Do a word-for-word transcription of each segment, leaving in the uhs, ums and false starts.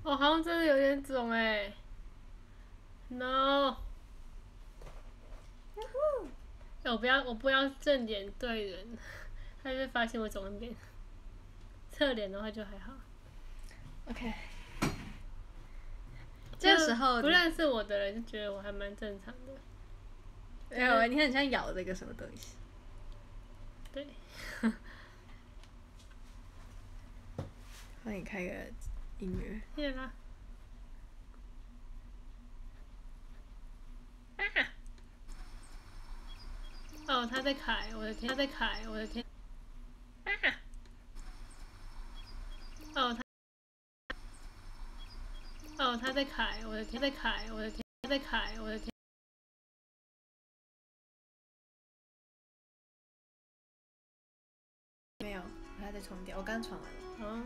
我好像真的有点肿哎、欸、，no。欸、我不要，我不要正脸对人，他就会发现我肿那边。侧脸的话就还好。 OK。这个时候不认识我的人就觉得我还蛮正常的。 没有，你很像咬了一个什么东西。 对。 帮你开个音乐。 谢谢啦。啊！哦，他在凯，我的天，他在凯，我的天。啊！哦，他。哦，他在凯，我的天，在凯，我的天，他在凯，我的天。 没有，我还在充电，我刚传完了。 哦。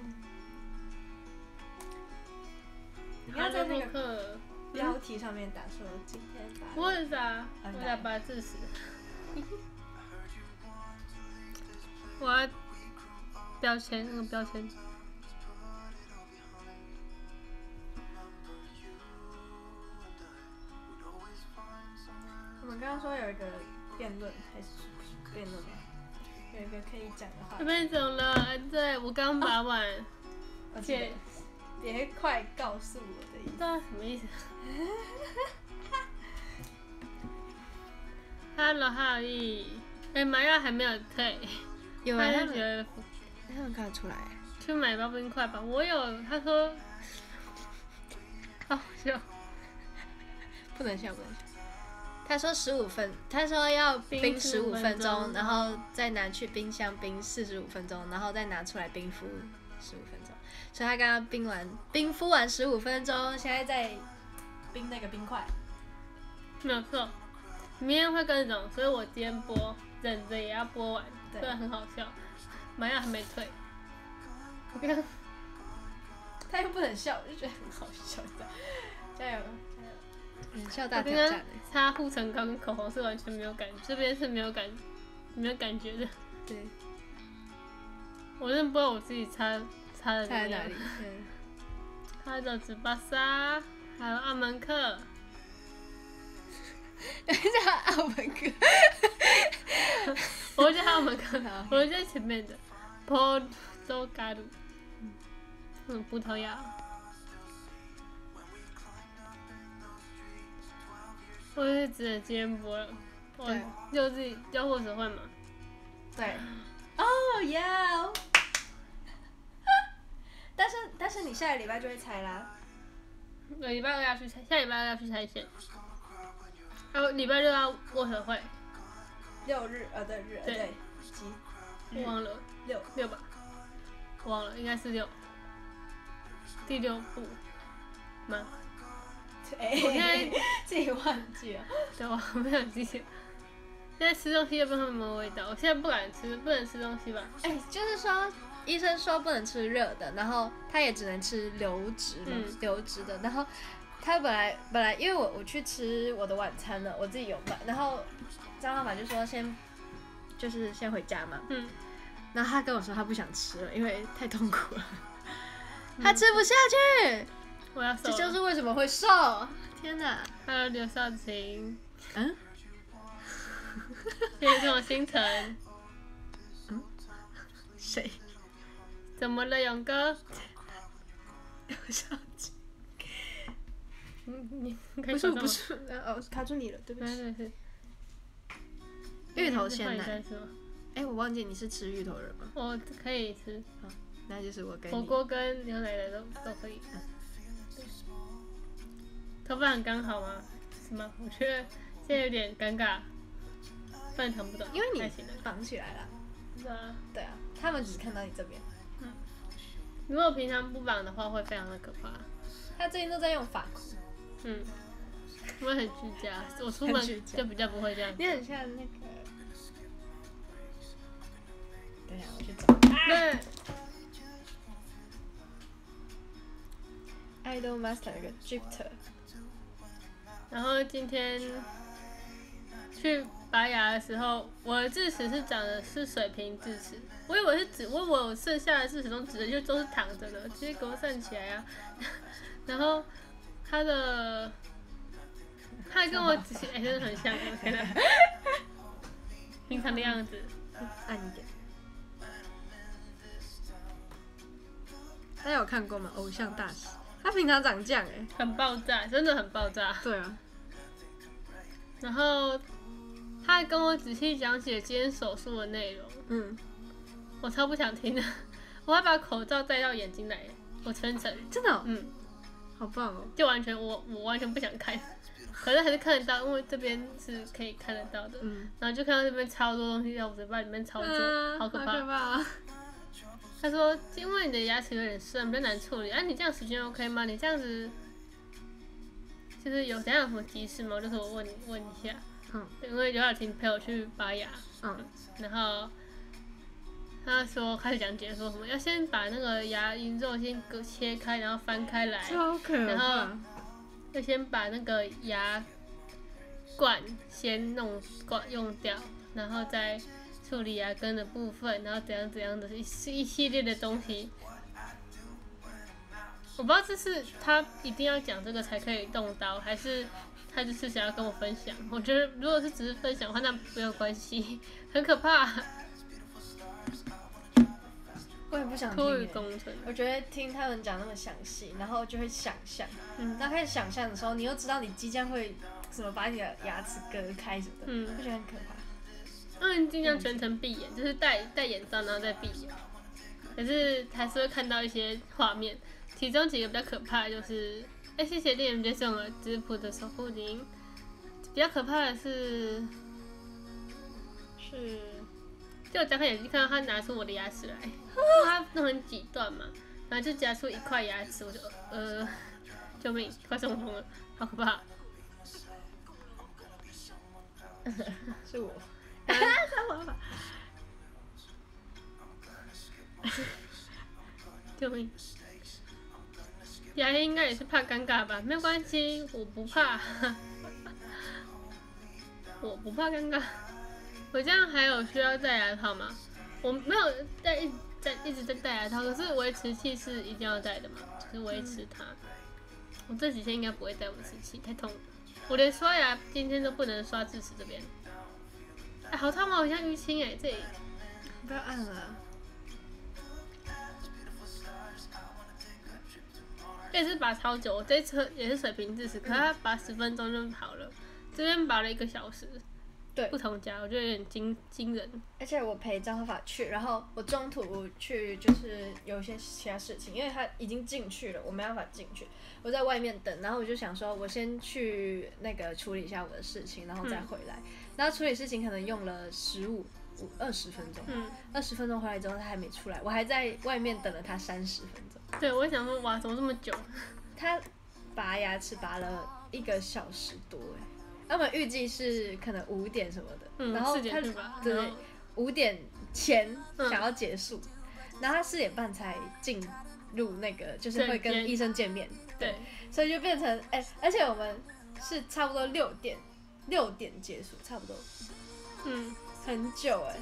你要在那个标题上面打说今天把。 我是啥？我要把它致死。我要标签，那个标签。 我们刚刚说有一个辩论，还是辩论吗？有一个可以讲的话。 这边肿了，对我刚拔完。 而且，别快告诉我的意思。 这什么意思？Hello， 哈利，哎，麻药还没有退。 有啊， 他就觉得他们看得出来。 去买包冰块吧，我有。他说，好笑， 不能笑，不能笑。他说十五分，他说要冰十五分钟，然后再拿去冰箱冰四十五分钟，然后再拿出来冰敷十五分钟。所以他刚刚冰完，冰敷完十五分钟，现在在冰那个冰块。 没有错，明天会更肿，所以我今天播，忍着也要播完，虽然很好笑，麻药还没退。我刚， 他又不能笑，我就觉得很好笑的。加油！忍笑大挑战、欸。 擦护唇膏跟口红是完全没有感觉，这边是没有感，没有感觉的。 对。 我真的不知道我自己擦擦的擦在哪里。 擦的紫巴沙，还有澳门客。 叫澳门客。 我叫澳门客，我在前面的。葡萄牙鲁。嗯，葡萄牙。我是只能今天播了，我就自己交握手会嘛。 对。哦要。但是但是你下个礼拜就会拆啦。 我礼拜二要去拆，下礼拜二要去拆线。还有礼拜六要握手会。 六日呃对日对。几？ 我忘了。 六六吧。忘了，应该是六。第六部。吗？ 欸、我现在自己忘记了， 对，我没有记起。现在吃东西又不知道什么味道，我现在不敢吃，不能吃东西吧？ 哎、欸，就是说，医生说不能吃热的，然后他也只能吃流质嘛，嗯、流质的。然后他本来本来因为我我去吃我的晚餐了，我自己有买，然后张老板就说先就是先回家嘛，嗯，然后他跟我说他不想吃了，因为太痛苦了，嗯、他吃不下去。 我要瘦， 这就是为什么会瘦。天哪！ 还有刘少晴， 嗯， 谢谢这种星辰。 嗯，谁？ 怎么了，勇哥？ 刘少晴。 嗯，你不是不是，哦，卡住你了，对不起。 对对对。芋头鲜奶。哎，我忘记你是吃芋头人吗？ 我可以吃。 好，那就是我跟你。 火锅跟牛奶的都都可以。嗯头发很刚好吗？是吗？我觉得现在有点尴尬，不然扛不动。 因为你绑起来了。 对啊。 对啊，他们只看到你这边。 嗯。如果平常不绑的话，会非常的可怕。 他最近都在用发箍。 嗯。我很居家，我出门就比较不会这样。 你很像那个。等一下，我去找。 对。 Idol Master 那个 Jupiter。 然后今天去拔牙的时候，我的智齿是长的是水平智齿，我以为是指我以为我剩下的智齿都直的就都是躺着的，直接给我站起来啊。然后他的，他还跟我仔细，哎、欸，真的很像，我天哪，平常的样子， 暗一点。大家有看过吗？偶像大师，他平常长这样哎， 很爆炸，真的很爆炸。 对啊。 然后他还跟我仔细讲解今天手术的内容，嗯，我超不想听的，我还把口罩戴到眼睛来，我全程真的、哦， 嗯， 好棒哦， 就完全我我完全不想看，可是还是看得到，因为这边是可以看得到的，嗯，然后就看到这边超多东西在我嘴巴里面操作，啊、好可怕， 好可怕、啊。 他说，因为你的牙齿有点深，比较难处理，啊，你这样时间 OK 吗？你这样子。就是有等下有什么提示吗？就是我问问一下，嗯，因为刘晓婷陪我去拔牙，嗯，然后他说开始讲解说什么要先把那个牙龈肉先割切开，然后翻开来， 超可怕， 然后要先把那个牙冠先弄挂用掉，然后再处理牙根的部分，然后怎样怎样的一一系列的东西。我不知道这是他一定要讲这个才可以动刀，还是他就是想要跟我分享。我觉得如果是只是分享的话，那没有关系，很可怕。 我也不想听。 托语工程， 我觉得听他们讲那么详细，然后就会想象。嗯。然后开始想象的时候，你又知道你即将会什么把你的牙齿割开什么的，嗯，就觉得很可怕。 那你尽量全程闭眼，就是戴戴眼罩然后再闭眼，可是还是会看到一些画面。其中几个比较可怕的就是，哎、欸，谢谢恋人节送了质朴的守护灵。比较可怕的是，是，就我张开眼睛看到他拿出我的牙齿来，因为他弄成几段嘛，然后就夹出一块牙齿，我就呃，救命，快中风了，好可怕。 是我， 救命！牙医应该也是怕尴尬吧？没有关系，我不怕，我不怕尴尬。我这样还有需要戴牙套吗？我没有戴一在一直在戴牙套，可是维持器是一定要戴的嘛，就是维持它。我这几天应该不会戴维持器，太痛了。我连刷牙今天都不能刷智齿这边。哎、欸，好痛哦，好像淤青哎，这里。 不要按了。 这也是拔超久，我这一次也是水平智齿，可是他拔十分钟就好了，这边拔了一个小时。对，不同家，我觉得有点惊惊人。 而且我陪张头发去，然后我中途去就是有一些其他事情，因为他已经进去了，我没办法进去，我在外面等，然后我就想说，我先去那个处理一下我的事情，然后再回来。嗯、然后处理事情可能用了十五、二十分钟，嗯，二十分钟回来之后他还没出来，我还在外面等了他三十分钟。 对，我想说，哇，怎么这么久？ 他拔牙齿拔了一个小时多哎。他们预计是可能五点什么的， 嗯、 然后他对五点前想要结束，嗯、然后他四点半才进入那个，就是会跟医生见面，对，所以就变成哎、欸，而且我们是差不多六点六点结束，差不多，嗯，很久哎、欸，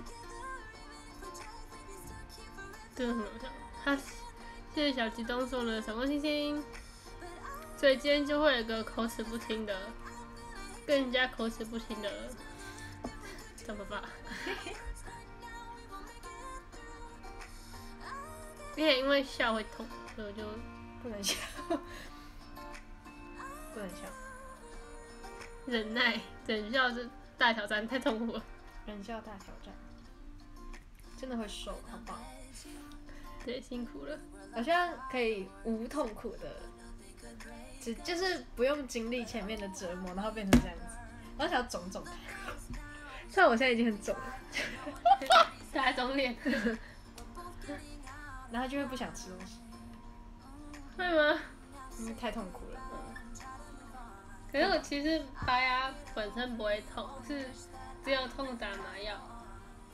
真的很好笑。他谢谢小激动送了小光星星，所以今天就会有一个口齿不清的。跟人家口齿不清的张爸爸，因为因为笑会痛，所以我就不能笑，不能笑， 忍耐，忍笑是大挑战，太痛苦了。 忍笑大挑战，真的会瘦，好棒。 对，辛苦了。 好像可以无痛苦的。只就是不用经历前面的折磨，然后变成这样子，然后想要肿肿的。虽然我现在已经很肿了， 打肿脸， 然后就会不想吃东西。 会吗？ 因为太痛苦了。 可是我其实拔牙本身不会痛，是只有痛打麻药。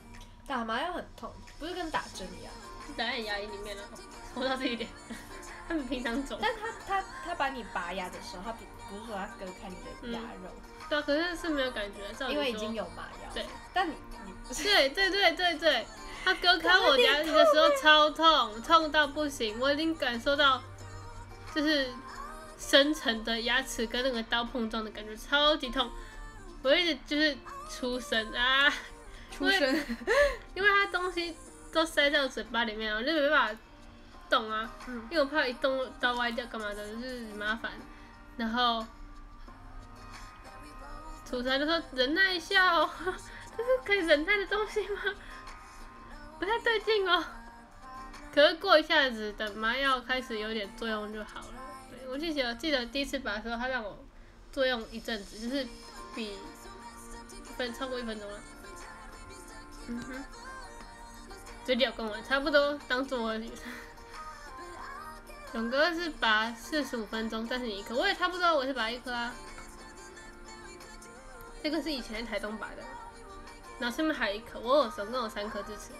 打麻药很痛，不是跟打针一样？ 是打在牙龈里面了，说到这一点。 它比平常肿。 但他他他把你拔牙的时候，他不不是说他割开你的牙肉。嗯， 对啊，可是是没有感觉， 因为已经有麻药。 对， 但你你对对对对对，他割开我牙齿的时候超痛，痛到不行，我已经感受到就是深层的牙齿跟那个刀碰撞的感觉，超级痛。我一直就是出声啊， 出声， 因为它东西都塞在我嘴巴里面，我就没办法动啊，嗯、因为我怕一动刀歪掉干嘛的，就是麻烦。然后。主持人就说忍耐一下哦，这是可以忍耐的东西吗？不太对劲哦。可是过一下子，等麻药开始有点作用就好了。对，我记得记得第一次拔的时候，他让我作用一阵子，就是比一分超过一分钟了。嗯哼，嘴里有跟我差不多，当做我勇哥是拔四十五分钟，但是你一颗，我也差不多，我是拔一颗啊。这个是以前在台东拔的，然后上面还有一颗，我有总共有三颗智齿。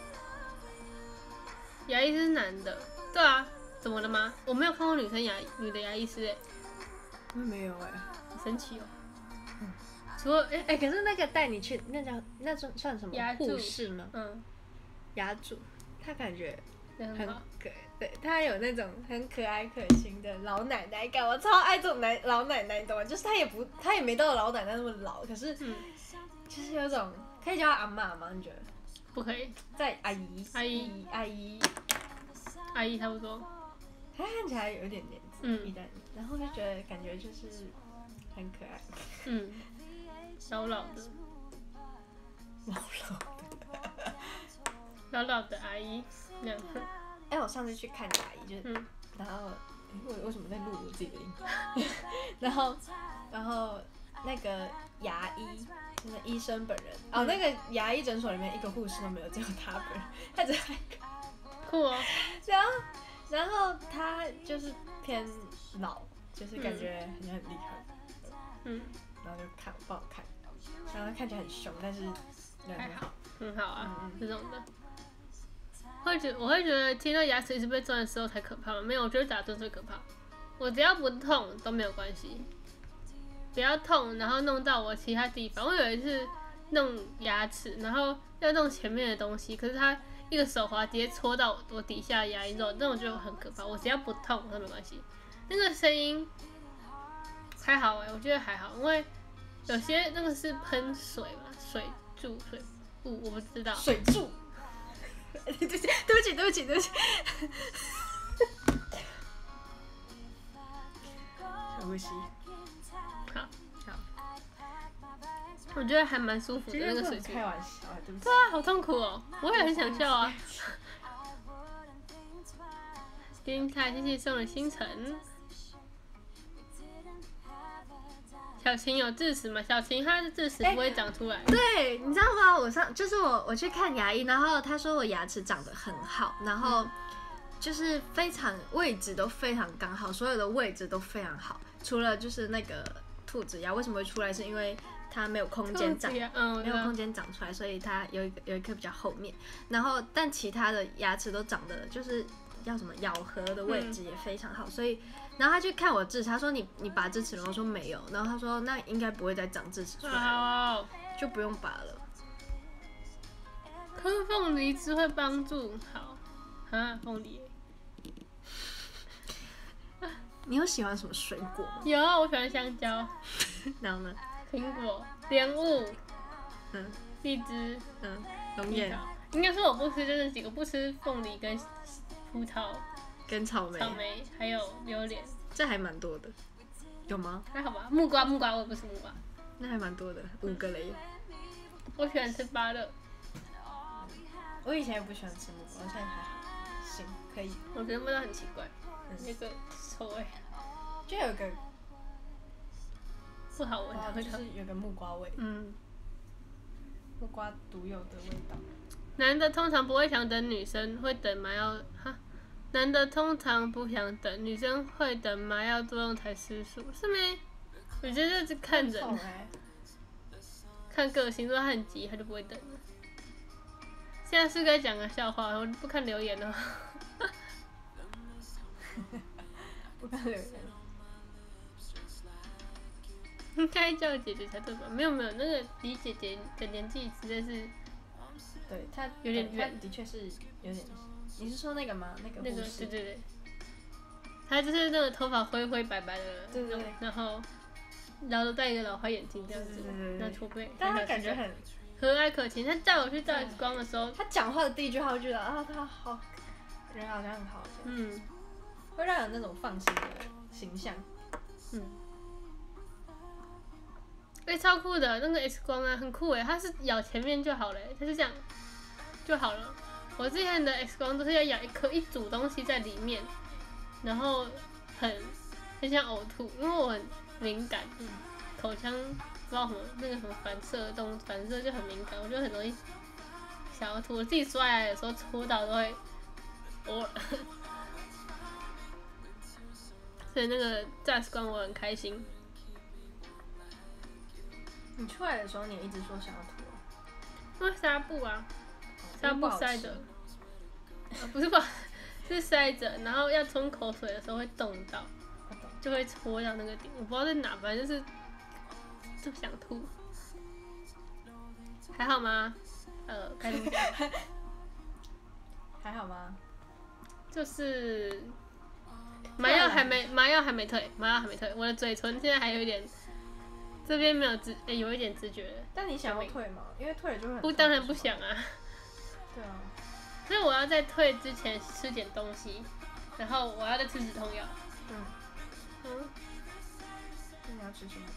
牙医是男的，对啊，怎么了吗？我没有看过女生牙女的牙医师哎、欸， 我没有哎、欸， 好神奇哦。嗯，除了哎哎、 欸欸，可是那个带你去那叫那种算什么护士吗？ 嗯， 牙主，他感觉很可对，他有那种很可爱可亲的老奶奶感，我超爱这种奶老奶奶，你懂吗？就是他也不，他也没到老奶奶那么老，可是，嗯、就是有种可以叫他阿嬷吗？你觉得？ 不可以。 在阿姨， 阿姨， 阿姨， 阿姨差不多。 他看起来有点年纪，嗯，然后就觉得感觉就是很可爱。嗯， 老老的， 老老的， 老老的阿姨，那样。 哎、欸，我上次去看牙医，就是，嗯、然后，我、欸、为什么在录我自己的音？然后，然后那个牙医，就是医生本人，嗯、哦，那个牙医诊所里面一个护士都没有，只有他本人，他只有一个。 酷哦。 然后，然后他就是偏老，就是感觉好像很厉害。嗯。然后就看不好看，然后看起来很凶，但是还好，很好啊，嗯、这种的。会觉我会觉得听到牙齿一直被钻的时候才可怕吗？没有，我觉得打针最可怕。我只要不痛都没有关系，不要痛，然后弄到我其他地方。我有一次弄牙齿，然后要弄前面的东西，可是他一个手滑直接戳到我底下的牙龈肉，那种就很可怕。我只要不痛都没关系。那个声音还好哎、欸，我觉得还好，因为有些那个是喷水嘛，水柱、水雾，我不知道。 水柱。对不起，对不起，对不起，对不起。深呼吸。 好，好。我觉得还蛮舒服的那个水柱。 开玩笑，对不起。 对啊，好痛苦哦，我也很想笑啊。丁太谢谢送的星辰。小琴有智齿吗？小琴她的智齿不会长出来。欸、 对，你知道吗？我上就是我我去看牙医，然后他说我牙齿长得很好，然后就是非常位置都非常刚好，所有的位置都非常好，除了就是那个兔子牙为什么会出来，是因为它没有空间长， 嗯、 没有空间长出来，所以它有一个有一颗比较后面，然后但其他的牙齿都长得就是叫什么咬合的位置也非常好，嗯、所以。然后他去看我智齿，他说你你拔智齿了，我说没有，然后他说那应该不会再长智齿出来了，哦、就不用拔了。 喝凤梨汁会帮助好啊，凤梨。 你有喜欢什么水果吗？ 有，我喜欢香蕉。 然后呢？ 苹果、莲雾， 嗯， 荔枝， 嗯，龙眼。 应该说我不吃，就是几个不吃凤梨跟葡萄。 跟草莓， 草莓还有榴莲， 这还蛮多的，有吗？ 还好吧，木瓜木瓜我也不吃木瓜， 那还蛮多的，五个嘞。 我喜欢吃芭乐， 我以前也不喜欢吃木瓜，我现在还好，行，可以。 我觉得味道很奇怪，嗯、那个臭味， 就有个不好闻的味道， 就是有个木瓜味，嗯，木瓜独有的味道。 男的通常不会想等女生，会等麻药哈。男的通常不想等，女生会等麻药作用才吃素，是没？我觉得这看人，欸、看个性，如果他很急，他就不会等了。现在是该讲个笑话，我不看留言了。 不敢留言。 应该叫姐姐才对吧？没有没有，那个离姐姐的年纪实在是， 对她有点远， 的确是有点。你是说那个吗？那个那个对对对，她就是那个头发灰灰白白的， 对对对， 然后然后戴一个老花眼镜这样子， 对对对， 那驼背， 但她感觉很和蔼可亲。她带我去照 X 光的时候， 她讲话的第一句话，我觉得啊，她好，人好像很好， 嗯， 会让人那种放心的形象， 嗯。哎、欸，超酷的那个 X 光啊，很酷哎，它是咬前面就好了，它是这样就好了。我之前的 X 光都是要咬一颗一组东西在里面，然后很很想呕吐，因为我很敏感，嗯，口腔不知道什么那个什么反射动反射就很敏感，我就很容易想要吐。我自己刷牙有时候戳到都会，我，所以那个 X 光我很开心。 你出来的时候，你也一直说想要吐啊？ 因为纱布啊，纱布塞着，啊不是吧？是塞着，然后要冲口水的时候会冻到，就会戳到那个点，我不知道在哪，反正就是就想吐。还好吗？呃，该怎么讲？ 还好吗？ 就是麻药还没麻药还没退，麻药还没退，我的嘴唇现在还有一点。这边没有知，欸，有一点知觉了。 但你想要退吗？因为退了就会很。 不，当然不想啊。 对啊。 所以我要在退之前吃点东西，然后我要再吃止痛药。 嗯。嗯。那你要吃什么？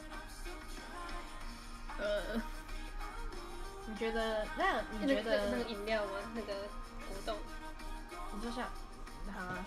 呃。 你觉得那你觉得那个饮料吗？那个果冻。 你就想，好啊。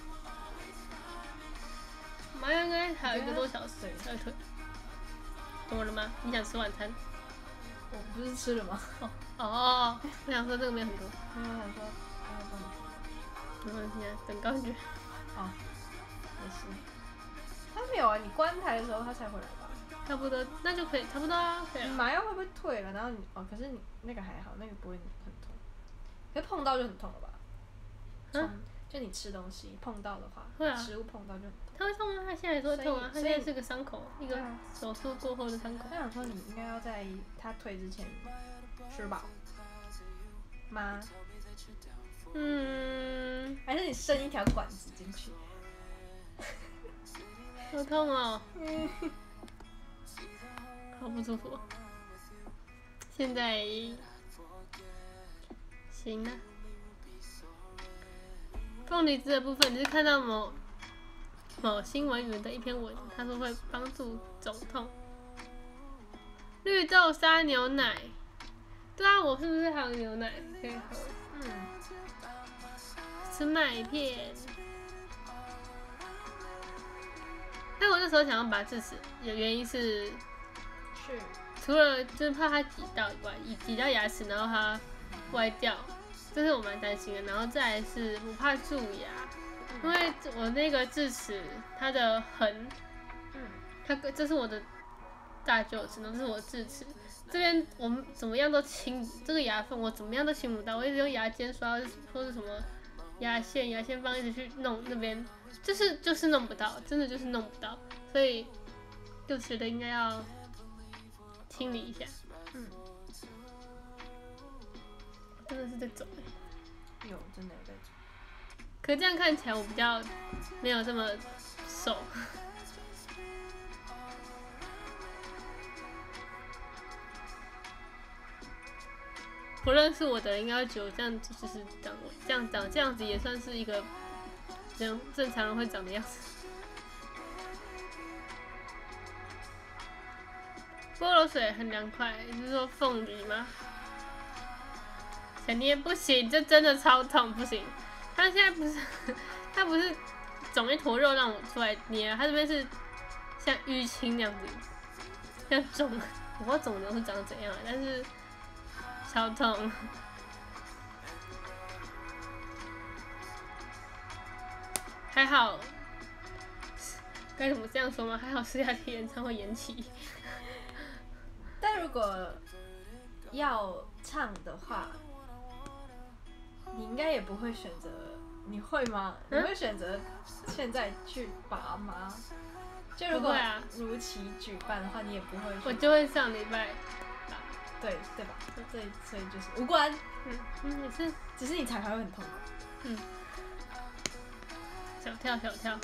麻药应该还有一个多小时才会退。怎么了吗？你想吃晚餐？ 我不是吃了吗？ 哦哦，我想说这个没有很多。 没有，我想说，没有帮你。 没关系啊，等高举。 哦，也是。他没有啊，你关台的时候他才回来吧？ 差不多，那就可以，差不多啊，可以啊。 麻药会不会退了？然后你哦，可是你那个还好，那个不会很痛，可是碰到就很痛了吧？嗯。就你吃东西碰到的话， 会啊， 食物碰到就很痛。 它会痛啊，它现在也是会痛啊，它现在是个伤口，一个手术过后的伤口。 我想说，你应该要在它退之前吃饱吗？ 嗯。 还是你伸一条管子进去？ 好痛哦！好不舒服。现在行了。凤梨汁的部分，你是看到某某新闻云的一篇文，他说会帮助肿痛。绿豆沙牛奶，对啊，我是不是还有牛奶可以喝？嗯。吃麦片。但我那时候想要拔智齿，有原因是， 是除了就是怕它挤到以外，挤到牙齿，然后它歪掉。这是我蛮担心的，然后再来是我怕蛀牙，因为我那个智齿它的痕，嗯，它这是我的大臼齿，然后这是我智齿，这边我们怎么样都清这个牙缝，我怎么样都清不到，我一直用牙尖刷或是什么牙线、牙线棒一直去弄那边，就是就是弄不到，真的就是弄不到，所以就觉得应该要清理一下，嗯。真的是在走哎， 有真的有在走。 可这样看起来我比较没有这么瘦。不认识我的人应该会觉得我这样子就是长，这样长这样子也算是一个人正常人会长的样子。菠萝水很凉快，你是说凤梨吗？想捏不行，这真的超痛，不行。他现在不是，他不是肿一坨肉让我出来捏，他这边是像淤青那样子，像肿，我不知道肿瘤是长怎样，但是超痛。还好，该怎么这样说吗？还好施雅婷演唱会延期。 但如果要唱的话，你应该也不会选择你会吗？ 嗯、 你会选择现在去拔吗？就如果如期举办的话，你也不会。 我就会上礼拜拔， 对对吧？对，所以就是无关。 嗯嗯，也是， 只是你踩还会很痛苦。 嗯，小跳小跳。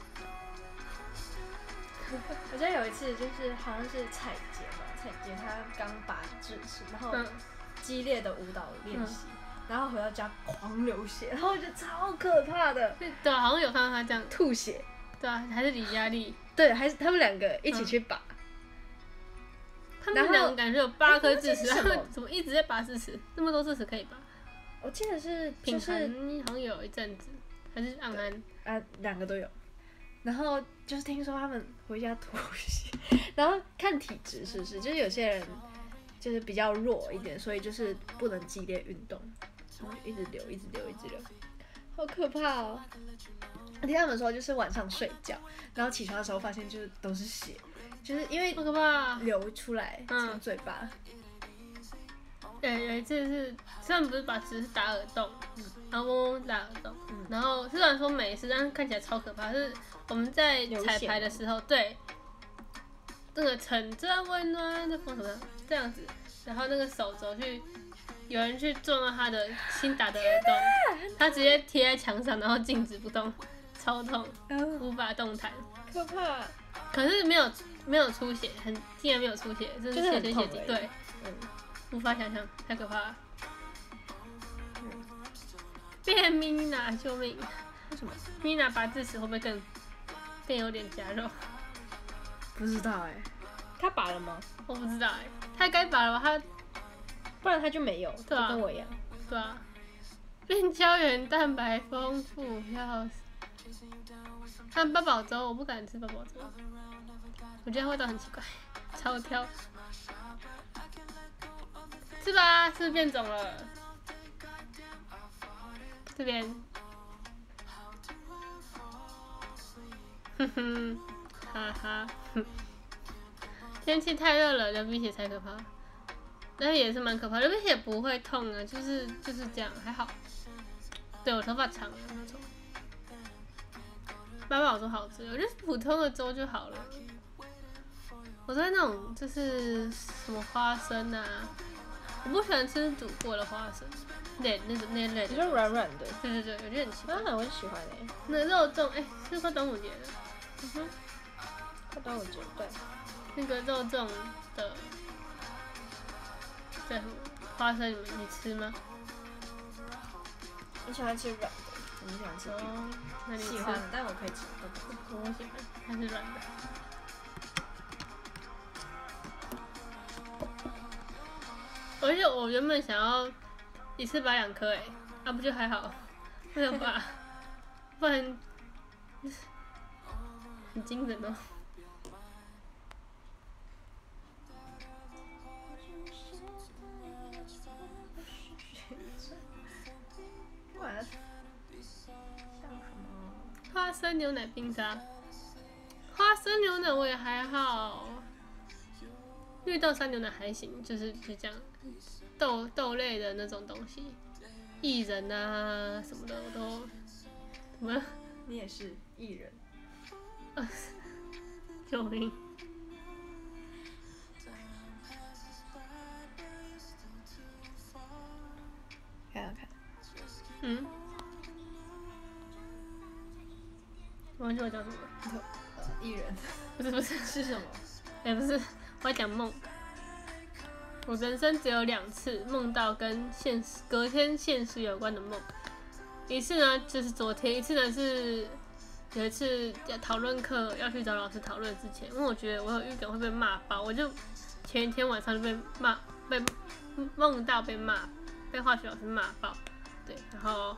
我记得有一次就是好像是彩杰吧，彩杰他刚拔智齿，然后激烈的舞蹈练习，嗯、然后回到家狂流血，然后我觉得超可怕的。 对啊，好像有看到他这样吐血。 对啊，还是李佳丽。 对，还是他们两个一起去拔。嗯、 他们两个感觉有八颗智齿，他们怎么一直在拔智齿？那么多智齿可以拔？ 我记得是品涵好像有一阵子，还是安安啊，两个都有。然后就是听说他们回家吐血，然后看体质是不是？就是有些人就是比较弱一点，所以就是不能激烈运动，然后一直流，一直流，一直流，好可怕哦！我听他们说，就是晚上睡觉，然后起床的时候发现就是都是血，就是因为好可怕流出来从嘴巴。 对，有一次是虽然不是拔智，是打耳洞，嗯、然后嗡嗡打耳洞，嗯、然后虽然说没事，但是看起来超可怕。是我们在彩排的时候，对，那个乘着温暖的风什么这样子，然后那个手肘去，有人去撞到他的新打的耳洞，他直接贴在墙上，然后静止不动，超痛，嗯、无法动弹， 可怕。 可是没有没有出血，很竟然没有出血，这是血血血迹，对，嗯。无法想象，太可怕了！嗯、变 Mina， 救命！ 为什么 ？Mina 拔智齿会不会更更有点夹肉？ 不知道哎、欸，他拔了吗？ 我不知道哎、欸，他该拔了吧？他不然他就没有，对啊，就跟我一样。 对啊，变胶原蛋白丰富，要死！但八宝粥我不敢吃八宝粥，我觉得味道很奇怪，超挑。是吧？是不是变肿了？这边，哼哼，哈哈，哼。天气太热了，流鼻血才可怕。但是也是蛮可怕的，流鼻血不会痛啊，就是就是这样，还好。对我头发长了，没错。八宝粥好吃，我觉得普通的粥就好了。我在那种就是什么花生啊。我不喜欢吃煮过的花生，那那种那类的， 比较软软的。 对对对，我觉得很奇怪。 啊，我喜欢诶、欸。 那肉粽，哎、欸，是快端午节了。嗯哼， 快端午节，对。 那个肉粽的，叫什么花生？你们你吃吗？ 我喜欢吃软的，我不喜欢吃硬的。哦，那你喜欢的，但我可以吃都可以。 我喜欢，它是软的。而且我原本想要一次拔两颗，哎，啊不就还好，没有拔，不然很惊人哦。花生牛奶冰沙，花生牛奶我也还好。绿豆沙牛奶还行，就是就这样，豆豆类的那种东西，薏仁啊什么的我都，什么？ 你也是薏仁？ 呃，救命！ 看看看。 嗯。我忘记我叫什么了。 呃，薏仁。 不是不是。 是什么？ 哎、欸，不是。我在讲梦，我人生只有两次梦到跟现实隔天现实有关的梦。一次呢就是昨天，一次呢是有一次讨论课要去找老师讨论之前，因为我觉得我有预感会被骂爆，我就前一天晚上就被骂，被梦到被骂，被化学老师骂爆，对，然后，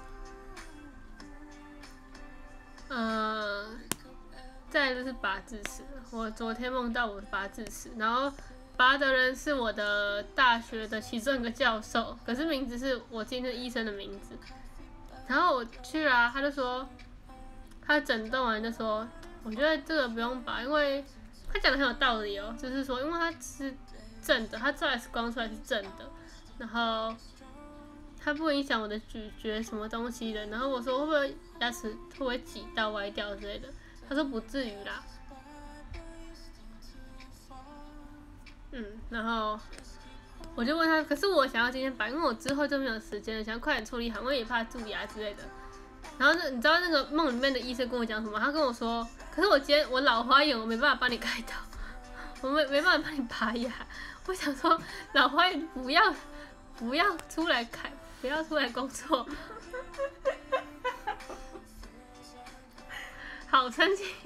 嗯、呃。再来就是拔智齿，我昨天梦到我拔智齿，然后拔的人是我的大学的其中一个教授，可是名字是我今天医生的名字。然后我去了、啊，他就说，他诊断完就说，我觉得这个不用拔，因为他讲的很有道理哦，就是说，因为他是正的，他照 X 光出来是正的，然后它不会影响我的咀嚼什么东西的。然后我说会不会牙齿会不会挤到歪掉之类的？他说不至于啦。嗯，然后我就问他，可是我想要今天拔，因为我之后就没有时间了，想要快点处理好，因为也怕蛀牙之类的。然后你知道那个梦里面的医生跟我讲什么？他跟我说，可是我今天我老花眼，我没办法帮你开刀，我没没办法帮你拔牙。我想说，老花眼不要不要出来开，不要出来工作，好生气。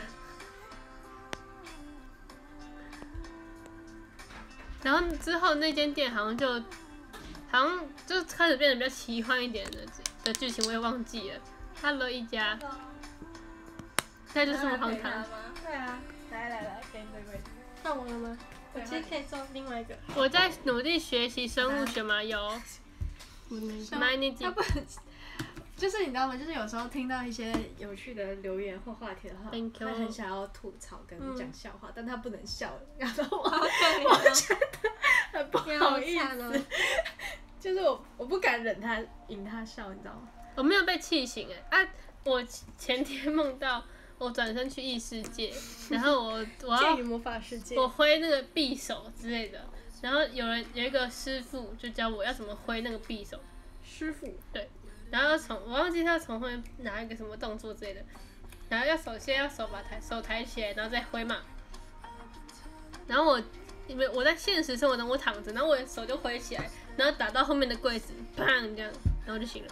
然后之后那间店好像就，好像就开始变得比较奇幻一点的的剧情，我也忘记了。他了一家，那就是木荒唐。 对啊，来来来，给你这个。 换我了吗？ 我其实可以做另外一个。 我在努力学习生物学嘛，有。 他不能，就是你知道吗？就是有时候听到一些有趣的留言或话题的话，他很想要吐槽跟讲笑话，嗯、但他不能笑，然后我我觉得很不好意思，就是我我不敢忍他引他笑，你知道吗？ 我没有被气醒哎、欸、啊！我前天梦到我转身去异世界，然后我我要魔法世界， 我挥那个匕首之类的。然后有人有一个师傅就教我要怎么挥那个匕首， 师傅对， 然后从我忘记他从后面拿一个什么动作之类的，然后要首先要手把抬手抬起来，然后再挥嘛。然后我因为我在现实生活中我躺着，然后我的手就挥起来，然后打到后面的柜子，砰这样，然后就醒了。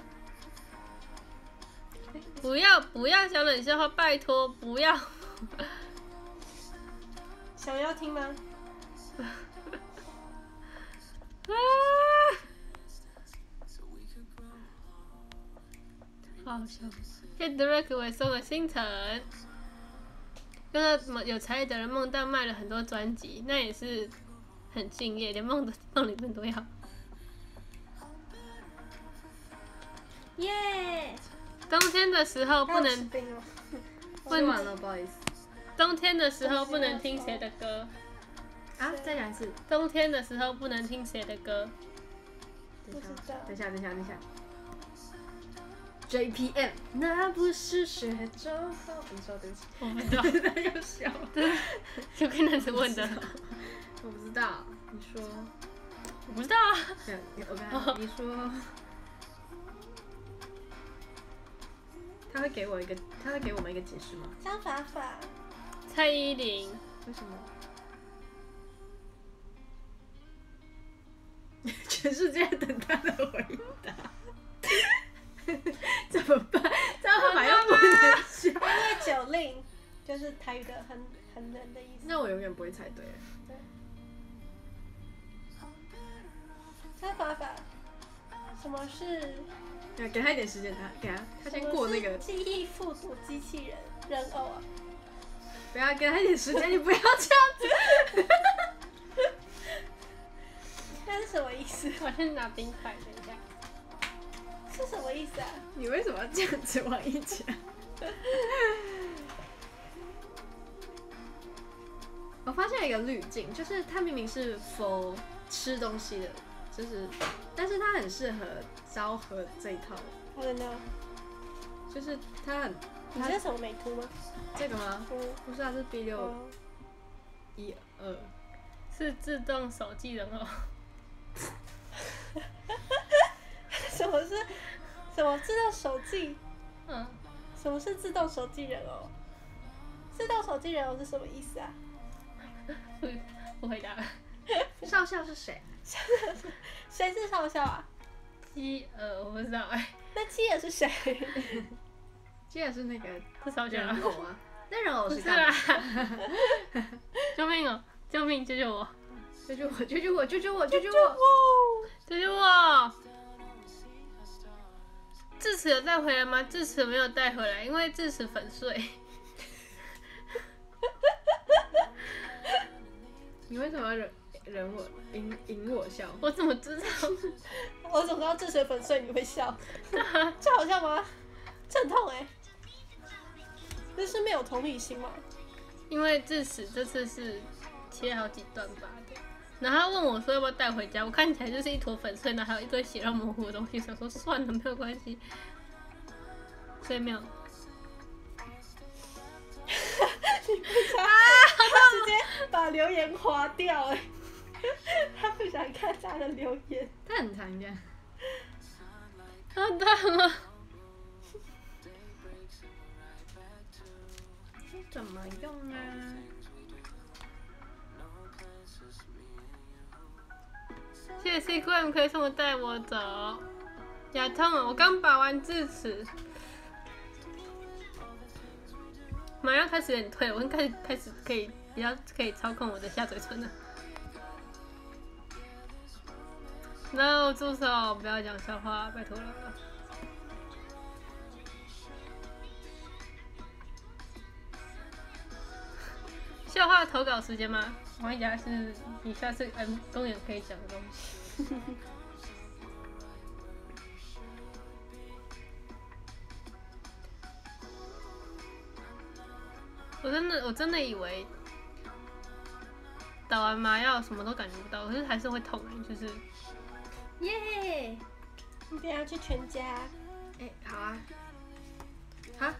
不要不要讲冷笑话，拜托不要。 想要听吗？ 啊！好好笑。谢 Drake 为送的星辰，跟到什么有才艺的人梦到卖了很多专辑，那也是很敬业，连梦的梦里面都要。 耶、yeah! 冬天的时候不能。 吃完了，不好意思。 冬天的时候不能听谁的歌？ 啊，再讲一次。 冬天的时候不能听谁的歌？ 等一下，等一下，等一下，等一下。J P M， 那不是雪中红。你说对不起。 我不知道。 他又笑。 就跟那子问的。 我不知道，你说。 我不知道啊。 我看你说。他会给我一个，他会给我们一个解释吗？ 张法法。 蔡依林。 为什么？全世界等他的回答。怎么办？这样会把又不能笑。 因为九令就是台语的很很冷的意思。 那我永远不会猜对。 对。张法法，什么是？ 给给他一点时间，他给他，他先过那个。 记忆复读机器人人偶啊！ 不要给他一点时间，你不要这样子。 那是什么意思？ 我先拿冰块，等一下。 是什么意思啊？ 你为什么要这样子往一讲？我发现一个滤镜，就是它明明是 for 吃东西的，就是，但是它很适合昭和这一套。 我的呢？ 就是它很。 你这是什么美图吗？ 这个吗？嗯，不是啊，是 B 六一二， 是自动手机人偶。 什么是什么自动手记？ 嗯， 什么是自动手记人偶？自动手记人偶是什么意思啊？ 不不回答了。 少校是谁？ 谁是少校啊？ 基尔我不知道哎、欸。 那基尔是谁？ 基尔是那个是少校人偶啊。那人偶是干嘛？救命哦！救命！救救我！ 救救我！救救我！救救我！救救我！ 救救我！智齿有带回来吗？智齿没有带回来，因为智齿粉碎。 你为什么要忍忍我引引我笑？ 我怎么知道？ 我怎么知道智齿粉碎你会笑？这好笑吗？这很痛哎、欸！这是没有同理心吗？ 因为智齿这次是切好几段拔的。 然后他问我说要不要带回家，我看起来就是一坨粉碎，然后还有一堆血肉模糊的东西，想说算了，没有关系，所以没有。 你不想，他直接把留言划掉哎，他不想看他的留言。 他很常见。 好痛啊！ 这怎么用啊？ 谢谢 C Q M 可以送我带我走。牙痛了，我刚拔完智齿，马上开始有点退，我应该开始可以比较可以操控我的下嘴唇了。No， 助手，不要讲笑话，拜托了。笑话投稿时间吗？王一佳是你下次嗯公演可以讲的东西。我真的我真的以为打完麻药什么都感觉不到，可是还是会痛哎、欸，就是。 耶！ 你等下去全家。 哎、欸，好啊。好。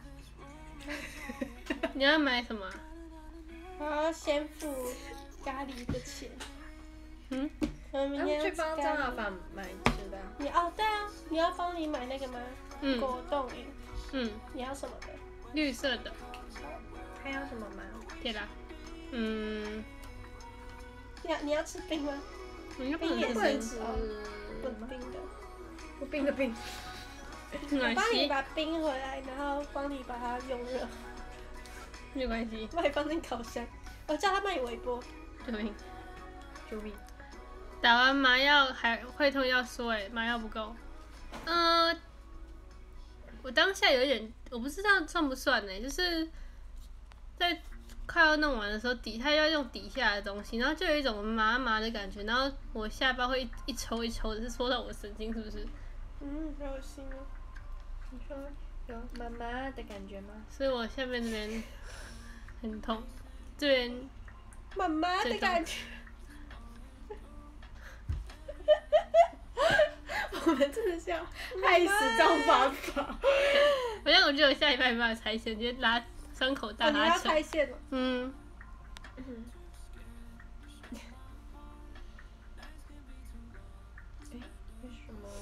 你要买什么？ 我要先付咖喱的钱。 嗯。 我明天去帮张老板买吃的。 你哦，对啊，你要帮你买那个吗？ 嗯。 果冻饮。 嗯。 你要什么的？ 绿色的。 还有什么吗？ 对啦。嗯。 你要你要吃冰吗？ 冰冰也能吃。不冰的。 不冰的冰。 我帮你把冰回来，然后帮你把它用热。 没关系。 帮你放进烤箱。我叫他帮你微波。 救命！ 救命！ 打完麻药还会痛要说哎、欸，麻药不够。嗯、呃，我当下有一点，我不知道算不算呢、欸，就是在快要弄完的时候，底他要用底下的东西，然后就有一种麻麻的感觉，然后我下巴会一一抽一抽的，是戳到我神经是不是？ 嗯，好恶心哦。 你说有妈妈的感觉吗？ 所以我下面这边很痛，这边妈妈的感觉。 我们真的是要害死张爸爸。 好像我觉得我下礼拜没办法拆线，直接拉伤口大哦，你要拉扯。 拆线了。 嗯。 嗯。哎，为什么？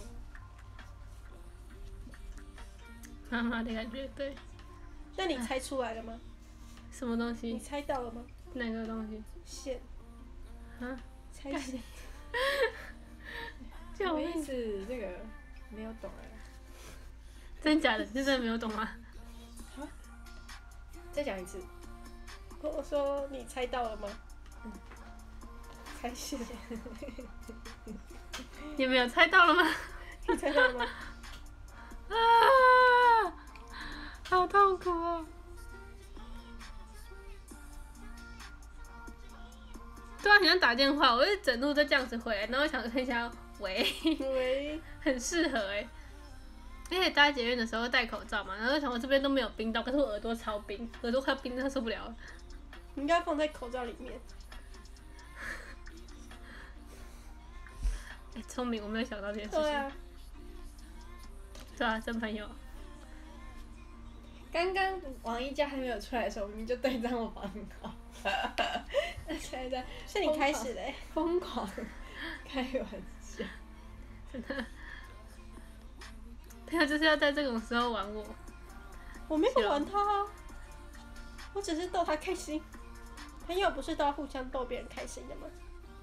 妈妈的感觉，对。 那你猜出来了吗？ 什么东西？ 你猜到了吗？ 哪个东西？ 线。 啊？ 猜线。 什么意思？这个没有懂哎。 真假的？真的没有懂吗？ 啊？再讲一次。 我说你猜到了吗？ 嗯。 猜线。 你们有猜到了吗？ 你猜到了吗？ 啊！好痛苦哦。对啊，很像打电话，我就整路都这样子回来，然后想很想喂， 喂， 很适合哎、欸。而且搭捷运的时候戴口罩嘛，然后想我这边都没有冰到，可是我耳朵超冰，耳朵快冰到受不了了。 你应该放在口罩里面。 哎、欸，聪明，我没有想到这件事情。 对啊。 对啊，真朋友。 刚刚王一佳还没有出来的时候，明明就对张我宝很好。现在是你开始的、欸， 疯狂开玩笑， 真的。朋友就是要在这种时候玩我。 我没有玩他啊，我只是逗他开心。朋友不是都要互相逗别人开心的吗？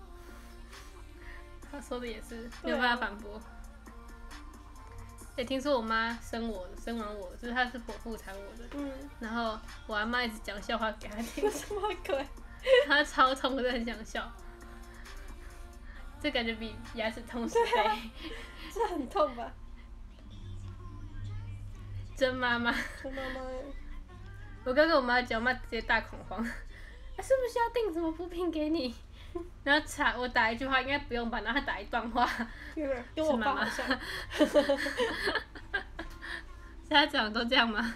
他说的也是，没有办法反驳。也、欸、听说我妈生我，生完我，就是她是剖腹产我的。嗯。然后我阿妈一直讲笑话给她听。 有什么鬼？ 她超痛，我真的很想笑。这感觉比牙齿痛十倍。 啊、这很痛吧？ 真妈妈。 真妈妈。 我刚跟我妈讲，我妈直接大恐慌。啊、是不是要订什么补品给你？然后查我打一句话应该不用吧，然后她打一段话。 跟我爸好像。 家长都这样吗？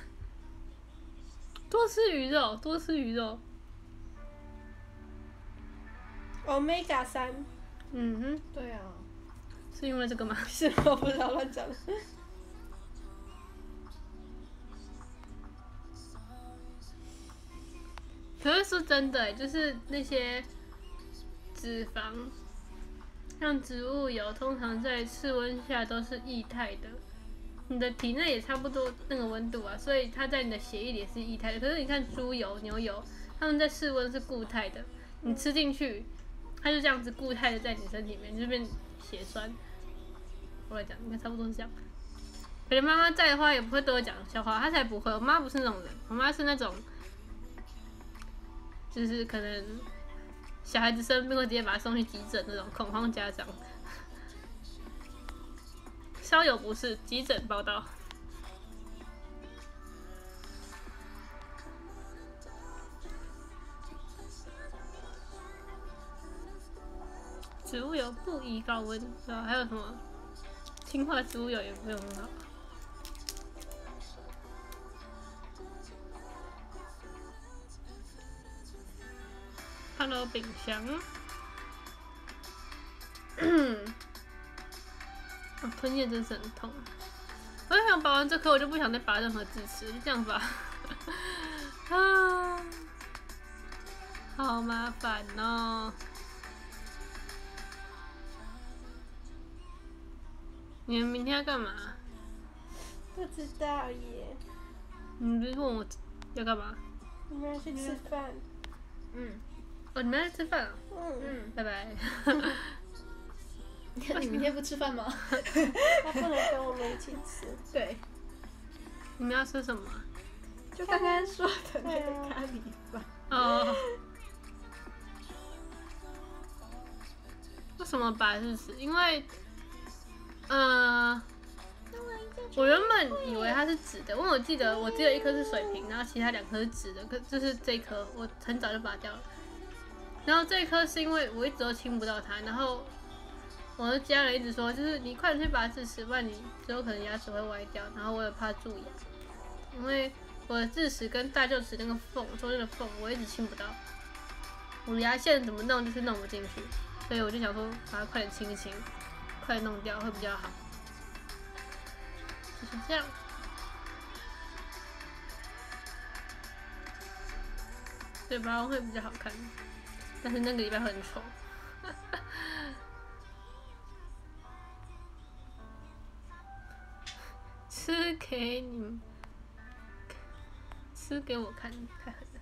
多吃鱼肉，多吃鱼肉。 Omega 三。 嗯哼， 对啊。 是因为这个吗？ 是吗？我不知道，乱讲。 可是说真的，就是那些脂肪，像植物油，通常在室温下都是液态的，你的体内也差不多那个温度啊，所以它在你的血液里也是液态的。可是你看猪油、牛油，它们在室温是固态的，你吃进去，它就这样子固态的在你身体里面，就变血栓。我来讲，应该差不多是这样。可能妈妈在的话，也不会对我讲笑话，她才不会。我妈不是那种人，我妈是那种，就是可能小孩子生病会直接把他送去急诊那种恐慌家长。稍有不适，急诊报到。植物油不宜高温，对吧？还有什么？氢化植物油也没有很好。Hello， 冰箱。哦、吞咽真是很痛。我就想拔完这颗，我就不想再拔任何智齿，就这样吧。啊，好麻烦哦。你们明天要干嘛？ 不知道耶。 你不是问我要干嘛？ 我们要去吃饭。 嗯。 哦，你们要吃饭啊？ 嗯嗯。 拜拜。 你明天不吃饭吗？ 他不能跟我们一起吃。 对。 你们要吃什么？ 就刚刚说的那个咖喱饭。 哦。为什么拔智齿？因为。嗯、呃，我原本以为它是直的，因为我记得我只有一颗是水平，然后其他两颗是直的，可就是这一颗我很早就拔掉了。然后这一颗是因为我一直都亲不到它，然后我的家人一直说，就是你快点去拔智齿，不然你之后可能牙齿会歪掉。然后我也怕蛀牙，因为我的智齿跟大臼齿那个缝中间的缝我一直亲不到，我的牙线怎么弄就是弄不进去，所以我就想说把它快点清一清。快弄掉会比较好，就是这样。嘴巴会比较好看，但是那个礼拜会很丑。吃给你们，吃给我看，太狠了。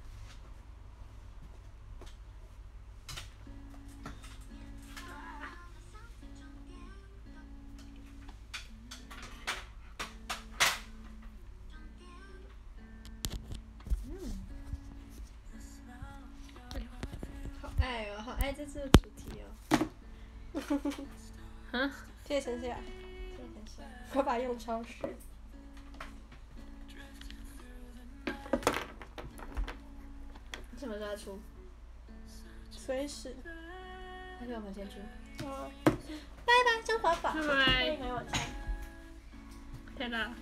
哎呦，好爱这次的主题哦。 嗯？ 贴成这样。 贴成这样。 我把它用超时。 你什么时候要出？ 随时。 还是我们先出？ 好。拜拜，张法法。 拜拜。 欢迎买晚餐。 天哪！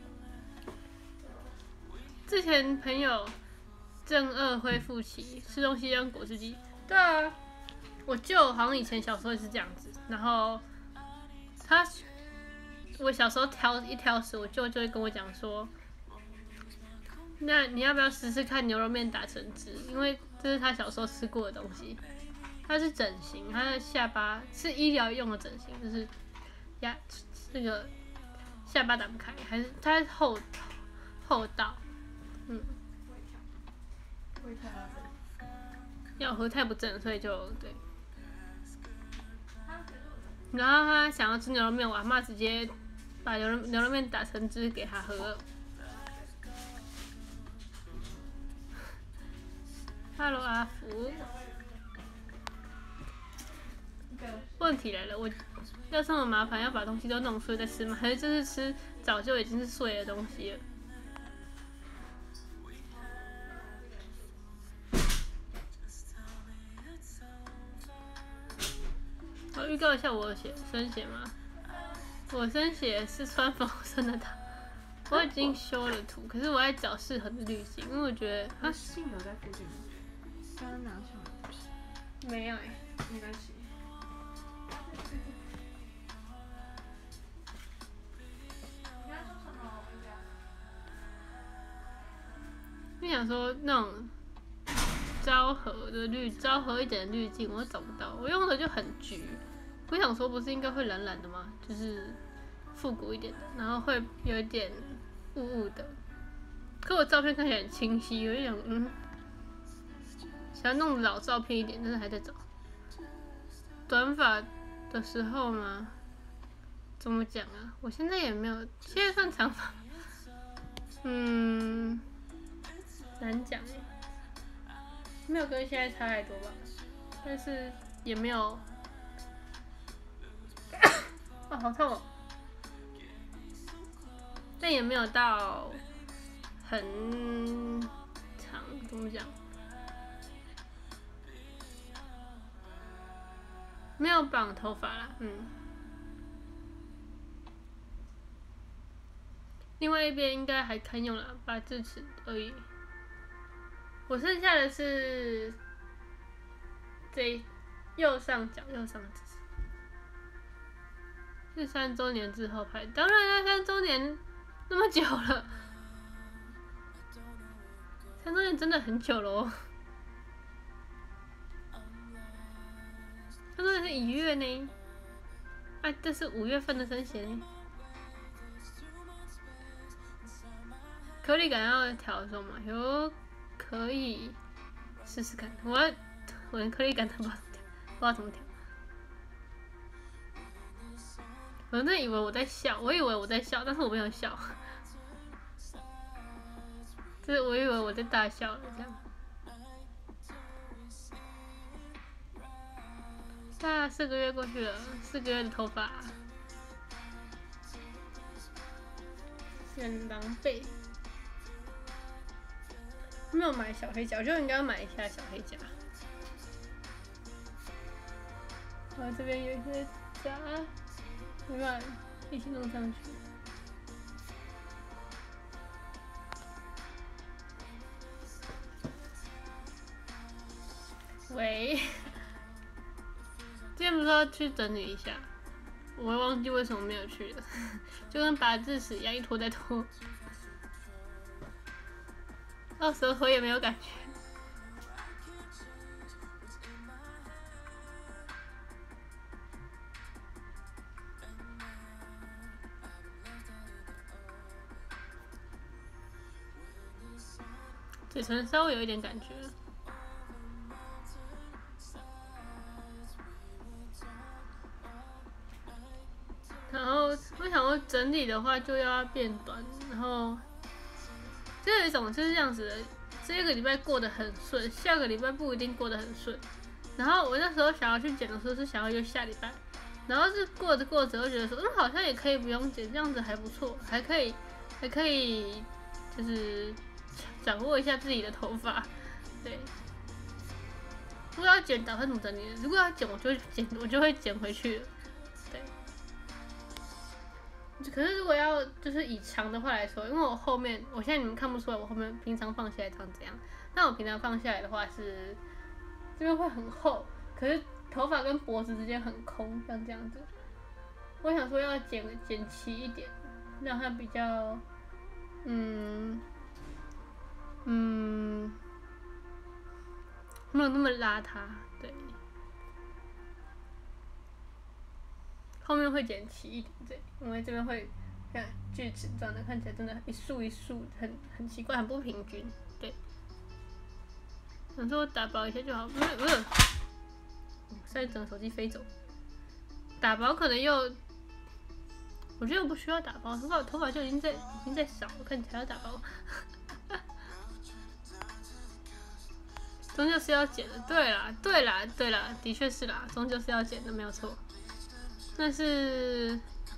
之前朋友正二恢复期，吃东西用果汁机。对啊，我舅好像以前小时候也是这样子，然后他，我小时候挑一挑食，我舅就会跟我讲说，那你要不要试试看牛肉面打成汁？因为这是他小时候吃过的东西。他是整形，他的下巴是医疗用的整形，就是牙那个下巴打不开，还是他后后道，嗯。要喝太不正，所以就对。然后他想要吃牛肉面，我阿嬷直接把牛肉牛肉面打成汁给他喝。Hello， 阿福。问题来了，我要这么麻烦，要把东西都弄碎再吃吗？还是就是吃早就已经是碎的东西了？我预告一下我的血生血吗？我生血是穿粉红色的糖，我已经修了图，可是我在找适合的滤镜，因为我觉得它镜有在附近吗？刚刚拿出来。 没有哎、欸，没关系。你想说那种昭和的滤，昭和一点的滤镜，我找不到，我用的就很橘。我想说，不是应该会蓝蓝的吗？就是复古一点的，然后会有一点雾雾的。可我照片看起来很清晰，有一种嗯，想要弄老照片一点，但是还在找。短发的时候吗？怎么讲啊？我现在也没有，现在算长发。嗯。难讲哎，没有跟现在差太多吧，但是也没有，啊好痛哦，但也没有到很长，怎么讲？没有绑头发啦，嗯。另外一边应该还堪用啦，拔智齿而已。我剩下的是这右上角右上角，是三周年之后拍的，当然了，三周年那么久了，三周年真的很久了哦。三周年是一月呢，啊，这是五月份的生写呢。颗粒感要调什么？有。可以试试看，我要我连颗粒感都不知道怎么调，不知道怎么调。我真的以为我在笑，我以为我在笑，但是我没有笑，就是我以为我在大笑了这样。啊，四个月过去了，四个月的头发，很狼狈。没有买小黑夹，我就应该买一下小黑夹。我这边有一些夹，没办法一起弄上去。喂，今天不是要去整理一下，我会忘记为什么没有去了，就跟拔智齿一样，一拖再拖。到时候也没有感觉。嘴唇稍微有一点感觉。然后我想说整理的话就要变短，然后。就有一种就是这样子的，这个礼拜过得很顺，下个礼拜不一定过得很顺。然后我那时候想要去剪的时候是想要约下礼拜，然后是过着过着，我觉得说，嗯，好像也可以不用剪，这样子还不错，还可以，还可以，就是掌握一下自己的头发，对。如果要剪，打算怎么整理？如果要剪，我就会剪，我就会剪回去了，对。可是如果要就是以长的话来说，因为我后面，我现在你们看不出来我后面平常放下来长怎样。那我平常放下来的话是这边会很厚，可是头发跟脖子之间很空，像这样子。我想说要剪剪齐一点，让它比较，嗯嗯，没有那么邋遢，对。后面会剪齐一点，对，因为这边会像锯齿状的，看起来真的，一束一束，很很奇怪，很不平均，对。想说我打薄一下就好，不是不是，现在整个手机飞走。打薄可能又，我觉得我不需要打薄，头发头发就已经在已经在少了，看起来要打薄。终究是要剪的，对啦对啦对啦，的确是啦，终究是要剪的，没有错。但是，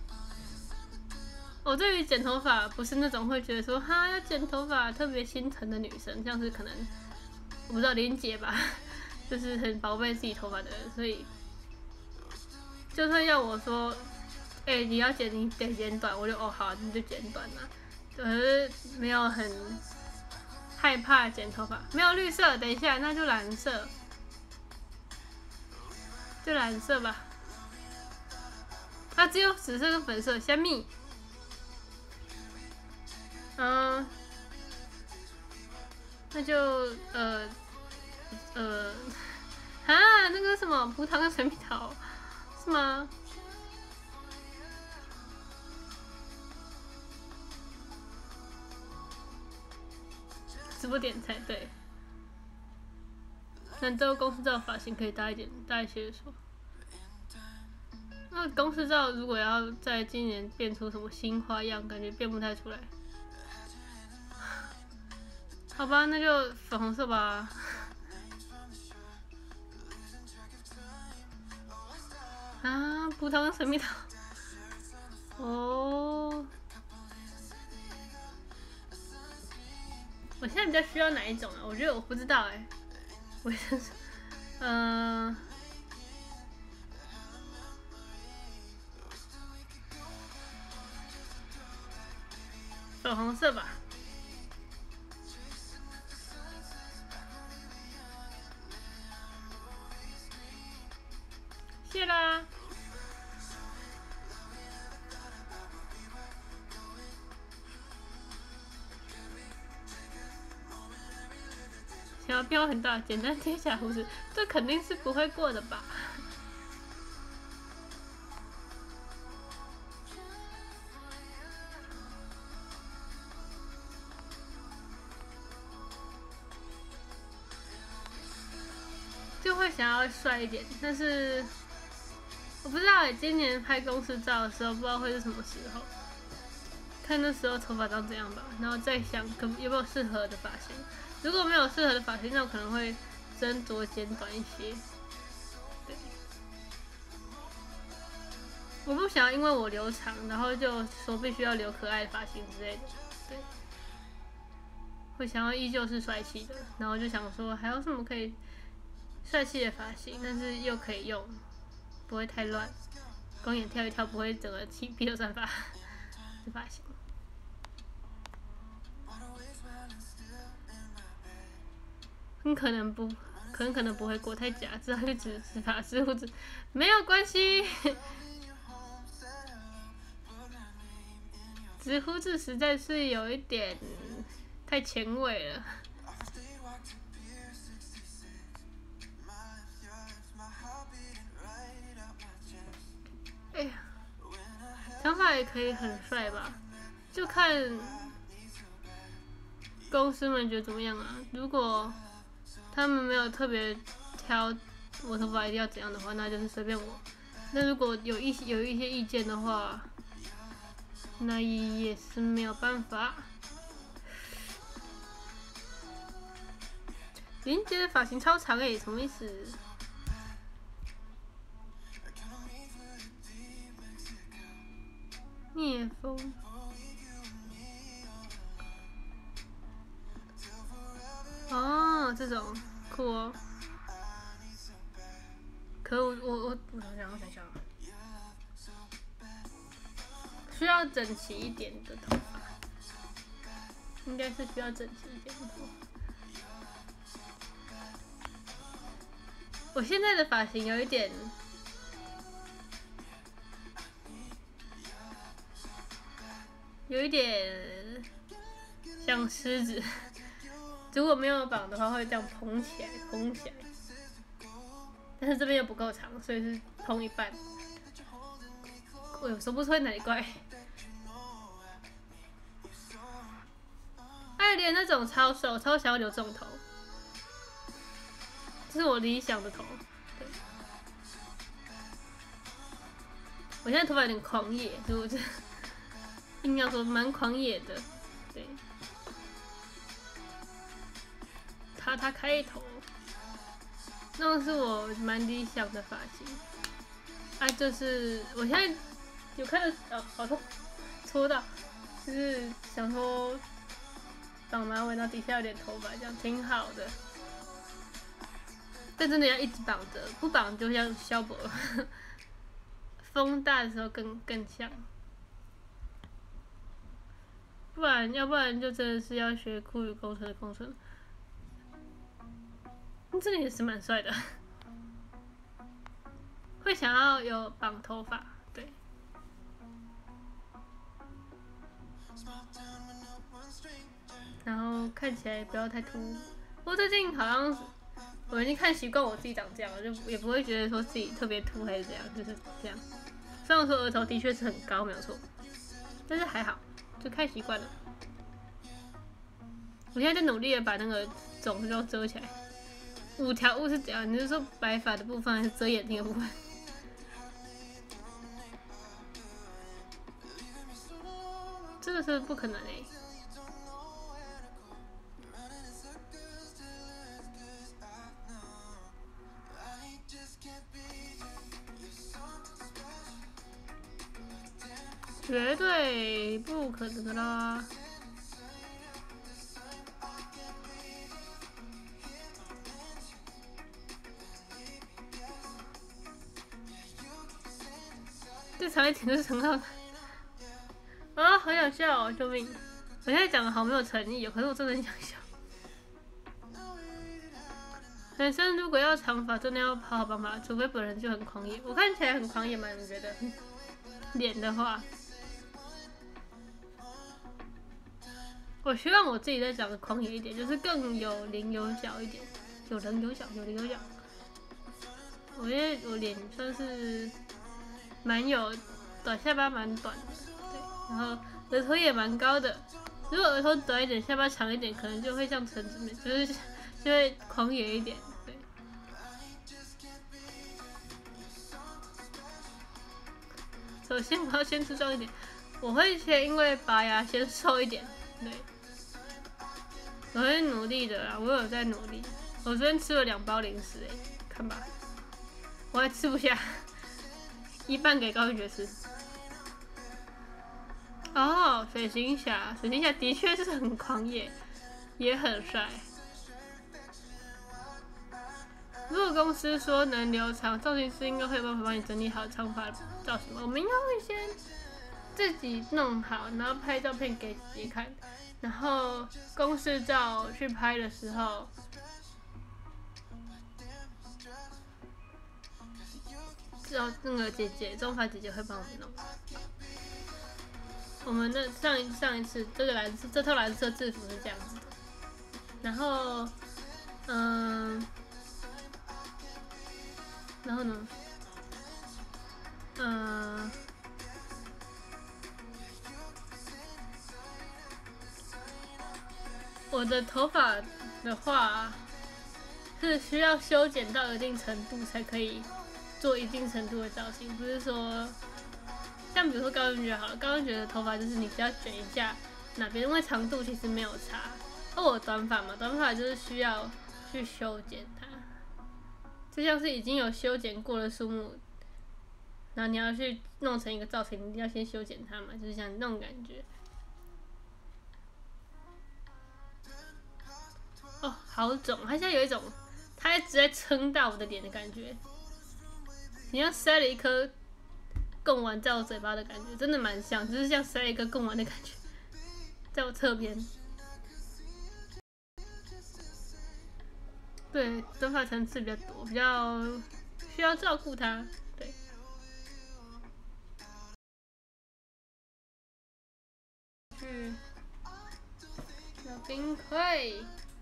我对于剪头发不是那种会觉得说哈要剪头发特别心疼的女生，像是可能我不知道林姐吧，就是很宝贝自己头发的人，所以就算要我说，哎、欸、你要剪你得剪短，我就哦好你就剪短啦，可是没有很害怕剪头发，没有绿色，等一下那就蓝色。 就蓝色吧。它只有紫色跟粉色，虾米。嗯，那就呃呃，啊，那个什么葡萄跟水蜜桃，是吗？直播点菜对。兰州公司照发型可以大一点，大一些的说。那公司照如果要在今年变出什么新花样，感觉变不太出来。好吧，那就粉红色吧。啊，葡萄跟水蜜桃。哦。我现在比较需要哪一种啊？我觉得我不知道哎、欸。我生素，嗯、呃，粉红色吧。谢啦。想要变化很大，简单贴假胡子，这肯定是不会过的吧？就会想要帅一点，但是我不知道哎，今年拍公司照的时候，不知道会是什么时候，看那时候头发长怎样吧，然后再想可有没有适合的发型。如果没有适合的发型，那我可能会斟酌剪短一些。对，我不想要因为我留长，然后就说必须要留可爱的发型之类的。对，会想要依旧是帅气的，然后就想说还有什么可以帅气的发型，但是又可以用，不会太乱，公园跳一跳不会整个披披头散发的发型。很可能不，可能可能不会过太假，只好去植植发植胡子，没有关系。植胡子实在是有一点太前卫了。哎呀，长发也可以很帅吧，就看公司们觉得怎么样啊。如果他们没有特别挑我头发一定要怎样的话，那就是随便我。那如果有一些有一些意见的话，那也是没有办法。林杰的发型超长诶、欸，什么意思？聂风。哦，这种酷哦。可我我我我想想，我想想，需要整齐一点的头发，应该是需要整齐一点的头发。我现在的发型有一点，有一点像狮子。如果没有绑的话，会这样蓬起来，蓬起来。但是这边又不够长，所以是蓬一半。我有说不出哪里怪。爱莲那种超瘦，超想要留这种头，这是我理想的头。对，我现在头发有点狂野，所以我就硬要说蛮狂野的。对。塔塔开头，那个是我蛮理想的发型。啊，就是我现在有看到，哦，好痛，戳到，就是想说绑马尾，然后底下有点头发，这样挺好的。但真的要一直绑着，不绑就像萧伯，风大的时候更更像。不然，要不然就真的是要学酷语工程的工程。这里也是蛮帅的。 会想要有绑头发，对。然后看起来不要太秃。不过最近好像我已经看习惯我自己长这样了，就也不会觉得说自己特别秃还是怎样，就是这样。虽然说额头的确是很高，没有错，但是还好，就看习惯了。我现在在努力的把那个肿肉遮起来。五条悟是怎样？你是说白发的部分还是遮眼睛的部分？这个是不可能诶、欸。绝对不可能的啦！再长一点就是长到啊，好想笑哦！救命！我现在讲的好没有诚意哦，可是我真的很想笑。男生如果要长发，真的要好好绑发，除非本人就很狂野。我看起来很狂野吗？你觉得？脸的话，我希望我自己再长得狂野一点，就是更有棱有角一点，有棱有角，有棱有角。我觉得我脸算是蛮有短下巴，蛮短的，对，然后额头也蛮高的。如果额头短一点，下巴长一点，可能就会像陈子美，就是就会狂野一点。对。首先我要先粗壮一点，我会先因为拔牙先瘦一点，对。我会努力的啦，我有在努力。我昨天吃了两包零食诶、欸，看吧，我还吃不下，一半给高玉觉吃。哦，水行侠，水行侠的确是很狂野，也很帅。如果公司说能留长，造型师应该会有办法帮你整理好长发造型。我们应该会先自己弄好，然后拍照片给姐姐看，然后公司照去拍的时候，照那个姐姐中发姐姐会帮我们弄。我们的上一上一次这个蓝色这套蓝色制服是这样子的，然后嗯。然后呢？嗯、呃，我的头发的话是需要修剪到一定程度才可以做一定程度的造型，不是说像比如说高文觉好了，高文觉的头发就是你只要卷一下哪边，因为长度其实没有差。而我短发嘛，短发就是需要去修剪它。就像是已经有修剪过的树木，然后你要去弄成一个造型，你一定要先修剪它嘛，就是像那种感觉。哦，好肿！它现在有一种，它一直在撑大我的脸的感觉，你像塞了一颗贡丸在我嘴巴的感觉，真的蛮像，就是像塞了一颗贡丸的感觉，在我侧边。对，短发层次比较多，比较需要照顾它。对，去小冰块。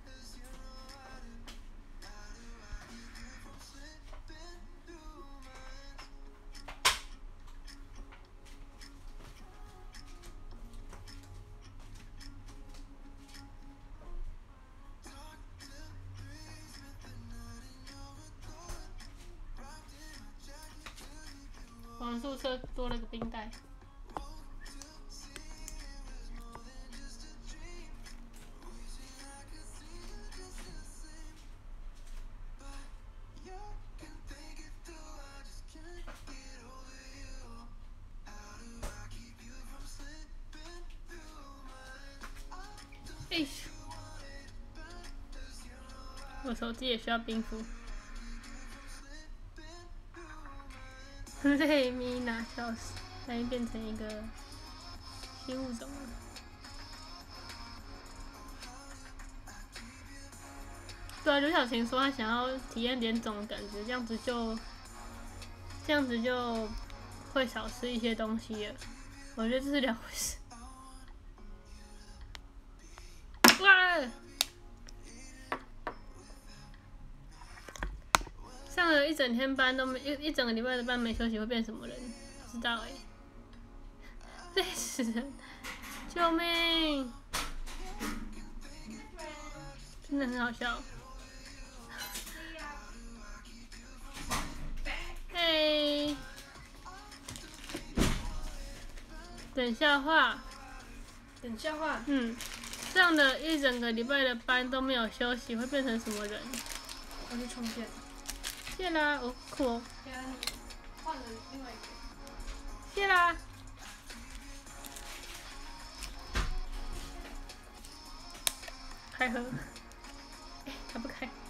往宿舍多了个冰袋。哎，我手机也需要冰敷。累米娜笑死，它已经变成一个新物种了。对啊，刘晓晴说她想要体验脸肿的感觉，这样子就这样子就会少吃一些东西了。我觉得这是两回事。哇！上了一整天班都没一一整个礼拜的班没休息会变什么人？不知道哎、欸，累死人！救命！真的很好笑。嘿，等笑话。 等笑话。 嗯，上了一整个礼拜的班都没有休息，会变成什么人？ 我去充电。 谢啦，哦，酷哦。 对啊，你换了另外一个。 谢啦。开喝。哎，开不开？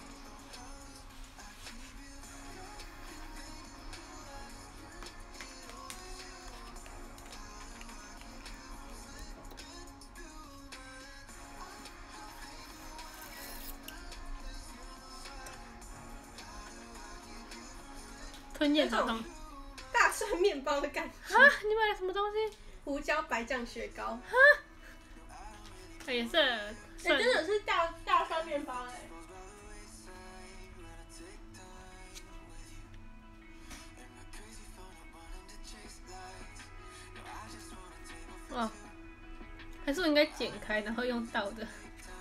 吞咽好痛。 大蒜面包的感觉。 啊！你买了什么东西？ 胡椒白酱雪糕。 啊！也是。 哎、欸，真的是大大蒜面包哎、 欸。哇！还是我应该剪开，然后用倒的。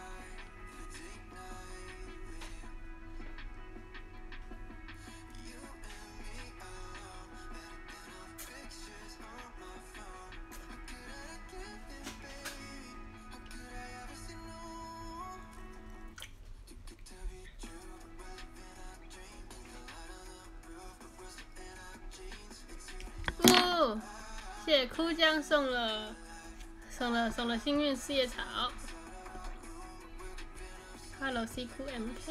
哦，谢谢枯江送了，送了送了幸运四叶草。Hello C Q M K。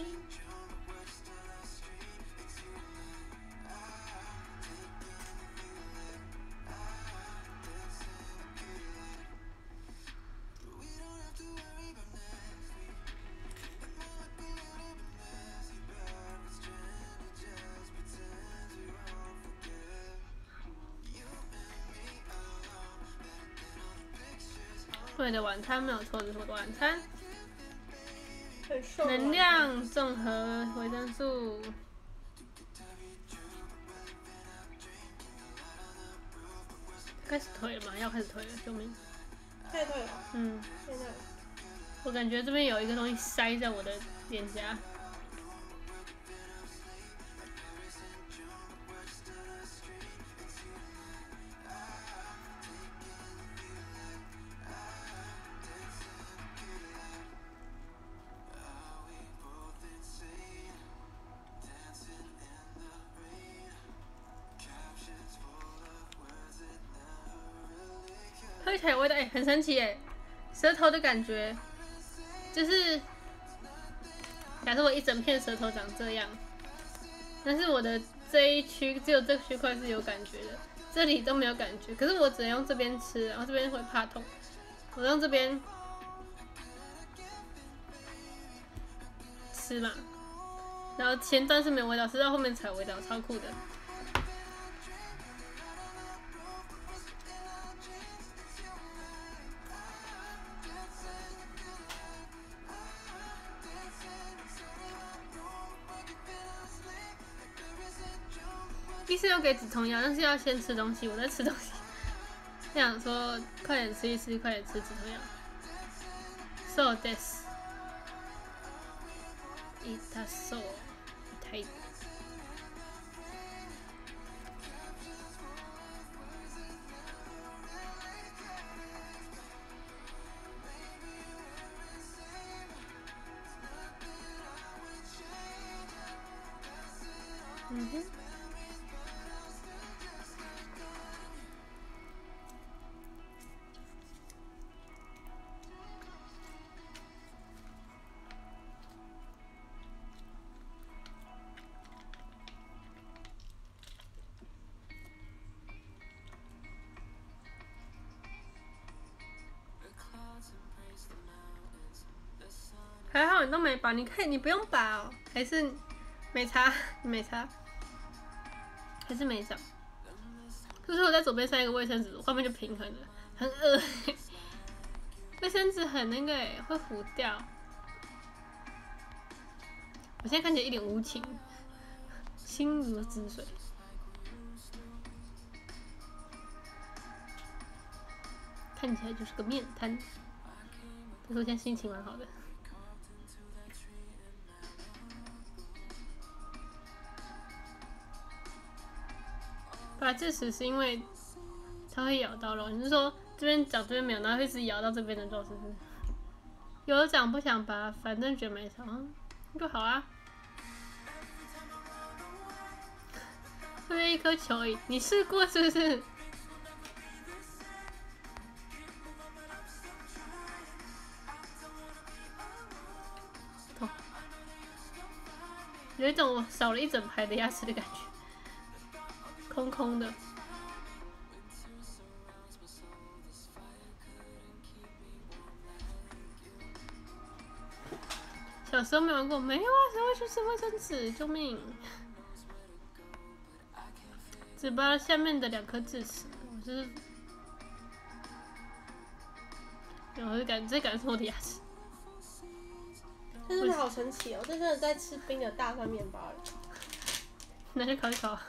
我的晚餐没有错，这是我的晚餐。能量综合维生素。开始推了吗？要开始推了，救命！ 开始推了。 嗯。 现在。 我感觉这边有一个东西塞在我的脸颊。喝起来味道哎、欸，很神奇哎、欸，舌头的感觉，就是假设我一整片舌头长这样，但是我的这一区只有这区块是有感觉的，这里都没有感觉。可是我只能用这边吃，然后这边会怕痛，我用这边吃嘛，然后前段是没有味道，吃到后面才有味道，超酷的。医生要给止痛药，但是要先吃东西。我在吃东西，这样说快点吃一吃，快点吃止痛药。So this， 痛そう、痛い。嗯哼。还好你都没拔，你可以，你不用拔哦，还是没擦，没擦，还是没长。 就是我在左边塞一个卫生纸，画面就平衡了，很恶心。卫生纸很那个哎，会糊掉。我现在看起来一脸无情，心如止水。看起来就是个面瘫，但是我现在心情蛮好的。拔智齿是因为它会咬到肉，你是说这边长这边没有，然后会一直咬到这边的肉，是不是？有的长不想拔，反正觉得没啥，就好啊。这边一颗球而已，你试过是不是？痛，有一种我少了一整排的牙齿的感觉，空空的。小时候没玩过，没有啊，谁会去吃卫生纸？救命！嘴巴下面的两颗智齿，我是，我是感在感受我的牙齿。 真的好神奇哦！这真的在吃冰的大蒜面包了。 拿去烤一烤。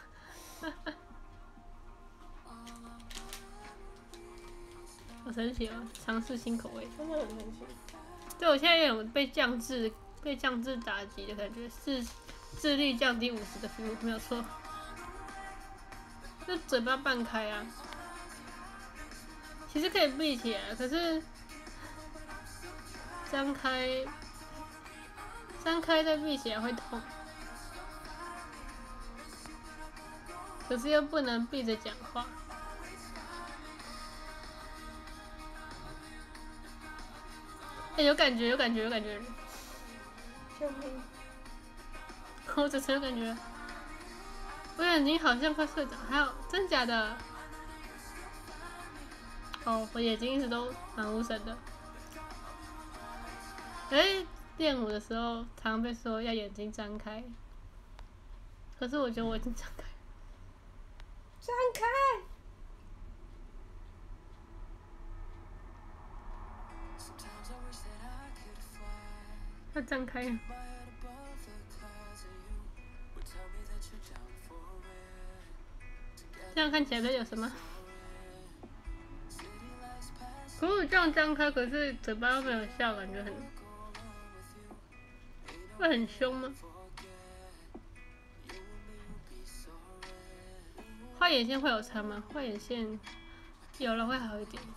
好神奇哦！尝试新口味， 真的很神奇。 对，我现在有种被降智、被降智打击的感觉，是智力降低五十的 feel， 没有错。就嘴巴半开啊，其实可以闭起来，可是张开、张开再闭起来会痛，可是又不能闭着讲话。哎、欸，有感觉，有感觉，有感觉。 救命！ 我只是有感觉。我眼睛好像快睡着，还有真假的？哦，我眼睛一直都蛮无神的。哎、欸，练舞的时候常被说要眼睛张开，可是我觉得我已经张开。 张开！ 要张开了。这样看起来在有什么？可是我这样张开，可是嘴巴又没有笑，感觉很会很凶吗？画眼线会有差吗？画眼线有了会好一点。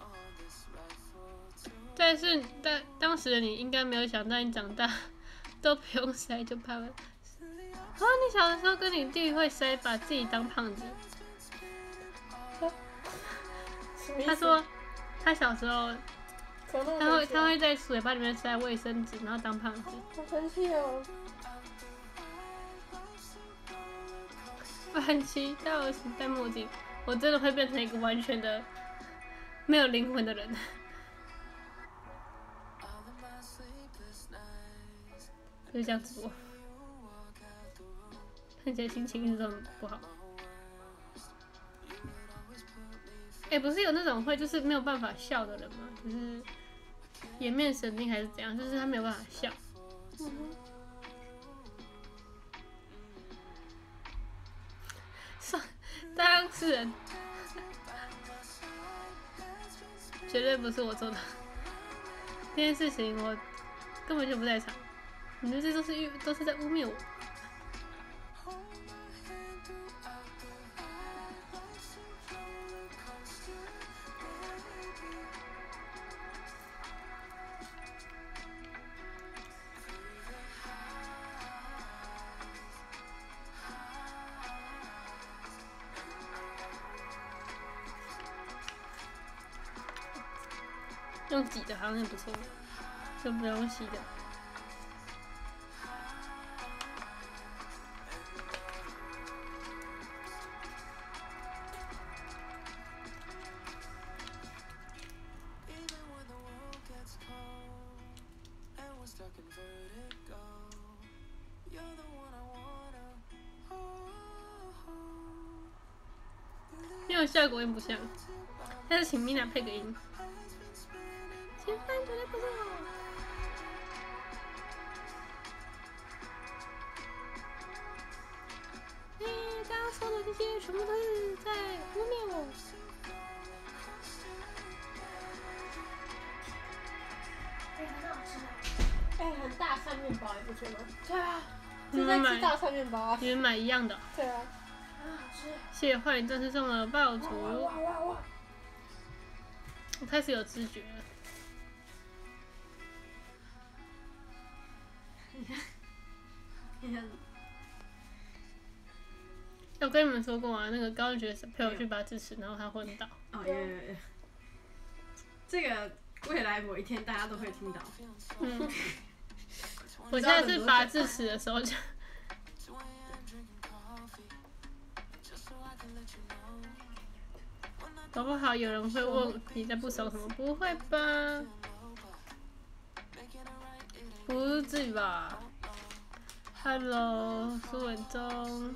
但是当当时的你应该没有想到，你长大都不用塞就胖了。啊，你小的时候跟你弟会塞，把自己当胖子。他说，他小时候，他会他会在嘴巴里面塞卫生纸，然后当胖子。 好神奇哦！ 我很期待我戴墨镜，我真的会变成一个完全的没有灵魂的人。就是这样子做，看起来心情一直都很不好。哎、欸，不是有那种会就是没有办法笑的人吗？就是颜面神经还是怎样？就是他没有办法笑。嗯、算，当事人绝对不是我做的，这件事情我根本就不在场。你们这都是都是在污蔑我。用挤的好像也不错，就不用洗的。 有效果音不像，还是请 Mina 配个音。前方绝对不是我。哎，刚刚说的这些全部都是在污蔑我。 哎，很好吃哎，很大蒜面包，你不觉得吗？对啊，就在吃大蒜面包啊。 你们买一样的。 对啊。很好吃。 谢谢幻影正式送了爆竹。 哇哇哇！ 我开始有知觉了。 你看，你看。 我跟你们说过啊，那个高中学生陪我去拔智齿，然后他昏倒。 哦耶耶耶！这个未来某一天大家都会听到。 嗯。我现在是拔智齿的时候就。搞不好有人会问你在不爽什么？不会吧？不至于吧 ？Hello， 苏文忠。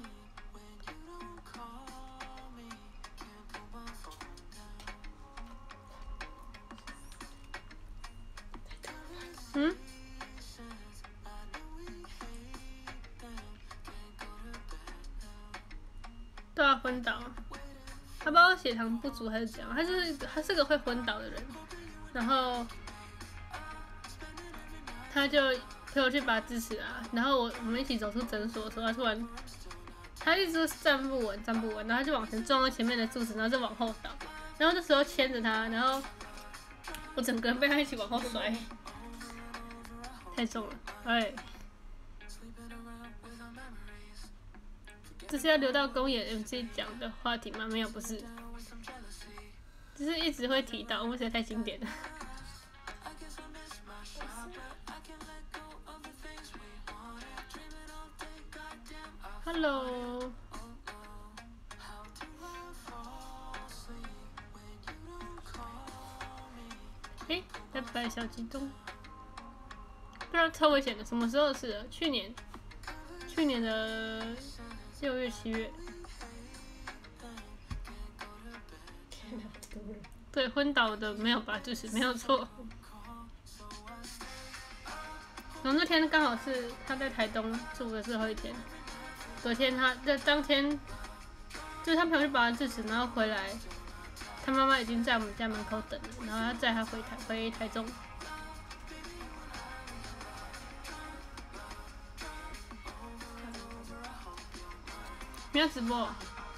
嗯？对啊，昏倒。他不知道血糖不足还是怎样，他是他是个会昏倒的人，然后他就陪我去拔智齿啊，然后我我们一起走出诊所的时候，他突然他一直站不稳，站不稳，然后他就往前撞到前面的柱子，然后再往后倒，然后这时候牵着他，然后我整个人被他一起往后摔，太重了，哎。这是要留到公演 M C 讲的话题吗？没有，不是，只是一直会提到，因为实在太经典了。Hello， 哎，拜拜，小激动。不知道超危险的，什么时候的事了？去年，去年的。六月、七月，对，昏倒的没有拔智齿，没有错。然后那天刚好是他在台东住的最后一天，隔天他在当天，就是他朋友去拔完智齿，然后回来，他妈妈已经在我们家门口等了，然后他载他回台回台中。你要直播？啊？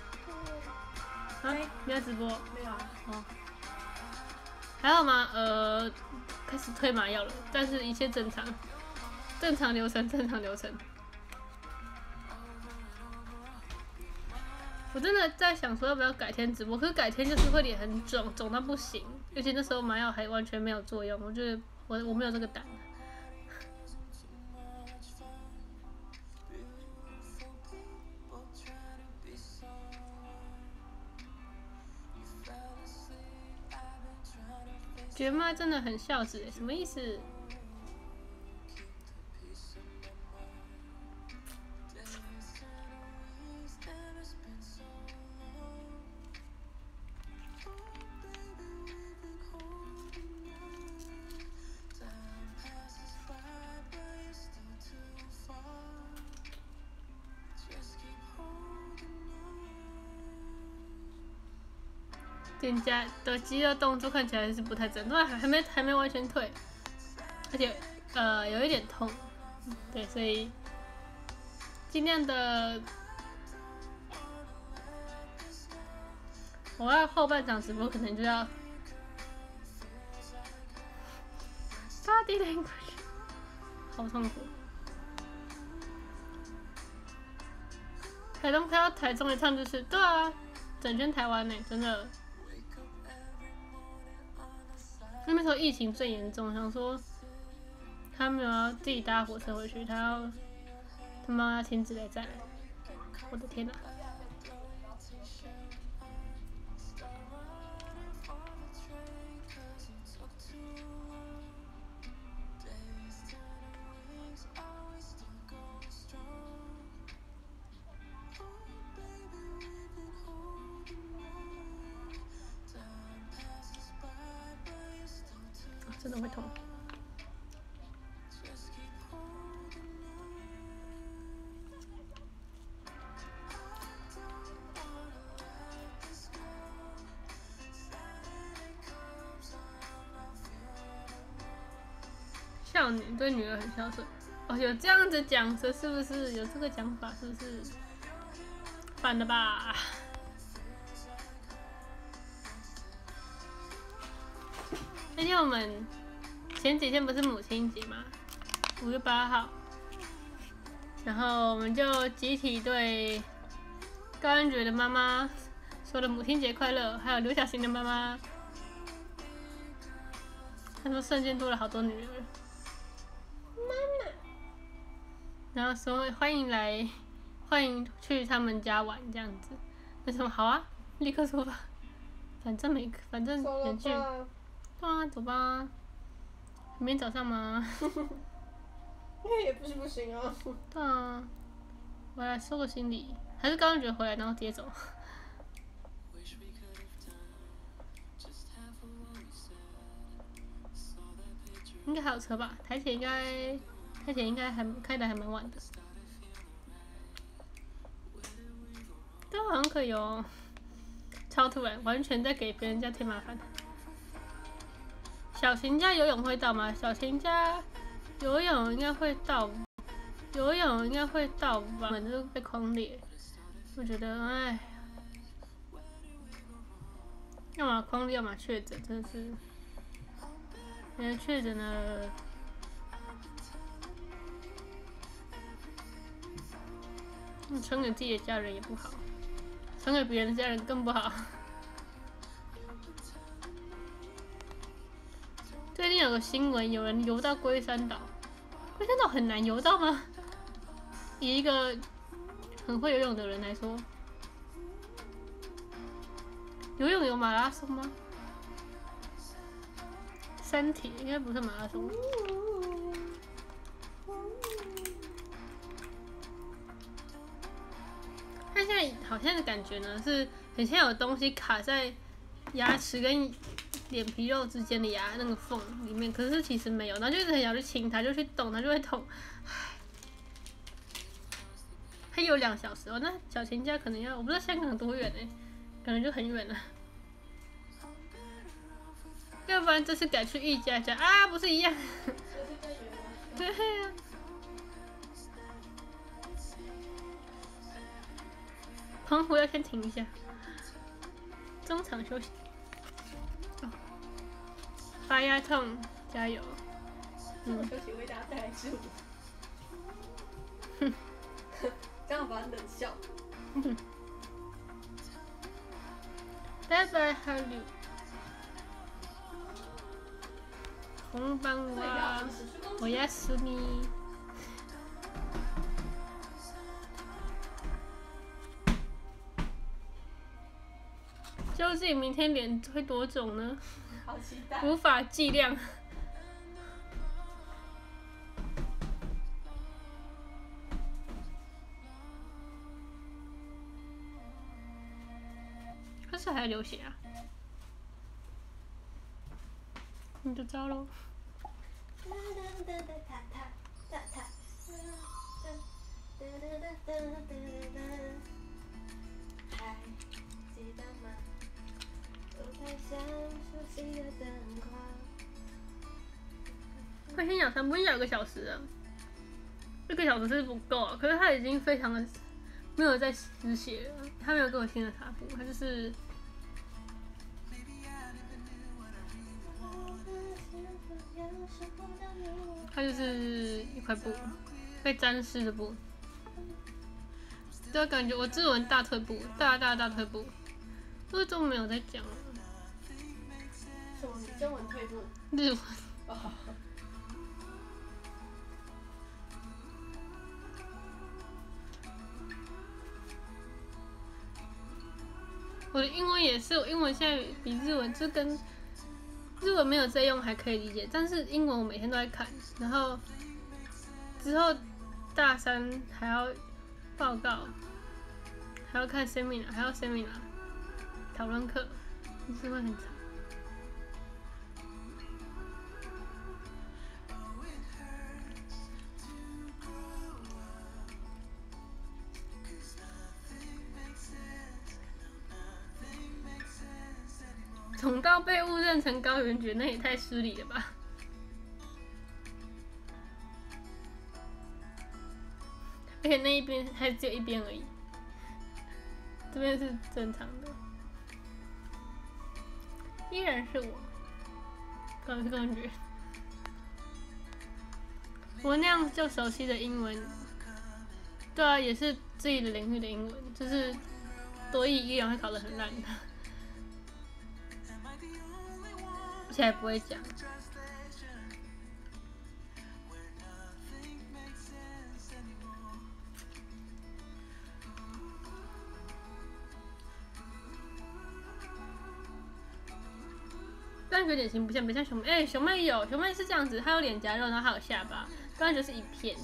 你要直播？ 没有啊。 哦。还好吗？呃，开始推麻药了，但是一切正常，正常流程，正常流程。我真的在想说要不要改天直播，可是改天就是会脸很肿，肿到不行，而且那时候麻药还完全没有作用，我觉得我我没有这个胆。觉妈真的很孝子，什么意思？脸颊的肌肉动作看起来是不太正，对，还还没还没完全退，而且呃有一点痛，对，所以尽量的，我要后半场直播可能就要 body language， 好痛苦。台东开到台中一趟就是对啊，整圈台湾呢、欸，真的。那时候疫情最严重，想说他没有要自己搭火车回去，他要他妈要亲自来载。我的天哪！ 真的会痛。孝女对女儿很孝顺。哦，有这样子讲，这是不是有这个讲法？是不是反的吧？那天我们前几天不是母亲节吗？五月八号，然后我们就集体对高安觉的妈妈说了母亲节快乐，还有刘晓行的妈妈，他说瞬间多了好多女儿。然后说欢迎来，欢迎去他们家玩这样子。为什么好啊？立刻说吧，反正没，反正远距。对啊，走吧。明天早上吗？ 那也不是不行啊。 对啊，我来收个行李，还是刚刚觉得回来然后直接走。应该还有车吧？台铁应该。台铁应该还开的还蛮晚的，但好像可以哦。超突然，完全在给别人家添麻烦。小晴家游泳会到吗？小晴家游泳应该会到，游泳应该会到吧？门就被框裂，我觉得哎，要么框裂，要么确诊，真的是，人家确诊了。传给自己的家人也不好，传给别人的家人更不好。最近有个新闻，有人游到龟山岛，龟山岛很难游到吗？以一个很会游泳的人来说，游泳有马拉松吗？三铁应该不是马拉松。但现在好像的感觉呢，是很像有东西卡在牙齿跟脸皮肉之间的牙那个缝里面，可是其实没有，然后就一直很想去亲它，就去动它就会痛。还有两小时哦，那小晴家可能要，我不知道香港有多远哎、欸，可能就很远了。要不然这次改去一家家啊，不是一样？对呀、啊。澎湖要先停一下，中场休息。哦，发压痛，加油！ 中场休息为大家带来之舞。哼，这样把它冷笑。 哼。拜拜，哈利。こんばんは。おやすみ。究竟明天脸会多肿呢？ 好期待。 无法计量。可是还流血啊？你就糟喽。快先养三不是养一个小时啊，一个小时是不够啊。可是他已经非常的没有在止血了，他没有给我新的擦布，他就是他就是一块布，被沾湿的布。对，感觉我日文大退步，大大大退步，因为中文没有在讲了。 什么？你中文退步？ 日文。 哦。 我的英文也是，我英文现在比日文就跟日文没有在用还可以理解，但是英文我每天都在看，然后之后大三还要报告，还要看 seminar， 还要 seminar 讨论课，就是会很长。 宠到被误认成高圆觉，那也太失礼了吧！而且那一边还只有一边而已，这边是正常的，依然是我高高圆觉。我那样就熟悉的英文，对啊，也是自己的领域的英文，就是多益依然会考得很烂的。而且还不会讲。但有点形不像，不像熊妹。哎、欸，熊妹有，熊妹是这样子，她有脸颊肉，然后还有下巴，刚才就是一片。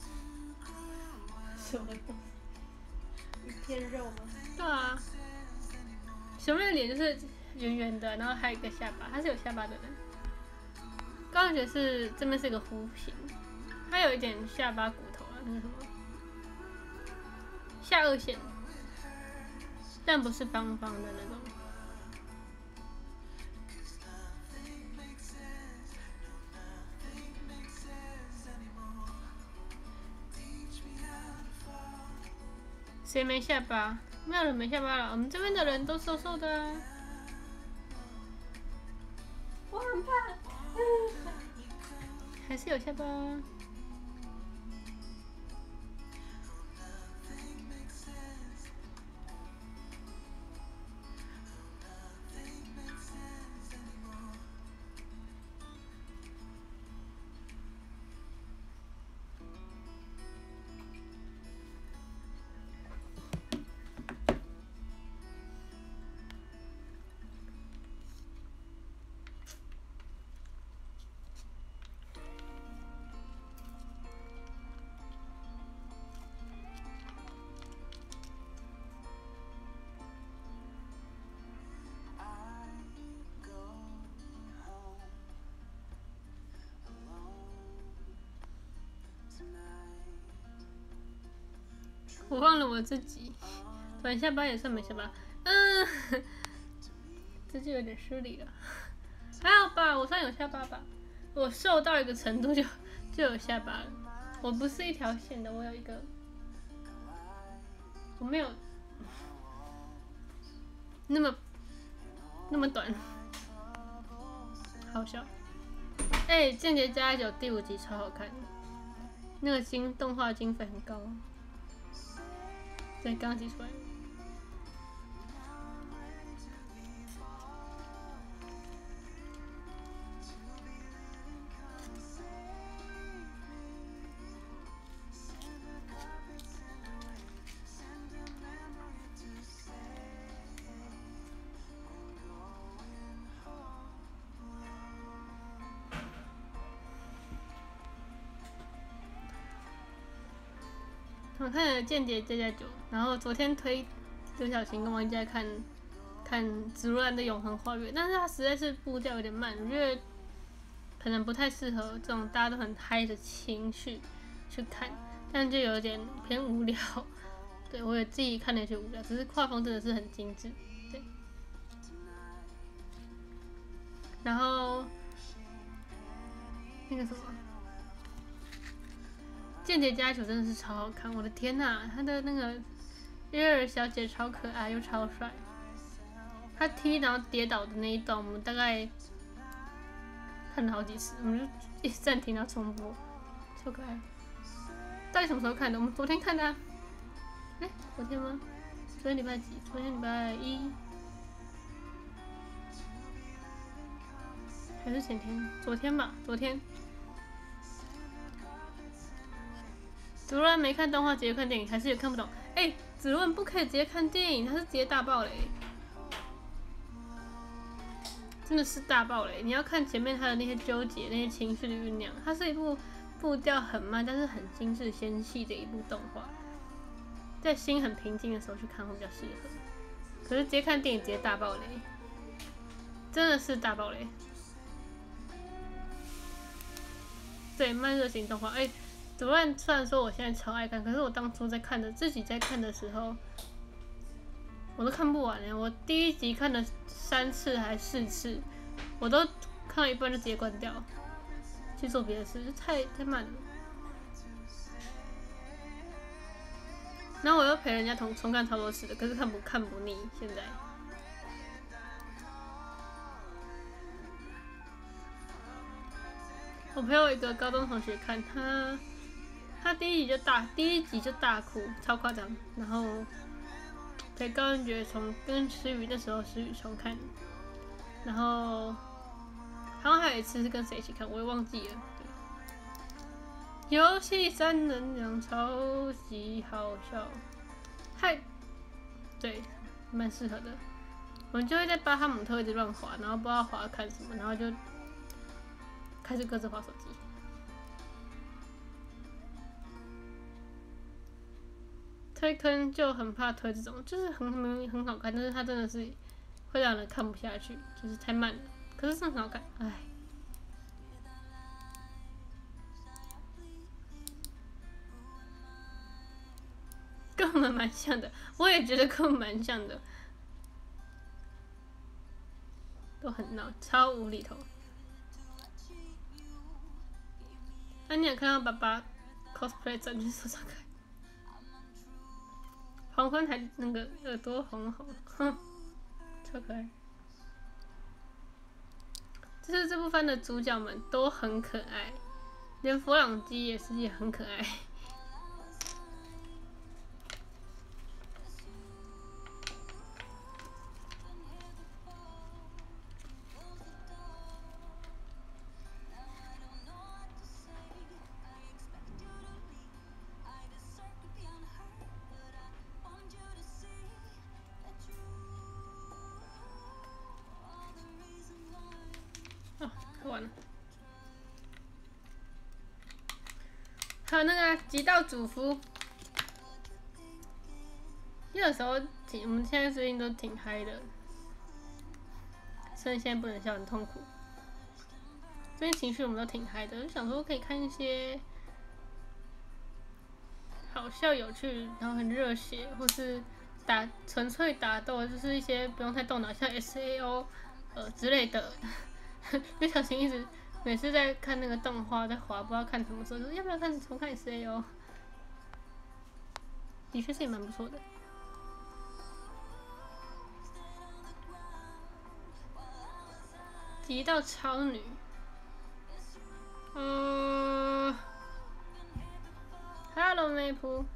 什么东西？一片肉吗？ 对啊。熊妹的脸就是圆圆的，然后还有一个下巴，她是有下巴的人。高圆觉是这边是一个弧形，它有一点下巴骨头啊，那个什么下颚线，但不是方方的那种。谁没下巴？没有人没下巴了，我们这边的人都瘦瘦的啊。 我很怕。 还是有下巴。我忘了我自己，短下巴也算没下巴，嗯，这就有点失礼了。还好吧，我算有下巴吧，我瘦到一个程度就就有下巴了。我不是一条线的，我有一个，我没有那么那么短，好笑。哎、欸，《间谍加一九》第五集超好看，那个经动画经费很高。对，刚挤出来。我看了《间谍加加九》，然后昨天推刘晓晴跟王一佳看看紫罗兰的《永恒花园》，但是它实在是步调有点慢，我觉得可能不太适合这种大家都很嗨的情绪去看，但就有点偏无聊。对，我也自己看了有些无聊，只是画风真的是很精致。对，然后那个什么。《间谍加九》真的是超好看，我的天哪！他的那个约尔小姐超可爱又超帅，他踢然后跌倒的那一段，我们大概看了好几次，我们就一直暂停然后重播，超可爱。到底什么时候看的？我们昨天看的、啊。哎、欸，昨天吗？昨天礼拜几？昨天礼拜一，还是前天？昨天吧，昨天。紫罗兰没看动画，直接看电影，还是也看不懂。哎、欸，紫罗兰不可以直接看电影，它是直接大爆雷，真的是大爆雷。你要看前面它的那些纠结、那些情绪的酝酿。它是一部步调很慢，但是很精致纤细的一部动画，在心很平静的时候去看会比较适合。可是直接看电影，直接大爆雷，真的是大爆雷。对，慢热型动画，哎、欸。紫罗兰虽然说我现在超爱看，可是我当初在看的自己在看的时候， 我都看不完哎，我第一集看了三次还四次，我都看到一半就直接关掉，去做别的事，太太慢了。然后我又陪人家重重看超多次的，可是看不看不腻。现在，我陪我一个高中同学看，他他第一集就大第一集就大哭，超夸张。然后陪高恩觉重跟诗雨那时候诗雨重看，然后好像还有一次是跟谁一起看，我也忘记了。游戏三能量超级好笑，太对，蛮适合的。我们就会在巴哈姆特一直乱滑，然后不知道滑看什么，然后就开始各自滑手机。推坑就很怕推这种，就是很明明很好看，但是它真的是会让人看不下去，就是太慢了。可是真的很好看，唉。跟我们蛮像的，我也觉得跟我们蛮像的，都很闹，超无厘头。那、啊、你有看到爸爸 cosplay 转去手上看？黄昏还那个耳朵红红，哼，超可爱。就是这部番的主角们都很可爱，连佛朗基也是也很可爱。哦，喝完了。还有那个极道主夫，有时候挺，我们现在最近都挺嗨的，虽然现在不能笑，很痛苦。最近情绪我们都挺嗨的，就想说可以看一些好笑、有趣，然后很热血，或是打纯粹打斗，就是一些不用太动脑，像 S A O 呃之类的。就小新一直每次在看那个动画，在滑，不知道看什么时候，就是要不要看重看 S A O？ 的确是也蛮不错的。极道超女，嗯 ，Hello 妹夫，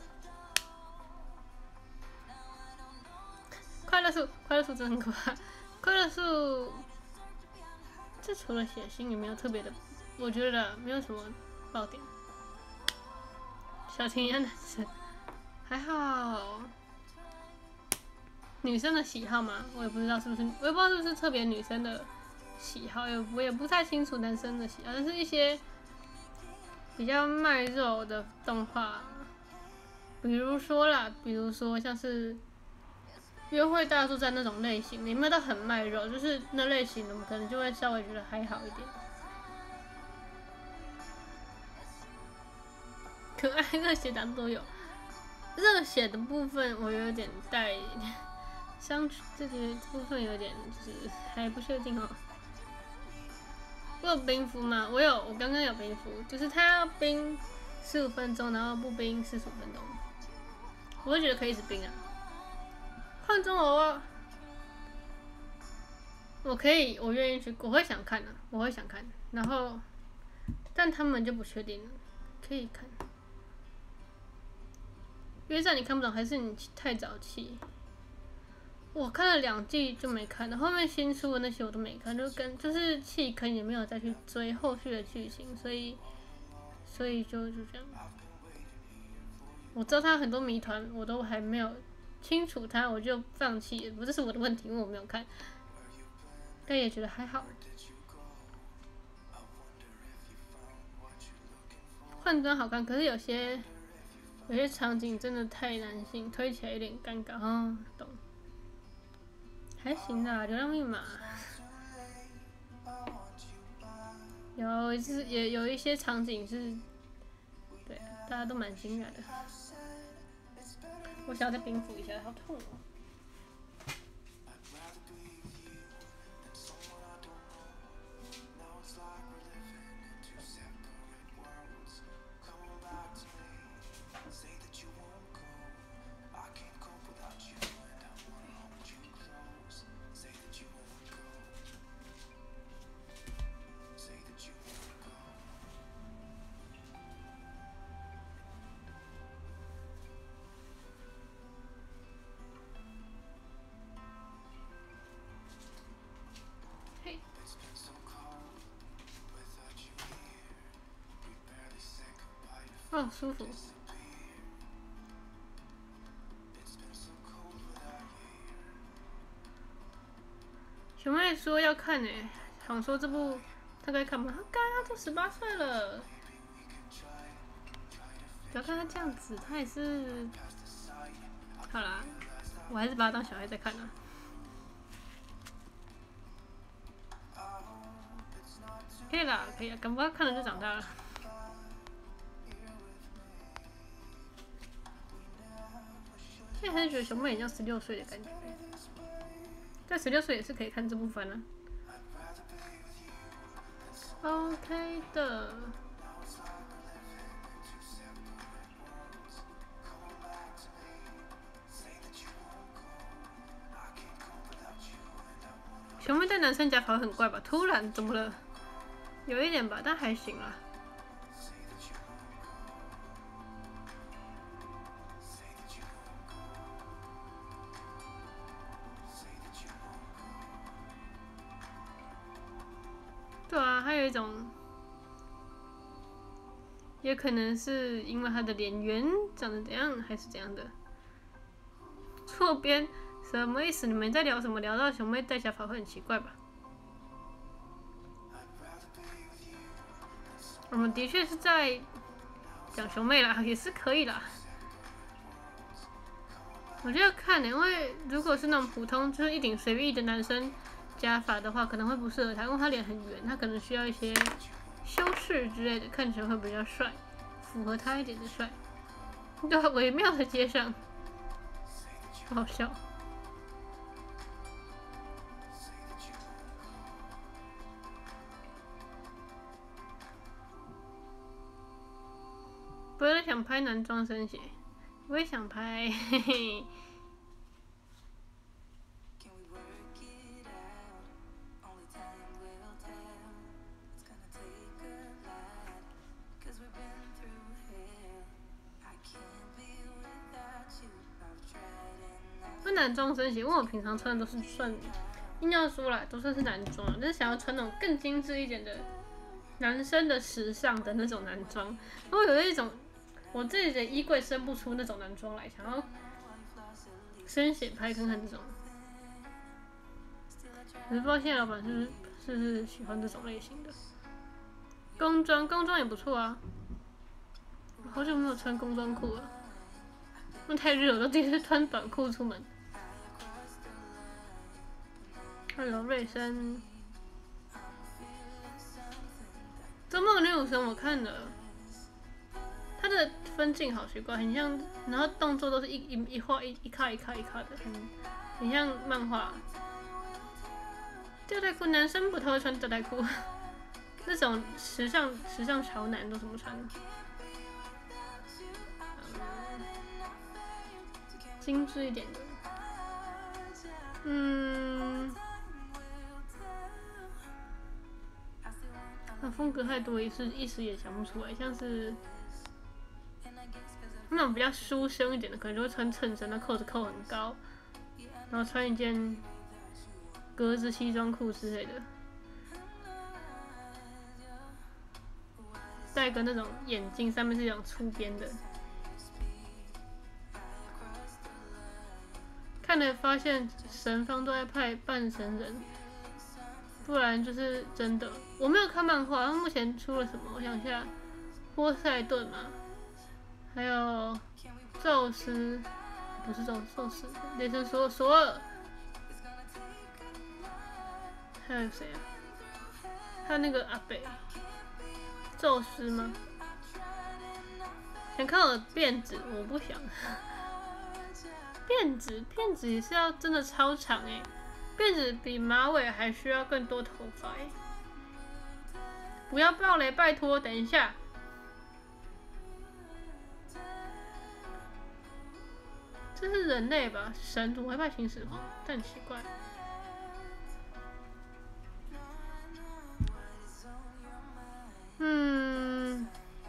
快乐树，快乐树真的很可怕，快乐树。这除了血腥也没有特别的，我觉得没有什么爆点。小婷一样男生，还好。女生的喜好嘛，我也不知道是不是，我也不知道是不是特别女生的喜好，也我也不太清楚男生的喜好，但是一些比较卖肉的动画，比如说啦，比如说像是。约会大作战那种类型，里面都很卖肉，就是那类型的，我们可能就会稍微觉得还好一点。可爱、热血党都有，热血的部分我有点带，相这个部分有点就是还不确定哦。我有冰敷吗？我有，我刚刚有冰敷，就是它要冰十五分钟，然后不冰四十五分钟，我会觉得可以一直冰啊。换中我，我可以，我愿意去，我会想看的、啊，我会想看。然后，但他们就不确定了，可以看。约战你看不懂，还是你太早期？我看了两季就没看了，后面新出的那些我都没看，就跟就是弃坑也没有再去追后续的剧情，所以，所以就就这样。我知道他很多谜团，我都还没有。清楚它，我就放弃了，不这是我的问题，因为我没有看，但也觉得还好。换装好看，可是有些有些场景真的太男性，推起来有点尴尬啊，懂？还行啦，流量密码有就是也有一些场景是，对，大家都蛮惊讶的。我想要再冰敷一下，好痛哦！ 哦，舒服。熊妹说要看诶、欸，想说这部她该看吗？她该，她都十八岁了。不要看她这样子，她也是。好啦，我还是把她当小孩在看啊。可以啦，可以啦，赶快看了就长大了。现在还是觉得熊妹很像十六岁的感觉，在十六岁也是可以看这部番啊。OK 的。熊妹对男生假发很怪吧？突然怎么了？有一点吧，但还行啦。对啊，还有一种，也可能是因为他的脸圆长得怎样，还是怎样的。错边什么意思？你们在聊什么？聊到熊妹戴假发会很奇怪吧？我们的确是在讲熊妹啦，也是可以啦。我觉得看、欸，因为如果是那种普通就是一顶随意的男生假发的话，可能会不适合他，因为他脸很圆，他可能需要一些修饰之类的，看起来会比较帅，符合他一点的帅。对啊，微妙的接上，好好笑。我有点想拍男装生写，我也想拍，嘿嘿。那男装生写，因为我平常穿的都是算，硬要说啦，都算是男装，但是想要穿那种更精致一点的男生的时尚的那种男装，然后有一种。我自己的衣柜生不出那种男装来，想要生写拍看看这种。我不知道现在老板是不是是不是喜欢这种类型的。工装，工装也不错啊。好久没有穿工装裤了，因为太热了，都第一次穿短裤出门。Hello， 瑞生。周末的女武神我看了。他的分镜好奇怪，很像，然后动作都是一一一画一一卡一卡一卡的，很很像漫画。吊带裤，男生不太会穿吊带裤，那种时尚时尚潮男都怎么穿？嗯，精致一点的，嗯，那风格太多，一时一时也想不出来，像是。那种比较书生一点的，可能就会穿衬衫，那扣子扣很高，然后穿一件格子西装裤之类的，戴个那种眼镜，上面是那种粗边的。看了发现神方都在拍半神人，不然就是真的。我没有看漫画，他目前出了什么？我想一下，波塞顿嘛。还有宙斯，不是宙宙斯，雷神索索尔，还有谁啊？还有那个阿北，宙斯吗？想看我的辫子，我不想。辫子，辫子也是要真的超长哎、欸，辫子比马尾还需要更多头发哎、欸。不要爆雷，拜托，等一下。这是人类吧？神怎么会拜秦始皇？这很奇怪。嗯，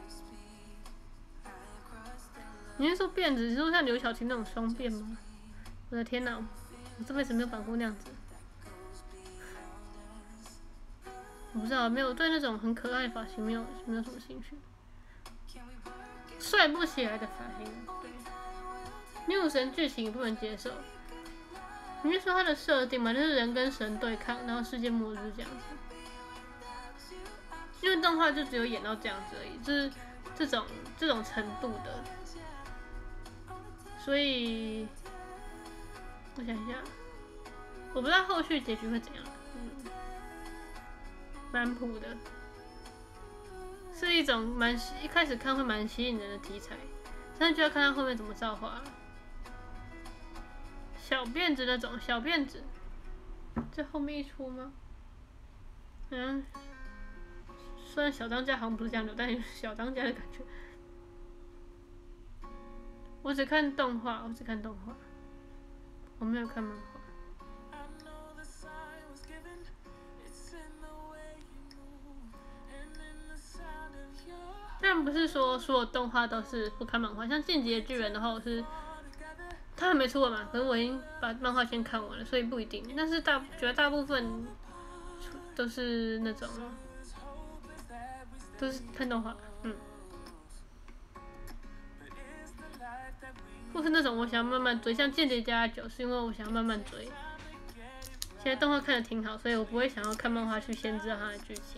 你是说辫子，是说像刘晓庆那种双辫吗？我的天哪，我这辈子没有绑过那样子。我不知道，没有对那种很可爱的发型没有没有什么兴趣。 帅不起来的发型。对，女武神剧情不能接受。你是说它的设定嘛，就是人跟神对抗，然后世界末日这样子。因为动画就只有演到这样子而已，就是这种这种程度的。所以，我想一下，我不知道后续结局会怎样。嗯，蛮普的，是一种蛮一开始看会蛮吸引人的题材，但是就要看它后面怎么造化了。小辫子那种小辫子，这后面一出吗？嗯，虽然小当家好像不是这样的，但有小当家的感觉。我只看动画，我只看动画，我没有看漫画。但不是说所有动画都是不看漫画，像《进击的巨人》的话，我是他还没出完嘛，可是我已经把漫画先看完了，所以不一定。但是大觉得大部分都是那种都是看动画，嗯，或是那种我想要慢慢追，像《间谍加九》是因为我想要慢慢追。现在动画看的挺好，所以我不会想要看漫画去先知道它的剧情。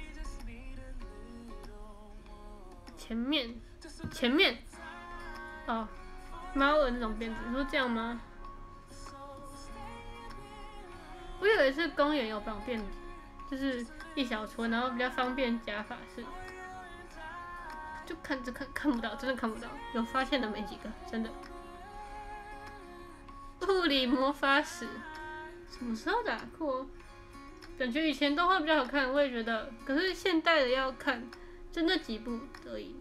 前面，前面，哦，猫的那种辫子，你说这样吗？我以为是公园有绑辫子，就是一小撮，然后比较方便夹发饰。就看着看看不到，真的看不到，有发现的没几个，真的。物理魔法使，什么时候的、啊？酷哦！感觉以前动画比较好看，我也觉得，可是现代的要看，就那几部而已。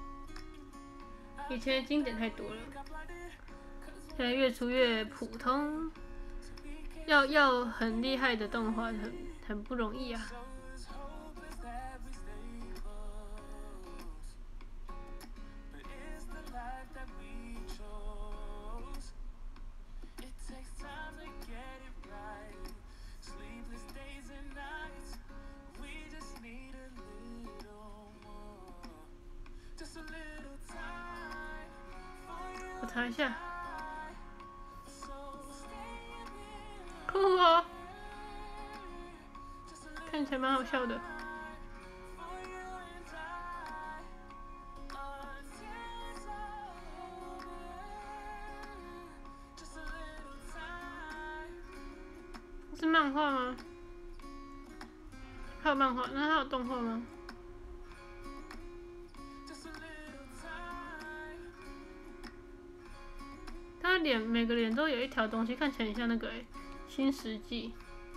以前的经典太多了，现在越出越普通。要要很厉害的动画，很很不容易啊。我查一下，酷哦，看起来蛮好笑的。是漫画吗？还有漫画，那还有动画吗？他脸每个脸都有一条东西，看起来很像那个诶、欸，新世纪。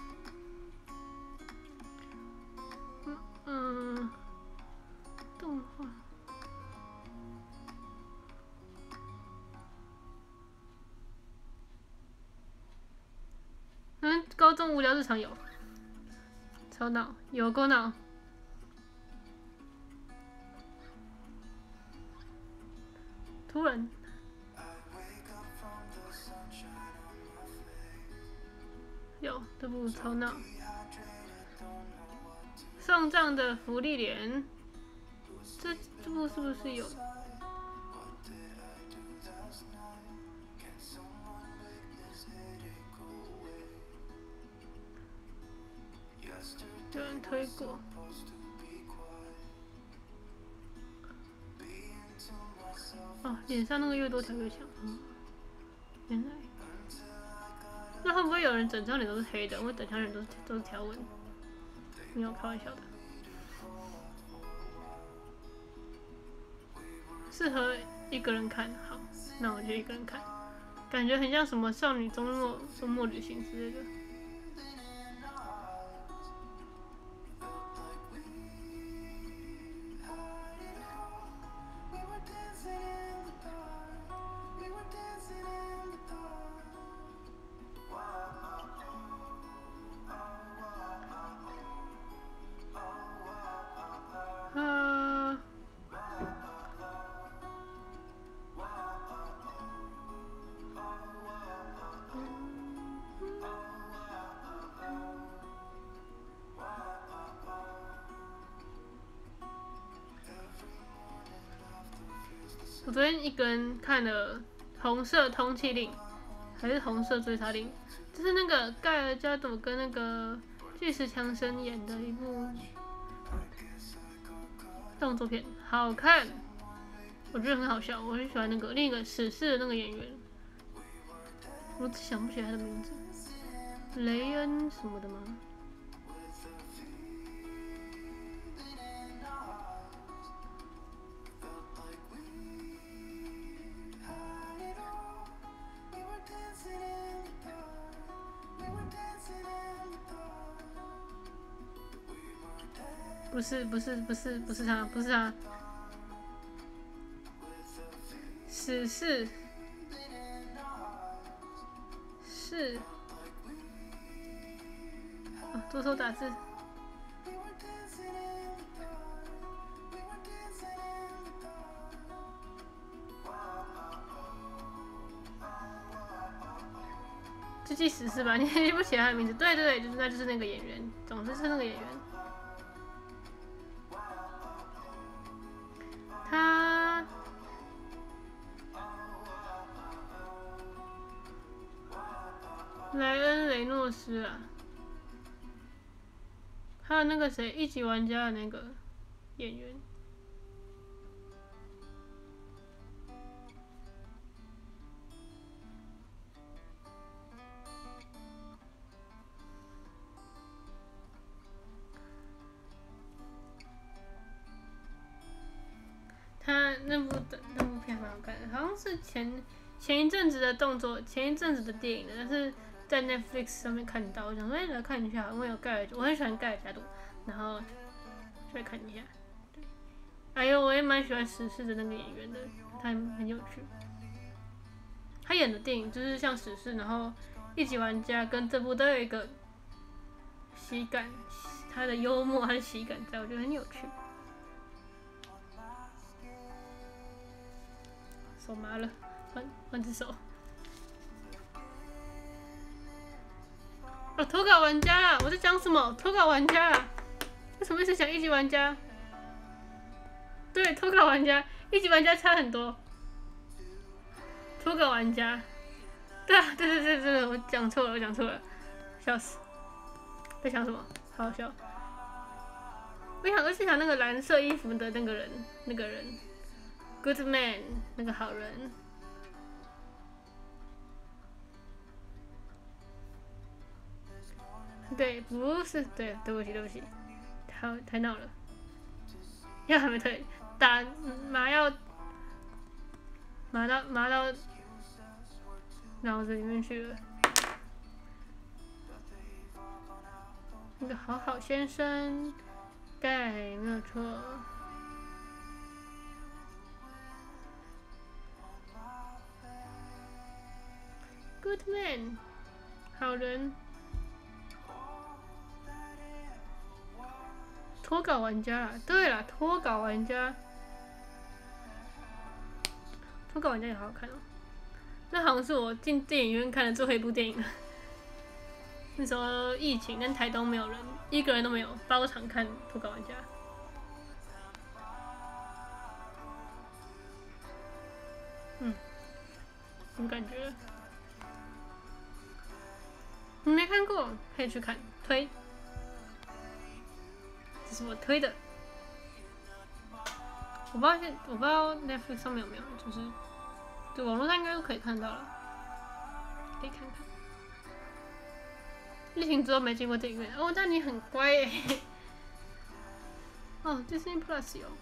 嗯嗯，动画。嗯，高中无聊日常有，超闹，有够闹。突然。有，这部超闹。送葬的福利莲，这这部是不是有？有人推过。哦，脸上那个越多条越强。嗯，原来。那会不会有人整张脸都是黑的？因为整张脸都是都是条纹，没有开玩笑的。适合一个人看，好，那我就一个人看。感觉很像什么少女周末周末旅行之类的。 我昨天一个人看了《红色通缉令》，还是《红色追杀令》，就是那个盖尔加朵跟那个巨石强森演的一部动作片，好看，我觉得很好笑，我很喜欢那个另一个死侍的那个演员，我想不起来他的名字，雷恩什么的吗？不是不是不是不是他不是他，死侍是啊，多手打字。就记死侍吧，你记不起来他的名字？对对对，就是那就是那个演员，总之是那个演员。他莱恩·雷诺斯啊，还有那个谁，一级玩家的那个演员。他那部的那部片蛮好看的，好像是前前一阵子的动作，前一阵子的电影的，但是在 Netflix 上面看到，我想说哎来看一下，因为有盖尔，我很喜欢盖尔加朵，然后就来看一下。对，还有我也蛮喜欢死侍的那个演员的，他很有趣。他演的电影就是像死侍，然后一级玩家跟这部都有一个喜感，他的幽默和喜感在，我觉得很有趣。手麻了，换换只手。哦，投稿玩家啦！我在讲什么？投稿玩家啦！为什么一直讲一级玩家？对，投稿玩家，一级玩家差很多。投稿玩家，对啊，对对对对，我讲错了，我讲错了，笑死！在想什么？好好笑。我想，我是想那个蓝色衣服的那个人，那个人。Good man， 那个好人。对，不是，对，对不起，对不起，太太闹了。药还没退，打麻药，麻到麻到脑子里面去了。那个好好先生，盖没有错。Good man， 好人。脱稿玩家啦，对啦，脱稿玩家，脱稿玩家也好好看哦。那好像是我进电影院看的最后一部电影了。那时候疫情，但台东没有人，一个人都没有，包场看脱稿玩家。嗯，什么感觉？你没看过，可以去看，推。这是我推的，我不知道现我不知道 Netflix 上面有没有，就是对网络上应该都可以看到了，可以看看。疫情之后没进过电影院，哦，那你很乖耶。哦 ，Disney Plus 有。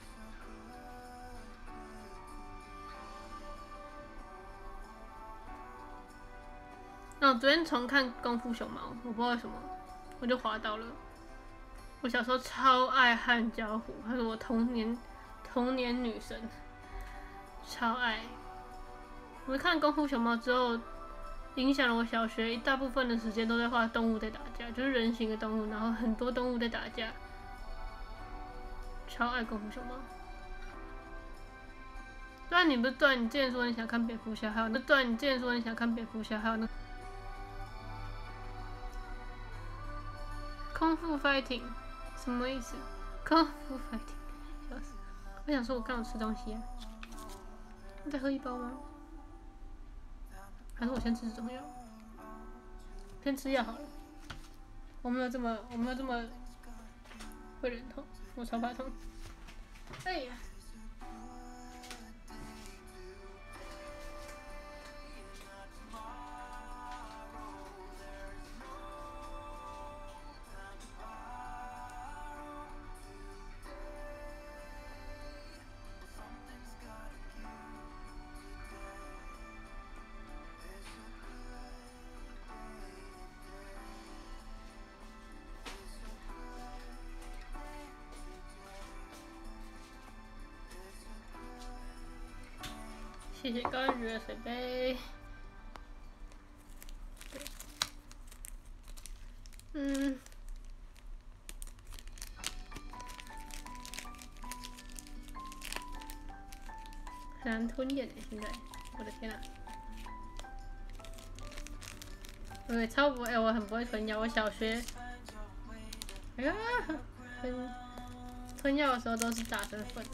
那我昨天重看《功夫熊猫》，我不知道为什么，我就滑到了。我小时候超爱汉江湖，她是我童年童年女神，超爱。我看《功夫熊猫》之后，影响了我小学一大部分的时间都在画动物在打架，就是人形的动物，然后很多动物在打架，超爱《功夫熊猫》。对啊，你不是对你之前说你想看蝙蝠侠，还有那对你之前说你想看蝙蝠侠，还有那空腹 fighting。什么意思？空腹 fighting，笑死！我想说，我刚有吃东西啊。 再喝一包吗？还是我先吃中药？先吃药好了。我没有这么，我没有这么会忍痛，我超怕痛。哎呀！谢谢高热水杯。嗯，很难吞咽的现在，我的天啊！我超不会，我很不会吞药。我小学，哎呀，吞吞药的时候都是打成粉。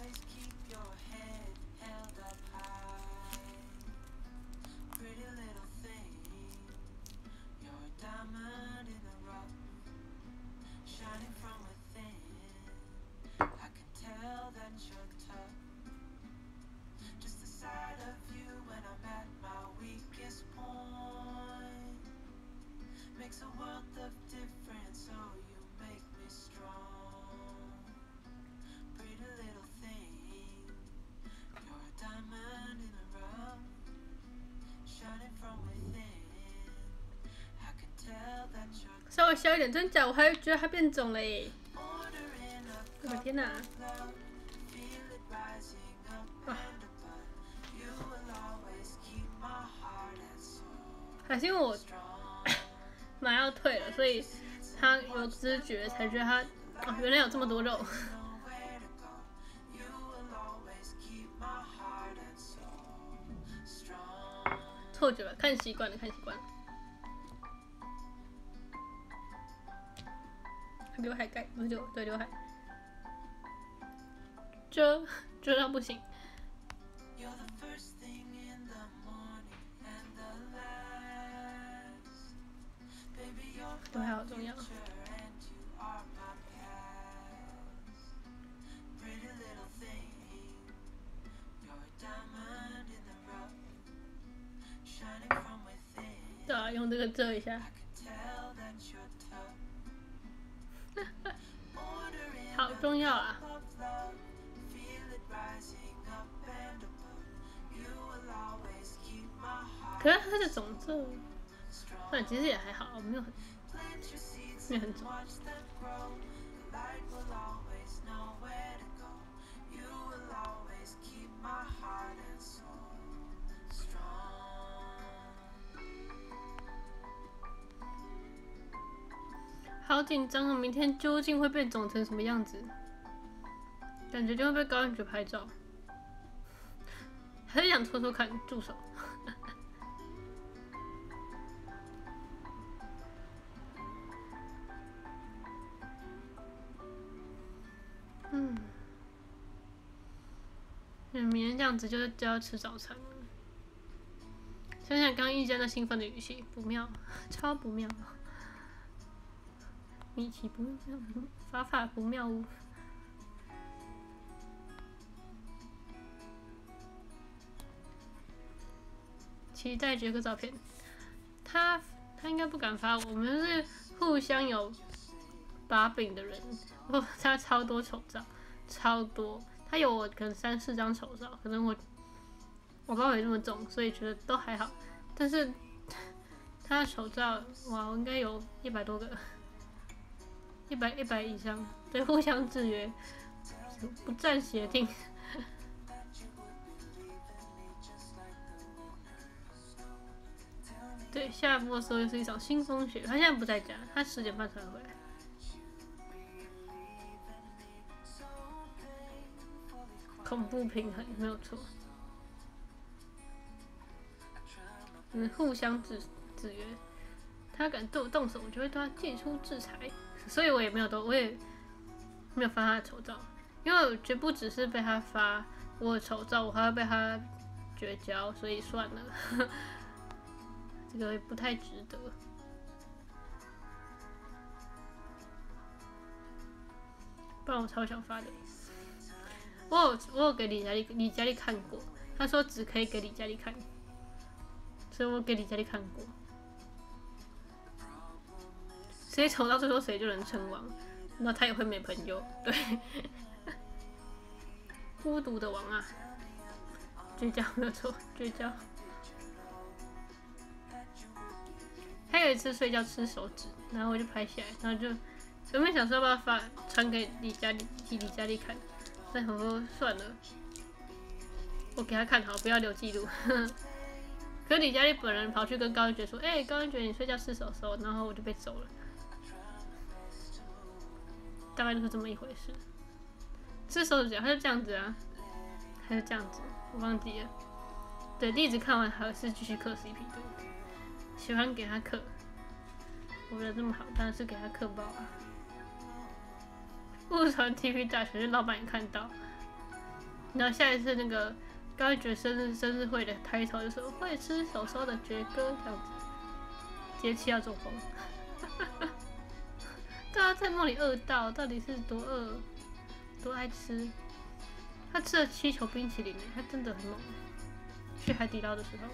稍微小一点，真假？我还觉得它变肿了耶！我的天哪！啊！还是因为我麻药退了，所以他有知觉，才觉得他哦，原来有这么多肉。错觉吧，看习惯了，看习惯了。刘海盖不是就对刘海，遮遮到不行。刘海好重要。对啊，用这个遮一下。好重要啊！可是它的肿色，但其实也还好，没有很，没有很肿。好紧张啊！明天究竟会被肿成什么样子？感觉就会被高安局拍照，还是想搓搓看，助手。嗯，明天这样子就就要吃早餐了。想想刚遇见那兴奋的语气，不妙，超不妙。米奇不用这样，法法不妙屋。期待截个照片，他他应该不敢发，我们是互相有把柄的人。哦，他超多丑照，超多，他有我可能三四张丑照，可能我我包围这么重，所以觉得都还好。但是他的丑照，哇，我应该有一百多个。一百一百以上，对，互相制约，不暂协定。对，下一步的时候又是一场腥风血雨。他现在不在家，他十点半才回来。恐怖平衡没有错。嗯，互相制制约。他敢对我动手，我就会对他祭出制裁。所以我也没有都，我也没有发他的丑照，因为我觉得不只是被他发， 我有丑照，我还要被他绝交，所以算了，这个也不太值得。不然我超想发的。我有我有给李佳丽李佳丽看过，他说只可以给李佳丽看，所以我给李佳丽看过。谁丑到最后谁就能称王，那他也会没朋友，对。孤独的王啊，绝交没有错，绝交。还有一次睡觉吃手指，然后我就拍下来，然后就原本想说要不要发传给李佳丽替李佳丽看，但我说算了，我给他看好，不要留记录。可是李佳丽本人跑去跟高恩觉说：“哎、欸，高恩觉你睡觉吃手手。”然后我就被走了，大概就是这么一回事。吃手指，他就这样子啊，还是这样子，我忘记了。对，例子看完还是继续嗑 C P 对，喜欢给他嗑，我人这么好，当然是给他嗑爆啊。误传 T V 大学，老板也看到。然后下一次那个高一觉生日生日会的开头就说会吃手手的绝哥这样子，节气要中风。对啊，在梦里饿到，到底是多饿？多爱吃，他吃了七球冰淇淋，他真的很猛。去海底捞的时候，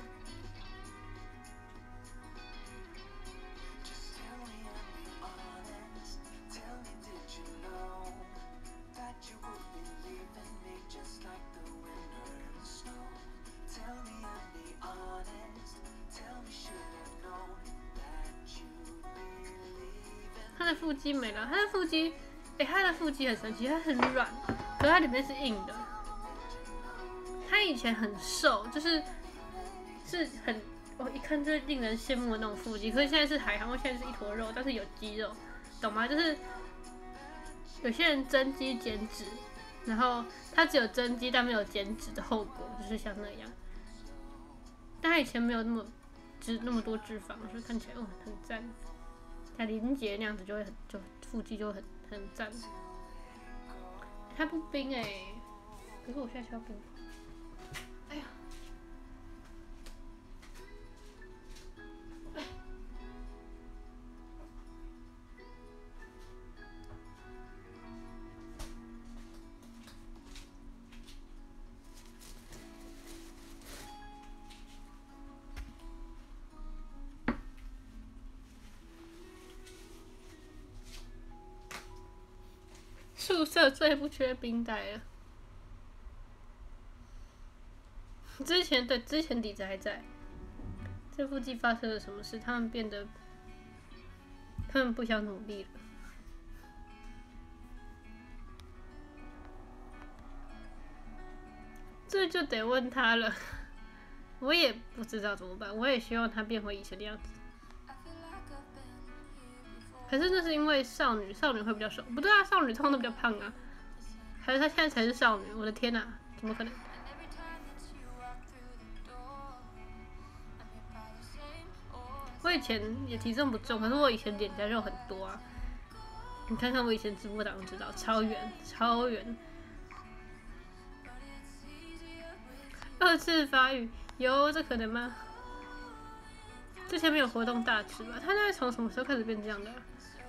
他的腹肌没了，他的腹肌。哎、欸，他的腹肌很神奇，它很软，可是它里面是硬的。他以前很瘦，就是是很，我、哦、一看就令人羡慕的那种腹肌。可是现在是还好，现在是一坨肉，但是有肌肉，懂吗？就是有些人增肌减脂，然后他只有增肌但没有减脂的后果，就是像那样。但他以前没有那么脂那么多脂肪，所以看起来哦很赞。像林杰那样子就会很，就腹肌就会很。很赞，它不冰哎、欸，可是我现在需要冰。哎呀，宿舍最不缺冰袋了。之前对，之前底子还在。这附近发生了什么事？他们变得，他们不想努力了。这就得问他了。我也不知道怎么办，我也希望他变回以前的样子。可是那是因为少女，少女会比较瘦，不对啊，少女通常都比较胖啊。还是她现在才是少女？我的天哪、啊，怎么可能？我以前也体重不重，可是我以前脸颊肉很多啊。你看看我以前直播档就知道，超圆，超圆。二次发育有这可能吗？之前没有活动大吃吧？他大概从什么时候开始变这样的、啊？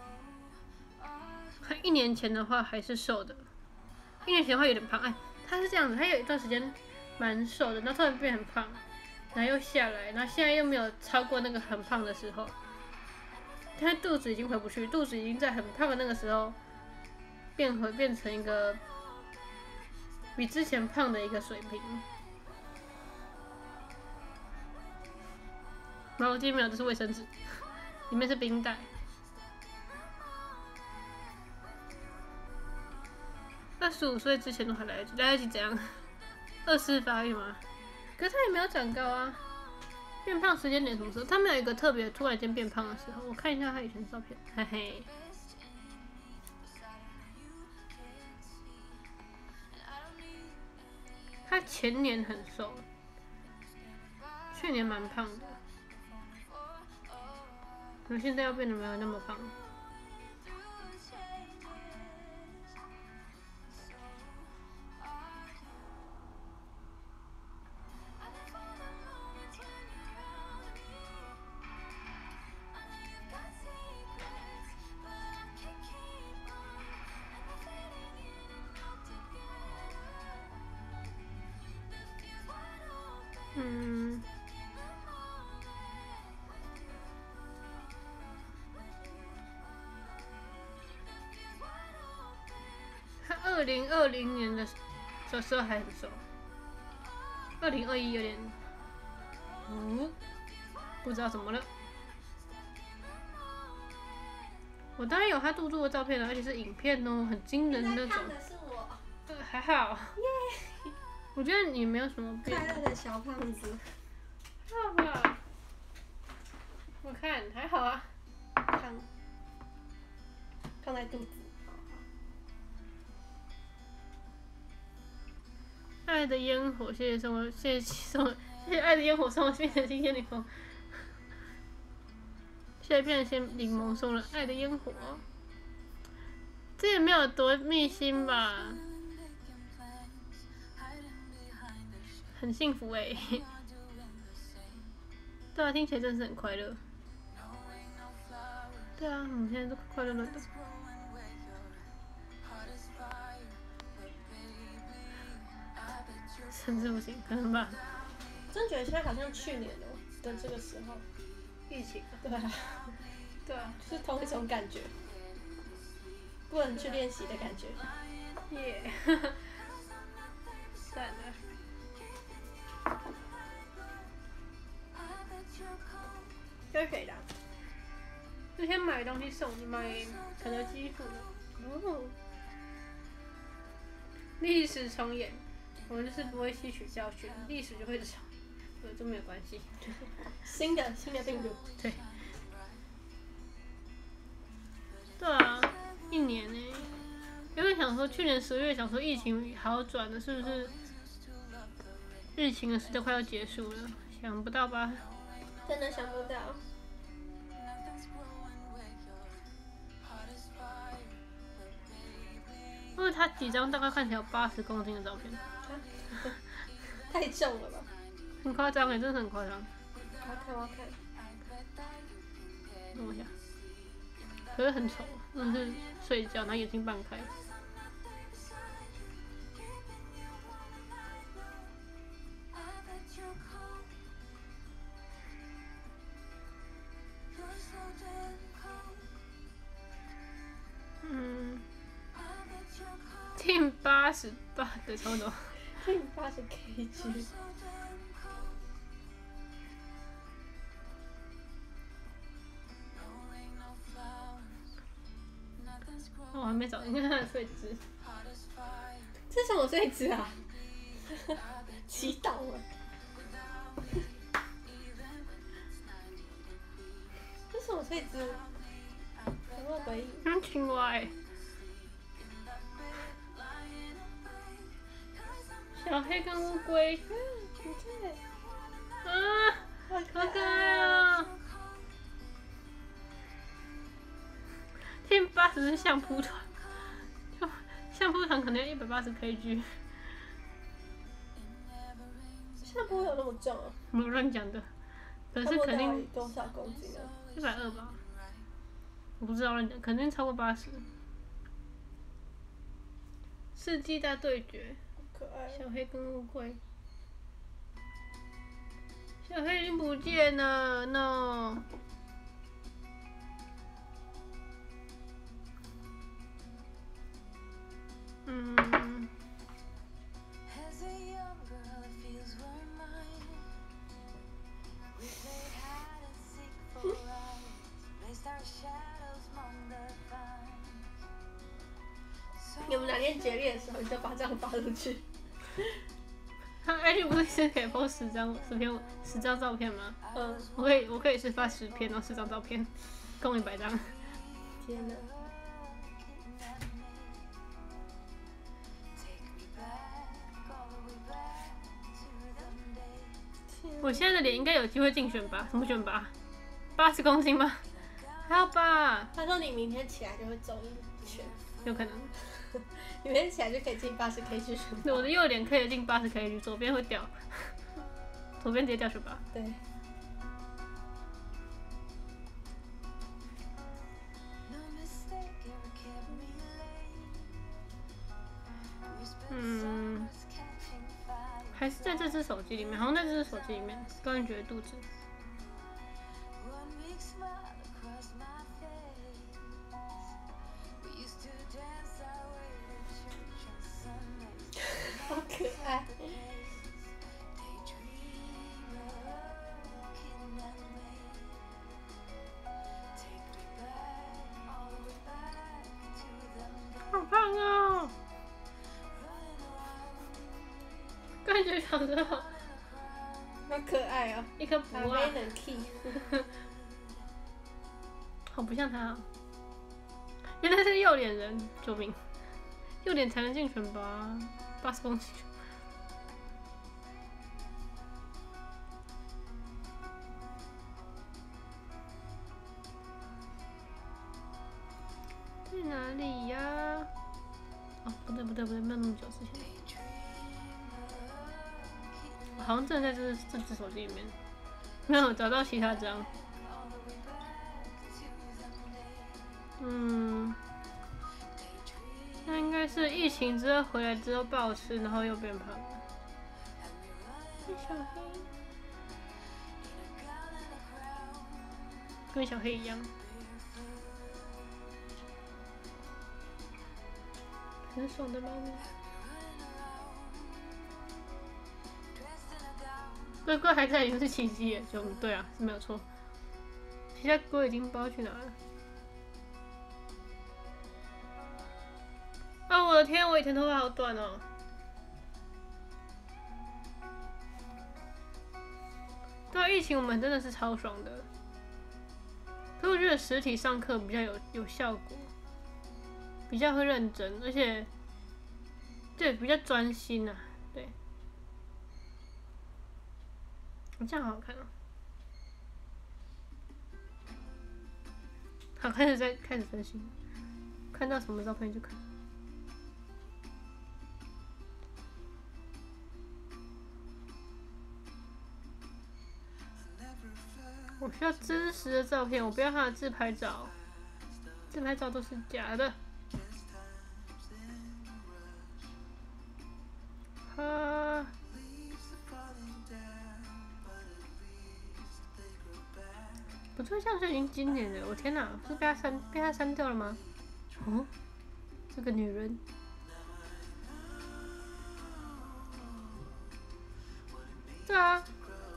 他一年前的话还是瘦的，一年前的话有点胖。哎，他是这样子，他有一段时间蛮瘦的，然后突然变很胖，然后又下来，然后现在又没有超过那个很胖的时候。他肚子已经回不去，肚子已经在很胖的那个时候变回变成一个比之前胖的一个水平。毛巾没有，这是卫生纸，里面是冰袋。二十五岁之前都还来得及，来得及怎样？二次发育吗？可是他也没有长高啊。变胖时间点什么时候？他没有一个特别突然间变胖的时候。我看一下他以前的照片，嘿嘿。他前年很瘦，去年蛮胖的，可是现在又变得没有那么胖。 二零二零年的的时候还很瘦，二零二一有点，嗯，不知道怎么了。我当然有他肚肚的照片了，而且是影片哦，很惊人的那种。 看的是我。 呃，还好。耶。我觉得你没有什么变。 快乐的小胖子。 还好吧。我看还好啊。 胖。胖在肚子。 爱的烟火，谢谢送我，谢谢送我，谢谢爱的烟火送我变成新鲜柠檬。谢谢变成鲜柠檬送了爱的烟火。这也没有多密心吧？很幸福哎、欸。对啊，听起来真的是很快乐。对啊，我们现在都快乐乐的。甚至不行，可能吧。 真觉得现在好像去年哦的这个时候， 疫情。 对啊， 对啊， 是同一种感觉，不能去练习的感觉。 耶，算了。跟谁的？之前买东西送你，买肯德基送的。哦。历史重演，我们就是不会吸取教训，历史就会重演，对，这没有关系。 新的新的病毒。 对。对啊，一年呢、欸。原本想说去年十月想说疫情好转了，是不是？疫情的时代快要结束了，想不到吧？ 真的想不到。 因为他几张大概看起来有八十公斤的照片， 太重了吧？ 很夸张哎，真的很夸张。 我要看，我要看。 弄一下，可是很丑，真的是睡觉，然后眼睛半开。嗯。Team 八十八的超多。 Team 八十 K G。 哦，我还没找，你看他的睡姿。 这是什么睡姿啊？祈祷了。这是什么睡姿？有没有回应？ 嗯，青蛙哎。小黑跟乌龟。 嗯，对。 啊，好可爱啊！Team 八十是相扑团，就相扑团可能要一百八十 K G。 相扑有那么重啊？ 没有乱讲的，可是肯定多少公斤啊？ 一百二吧，我不知道乱讲，肯定超过八十。世纪大对决。 可爱。 小黑跟乌龟。小黑已经不见了 ，no。嗯。 你们哪天决裂的时候，你就把这样发出去。 他 I G 不是是可以 po 十张、十篇、十张照片吗？ 嗯。 我可以，我可以是发十篇，然后十张照片，共一百张。 天哪！ 我现在的脸应该有机会竞选吧？什么选拔？八十公斤吗？还好吧。 他说你明天起来就会中一圈。 有可能。 你明天起来就可以进八十 K G 选拔。 我的右脸可以进八十 K G， 左边会掉，左边直接掉选拔。 对。 嗯，还是在这只手机里面，好像在这只手机里面，高人觉得肚子。 可爱。 好胖哦！感觉小时候好可爱哦、 一颗不啊， 啊， 没能 key。 好不像他、啊。原来是右脸人，救命！右脸才能竞选吧？八十公斤。在哪里呀、啊？哦，不对不对不对，没有那么久之前。我好像真的在这这只手机里面，没有找到其他张。嗯，那应该是疫情之后回来之后暴吃，然后又变胖了。小黑，跟小黑一样。很爽的猫咪。龟龟还在，已经是奇迹耶！就对啊，是没有错。其他龟已经不知道去哪了。啊！我的天，我以前头发好短哦。对啊，疫情我们真的是超爽的。可我觉得实体上课比较有有效果，比较会认真，而且对比较专心啊。对，这样好好看哦。好，开始在开始分析，看到什么照片就看。我需要真实的照片，我不要他的自拍照，自拍照都是假的。啊！不对，这样就已经今年了，我天哪，是被他删被他删掉了吗？哦，这个女人。对啊。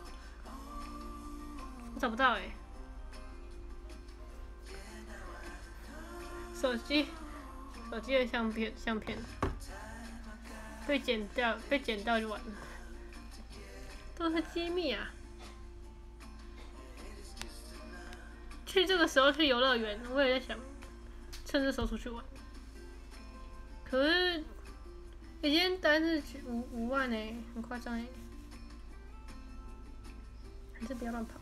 我找不到哎、欸，手机手机的相片相片被剪掉，被剪掉就完了，都是机密啊！去这个时候去游乐园，我也在想，趁这时候出去玩。可是一天单是五五万哎、欸，很夸张哎，还是不要乱跑。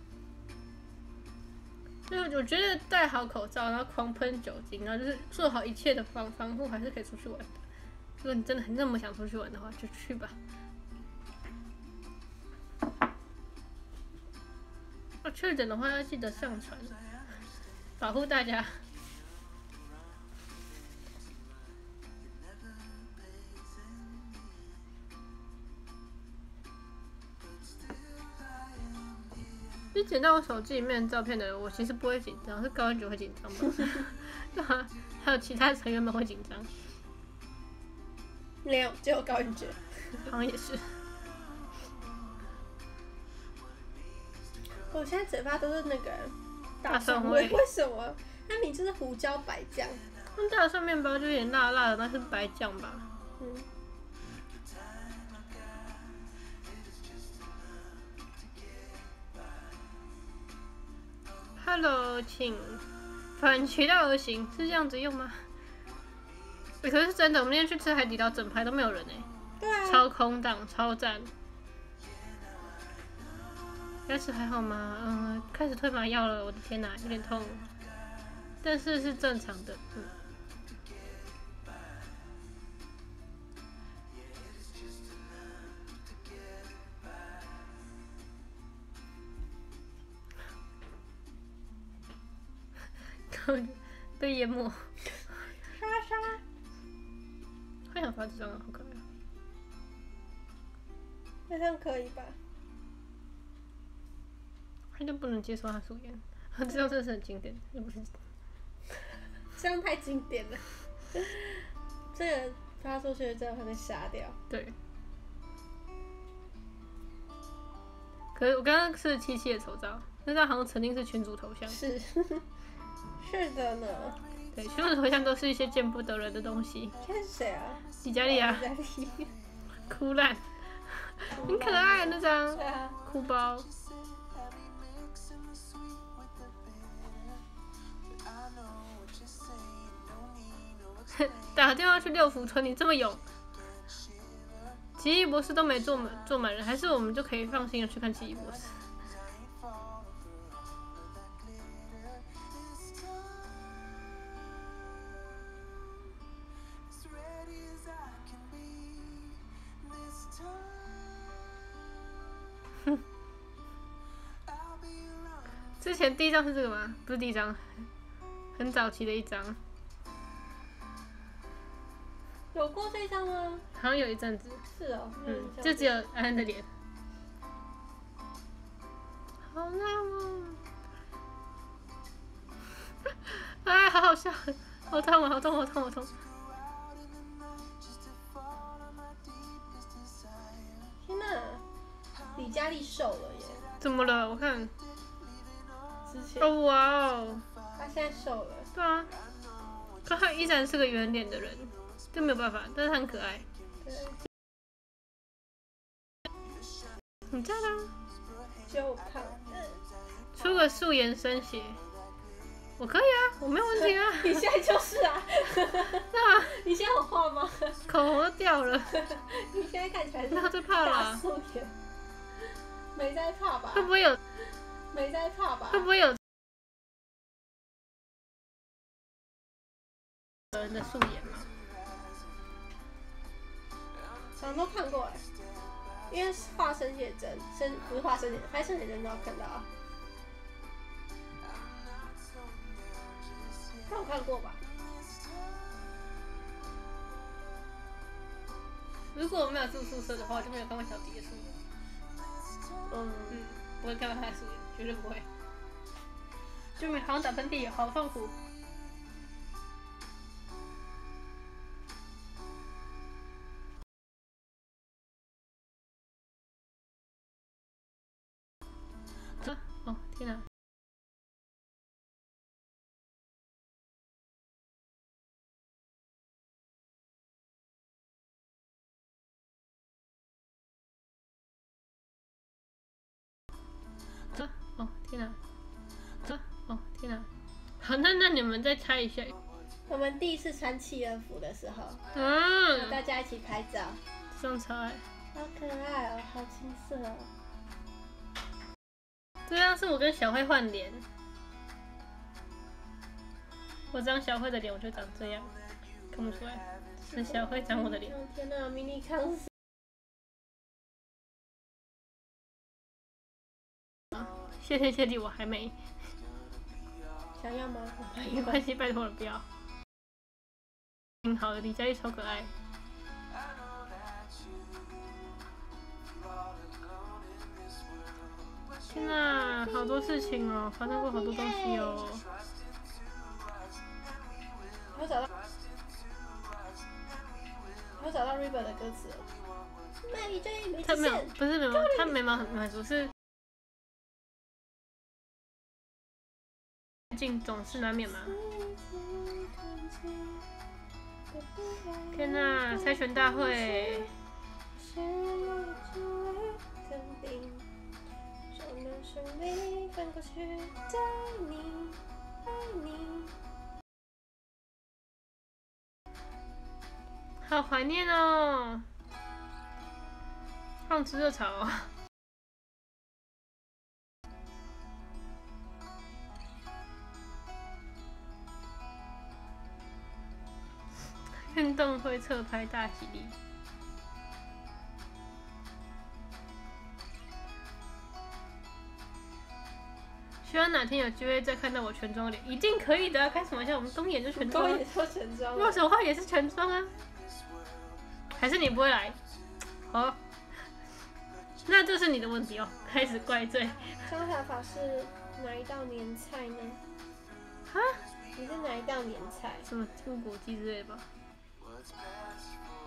所以我觉得戴好口罩，然后狂喷酒精，然后就是做好一切的防防护，还是可以出去玩的。如果你真的很那么想出去玩的话，就去吧。啊，确诊的话要记得上传，保护大家。就捡到我手机里面的照片的人，我其实不会紧张，是高一九会紧张吧？对啊，还有其他成员们会紧张。 没有，只有高一九。 好像也是。 我现在嘴巴都是那个大蒜味， 味， 为什么？那你就是胡椒白酱。 那大蒜面包就有点辣辣的，那是白酱吧？ 嗯。 Hello， 请反其道而行，是这样子用吗？欸、可是真的，我们那天去吃海底捞，整排都没有人哎、欸， 对啊， 超空荡，超赞。牙齿还好吗？嗯，开始退麻药了，我的天哪，有点痛，但是是正常的，嗯。被淹没， 莎莎， 快想发这张了，好可爱。 这样可以吧？ 他就不能接受他素颜，这张真的是很经典，又不是。 这样太经典了。这个发出去之后会被杀掉。 对。可是我刚刚是七七的头照，那张好像曾经是群主头像。 是，是的呢。 对，群主头像都是一些见不得人的东西。 看是谁啊？ 李佳丽啊。 李佳丽。 哭烂，很可爱那张。 对啊。 哭包。打电话去六福村，你这么勇，奇异博士都没坐满坐满人，还是我们就可以放心的去看奇异博士。之前第一张是这个吗？不是第一张，很早期的一张。 有过这一张吗？ 好像有一阵子。 是哦。 嗯，就只有安安的脸。好浪哦！哎，好好笑，好痛啊！好痛！好痛！好痛！ 天哪，李佳丽瘦了耶！ 怎么了？我看。 之前。 哦哇哦！ 她现在瘦了。 对啊，可她依然是个圆脸的人。就没有办法，但是他很可爱。 对。 很赞啊！ 就看。 出个素颜生写，我可以啊，我没有问题啊。 你现在就是啊。 那啊。 你现在有画吗？ 口红都掉了。 你现在看起来是。 那最怕了、啊。 素颜。没在怕吧？ 会不会有？ 没在怕吧？ 会不会有？人的素颜吗？ 常都看过哎，因为画生写真，生不是画生写，拍生写真都要看到啊。他有看过吧？ 如果我没有住宿舍的话，我就没有看过小迪的素颜。 嗯嗯，不会看到他的素颜，绝对不会。就没好像打喷嚏，好痛苦。啊！哦，天哪！啊！哦，天哪！啊！哦，天哪！好，那那你们再猜一下。 我们第一次穿契恩服的时候， 嗯， 大家一起拍照， 这样超爱。 好可爱哦，好青涩哦。 这样是我跟小慧换脸，我长小慧的脸，我就长这样，看不出来，是小慧长我的脸。 天哪，迷你康斯。 谢天谢地，我还没。 想要吗？ 没关系，拜托了，不要。挺好的，李佳丽超可爱。天哪，好多事情哦，发生过好多东西哦。 我找到，我找到 River 的歌词了。美追美他没有，不是眉毛，他眉毛很满足，是境总是难免嘛。天哪，猜拳大会！好怀念哦，好想吃热炒哦。运动会侧拍大喜力。希望哪天有机会再看到我全妆脸，一定可以的、啊。开什么玩笑，我们东眼就全妆、啊， 东眼就全妆。 握手画也是全妆啊。还是你不会来？哦，那这是你的问题哦。开始怪罪。 张小法是哪一道年菜呢？ 哈？ 你是哪一道年菜？ 什么无骨鸡之类的吧？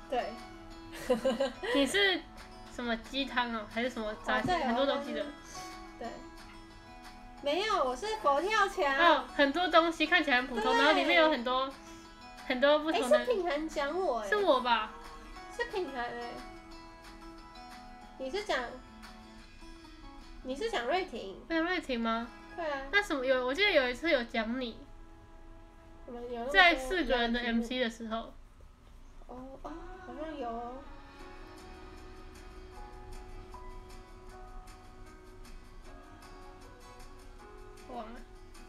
对。 你是什么鸡汤哦，还是什么炸鸡？ 哦对很多东西的。 对。没有，我是佛跳墙。 哦，很多东西看起来很普通， 对然后里面有很多很多不哎、 同的。 是品涵讲我哎、 是我吧？ 是品涵哎。你是讲，你是讲瑞婷？ 我讲瑞婷吗？ 对啊。 那什么有？我记得有一次有讲你， 我们有那么多在四个人的样 M 子 C 的时候。 哦哦，好像有哦。 忘了。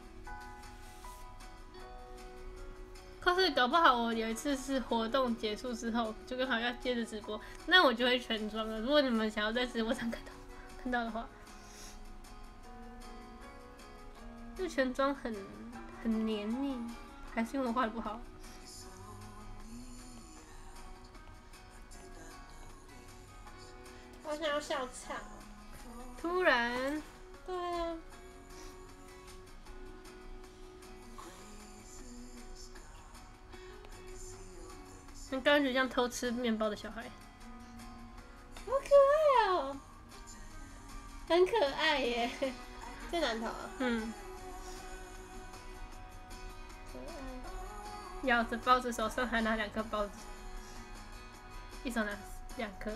可是搞不好我有一次是活动结束之后，就刚好要接着直播，那我就会全妆了。如果你们想要在直播上看到看到的话，就全妆很很黏腻，还是因为我画的不好？ 我想要笑场。 突然， 对啊。 那感觉像偷吃面包的小孩。 好可爱哦、很可爱耶。这男头啊。 嗯， 可爱。 咬着包子，手上还拿两颗包子，一手拿两颗。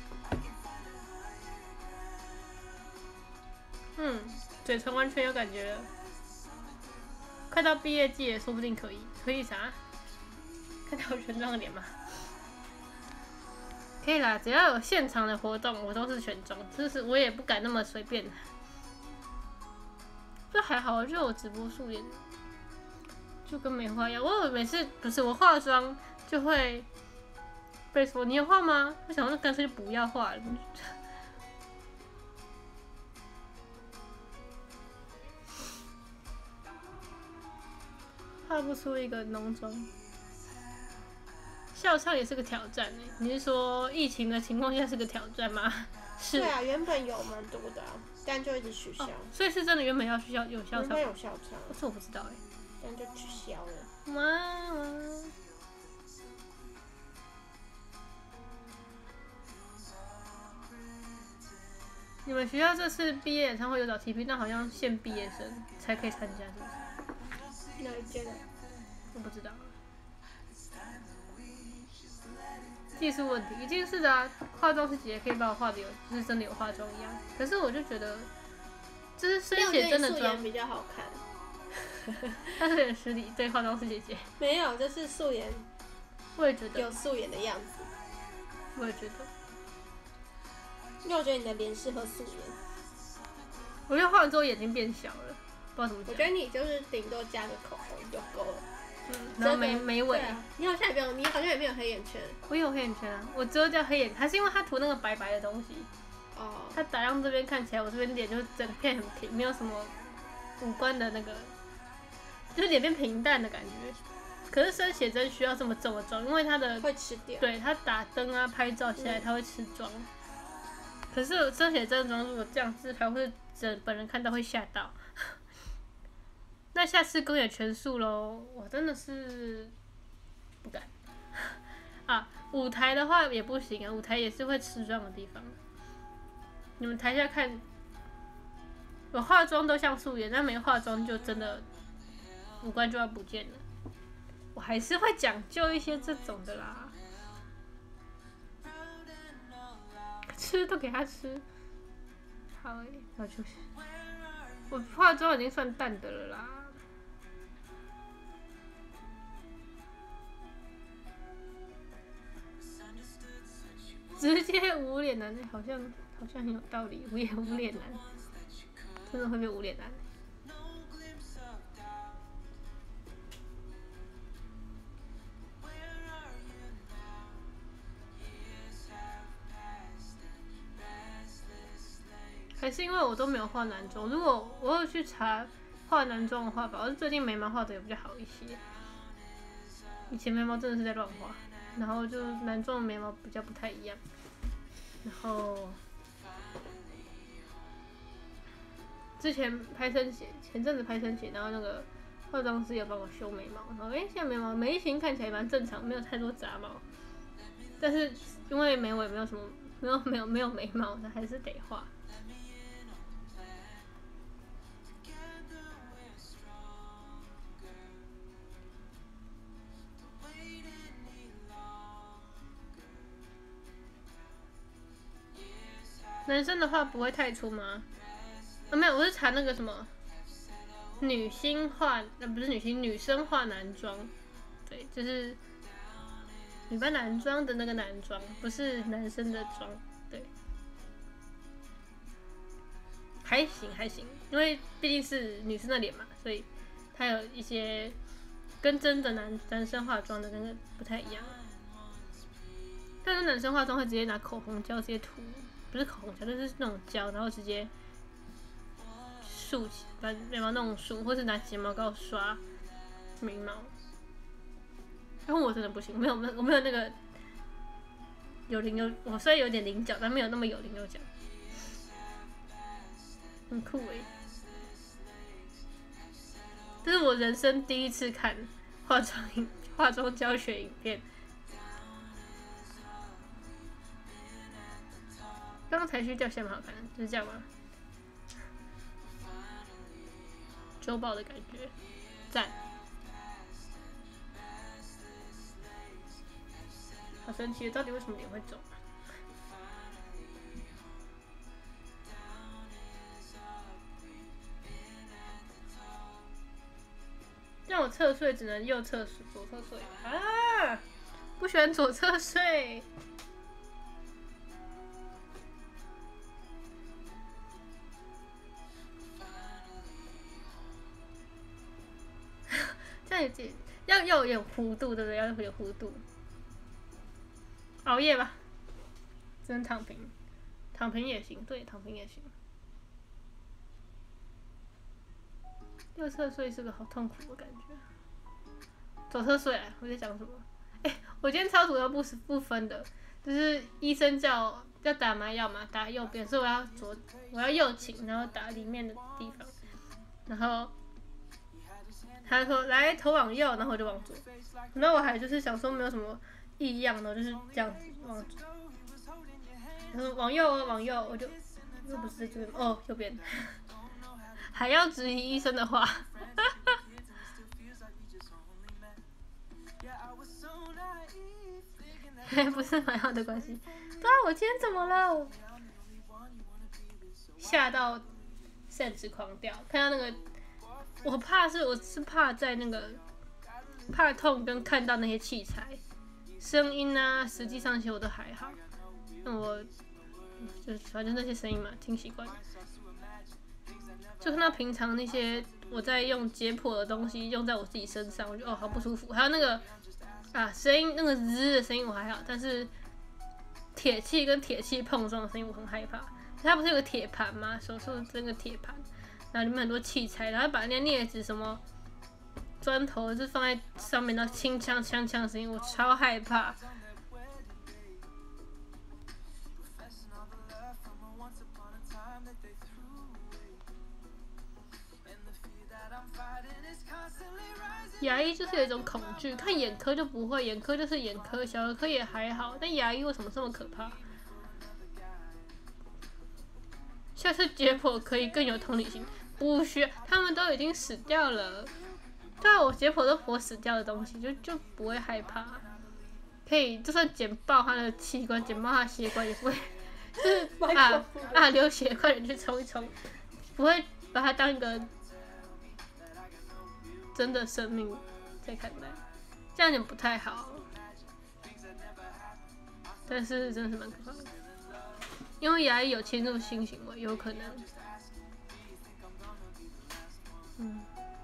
嗯，嘴唇完全有感觉了，快到毕业季了，说不定可以。可以啥？看到我全妆的脸吗？可以啦，只要有现场的活动，我都是全妆，就是我也不敢那么随便。这还好，就我直播素颜，就跟没化一样。我每次不是我化妆就会被说你有化吗？我想说干脆就不要化了。画不出一个浓妆。笑唱也是个挑战诶，你是说疫情的情况下是个挑战吗？是。 对啊，原本有蛮多的、啊，但就一直取消。 哦，所以是真的原本要去校有校唱， 原本有校唱， 这我不知道哎。 但就取消了。 哇哇！你们学校这次毕业演唱会有找 T P， 但好像限毕业生才可以参加，是不是？ 哪一间的？ 我不知道。技术问题，一定是的啊。化妆师姐姐可以把我画的有，就是真的有化妆一样。可是我就觉得，这是生写真的妆比较好看。 但是有点失礼对化妆师姐姐。 没有，就是素颜。 我也觉得。 有素颜的样子。 我也觉得。 因为我觉得你的脸适合素颜。 我觉得画完之后眼睛变小了，不知道怎么讲。 我觉得你就是顶多加个口红就够了。 嗯，然后眉眉尾、 啊，你好像也没有，你好像也没有黑眼圈。 我有黑眼圈啊，我只有叫黑眼，还是因为他涂那个白白的东西。 哦。 他打样这边看起来，我这边脸就整片很平，没有什么五官的那个，就是脸变平淡的感觉。可是生写真需要这么重的妆，因为它的会吃掉。 对，它打灯啊、拍照起来，它会吃妆。嗯、可是生写真的妆如果这样自拍，或者整本人看到会吓到。那下次公演全素喽，我真的是不敢啊！舞台的话也不行啊，舞台也是会吃妆的地方。你们台下看，我化妆都像素颜，但没化妆就真的五官就要不见了。我还是会讲究一些这种的啦，吃都给他吃。好诶、欸，我就是我化妆已经算淡的了啦。直接无脸男，好像好像很有道理，无也无脸男，真的会变无脸男。还是因为我都没有化男妆，如果我有去查化男妆的话吧，我最近眉毛画的也比较好一些。以前眉毛真的是在乱画。然后就男妆的眉毛比较不太一样，然后之前拍生写，前阵子拍生写，然后那个化妆师有帮我修眉毛，然后哎、欸，现在眉毛眉形看起来蛮正常，没有太多杂毛。 但是因为眉尾没有什么，没有没有没有眉毛的，还是得画。男生的话不会太粗吗？啊，没有，我是查那个什么女星化，呃，不是女星，女生化男装，对，就是女扮男装的那个男装，不是男生的装，对，还行还行，因为毕竟是女生的脸嘛，所以它有一些跟真的男男生化妆的那个不太一样。但是男生化妆会直接拿口红胶直接涂。不是口红胶，就是那种胶，然后直接竖起，把眉毛弄竖，或是拿睫毛膏刷眉毛。然后我真的不行，我没有，我没有那个有棱有，我虽然有点棱角，但没有那么有棱有角，很酷诶。这是我人生第一次看化妆影化妆教学影片。刚刚才去掉线蛮好看的，就是这样吗？周报的感觉，赞。好神奇，到底为什么脸会肿啊？让我侧睡只能右侧睡，左侧睡啊！不喜欢左侧睡。这样有点要要有点弧度，对不对？要有点弧度。熬夜吧，只能躺平，躺平也行，对，躺平也行。右侧睡是个好痛苦的感觉。左侧睡、啊，我在讲什么？哎、欸，我今天超主要不不分的，就是医生叫要打麻药嘛，打右边，所以我要左，我要右倾，然后打里面的地方，然后。他说来头往右，然后我就往左。那我还就是想说没有什么异样的，就是这样子往左。他说往右哦，往右，我就又不是这边哦，右边。还要质疑医生的话。不是麻药的关系。对啊，我今天怎么了？吓到甚至狂掉，看到那个。我怕是，我是怕在那个怕痛跟看到那些器材、声音啊，实际上其实我都还好。那我就反正那些声音嘛，挺习惯的。就看到平常那些我在用解剖的东西用在我自己身上，我就哦好不舒服。还有那个啊声音，那个滋的声音我还好，但是铁器跟铁器碰撞的声音我很害怕。它不是有个铁盘吗？手术这个铁盘。然后里面很多器材，然后把那镊子什么砖头就放在上面，然后轻锵锵锵的声音，我超害怕。牙医就是有一种恐惧，看眼科就不会，眼科就是眼科，小儿科也还好，但牙医为什么这么可怕？下次解剖可以更有同理心。不需要，他们都已经死掉了。对啊，我解剖都活死掉的东西，就就不会害怕。可以，就算剪爆他的器官，剪爆他的血管也不会，就是啊啊流血，快点去冲一冲，不会把它当一个真的生命在看待，这样也不太好。但是真的是蛮可怕的，因为牙医有侵入性行为，有可能。嗯，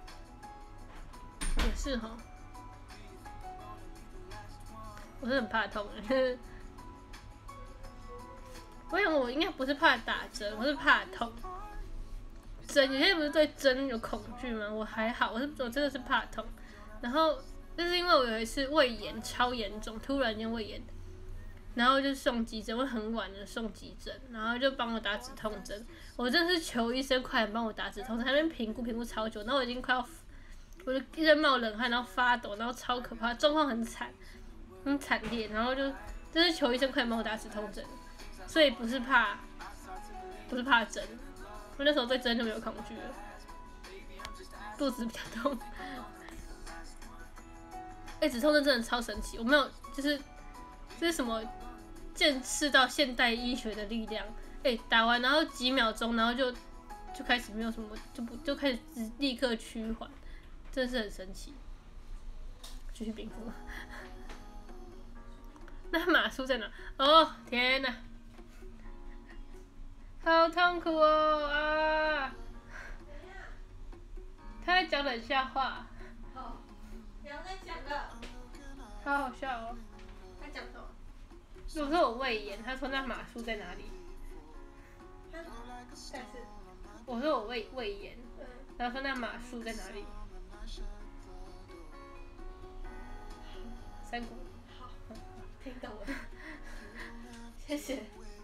也是哈，我是很怕痛的。我想我应该不是怕打针，我是怕痛。针有些人不是对针有恐惧吗？我还好，我是我真的是怕痛。然后就是因为我有一次胃炎超严重，突然间胃炎，然后就送急诊，我很晚的送急诊，然后就帮我打止痛针。我真的是求医生快点帮我打止痛针，还在那边评估评估超久，然后我已经快要，我就一直冒冷汗，然后发抖，然后超可怕，状况很惨，很惨烈，然后就就是求医生快帮我打止痛针，所以不是怕，不是怕针，我那时候对针就没有恐惧了，肚子比较痛。哎、欸，止痛针真的超神奇，我没有，就是这是什么见识到现代医学的力量。哎、欸，打完然后几秒钟，然后就就开始没有什么，就不就开始立刻趋缓，真的是很神奇。继续冰敷。那马术在哪？哦，天哪，好痛苦哦啊！他在讲冷笑话。 好，不要再讲了。 好好笑哦。 他讲什么？ 我说我胃炎，他说那马术在哪里？ 但是， 我说我胃胃炎， 嗯， 然后说那马术在哪里？山谷。 好，听懂了，谢谢。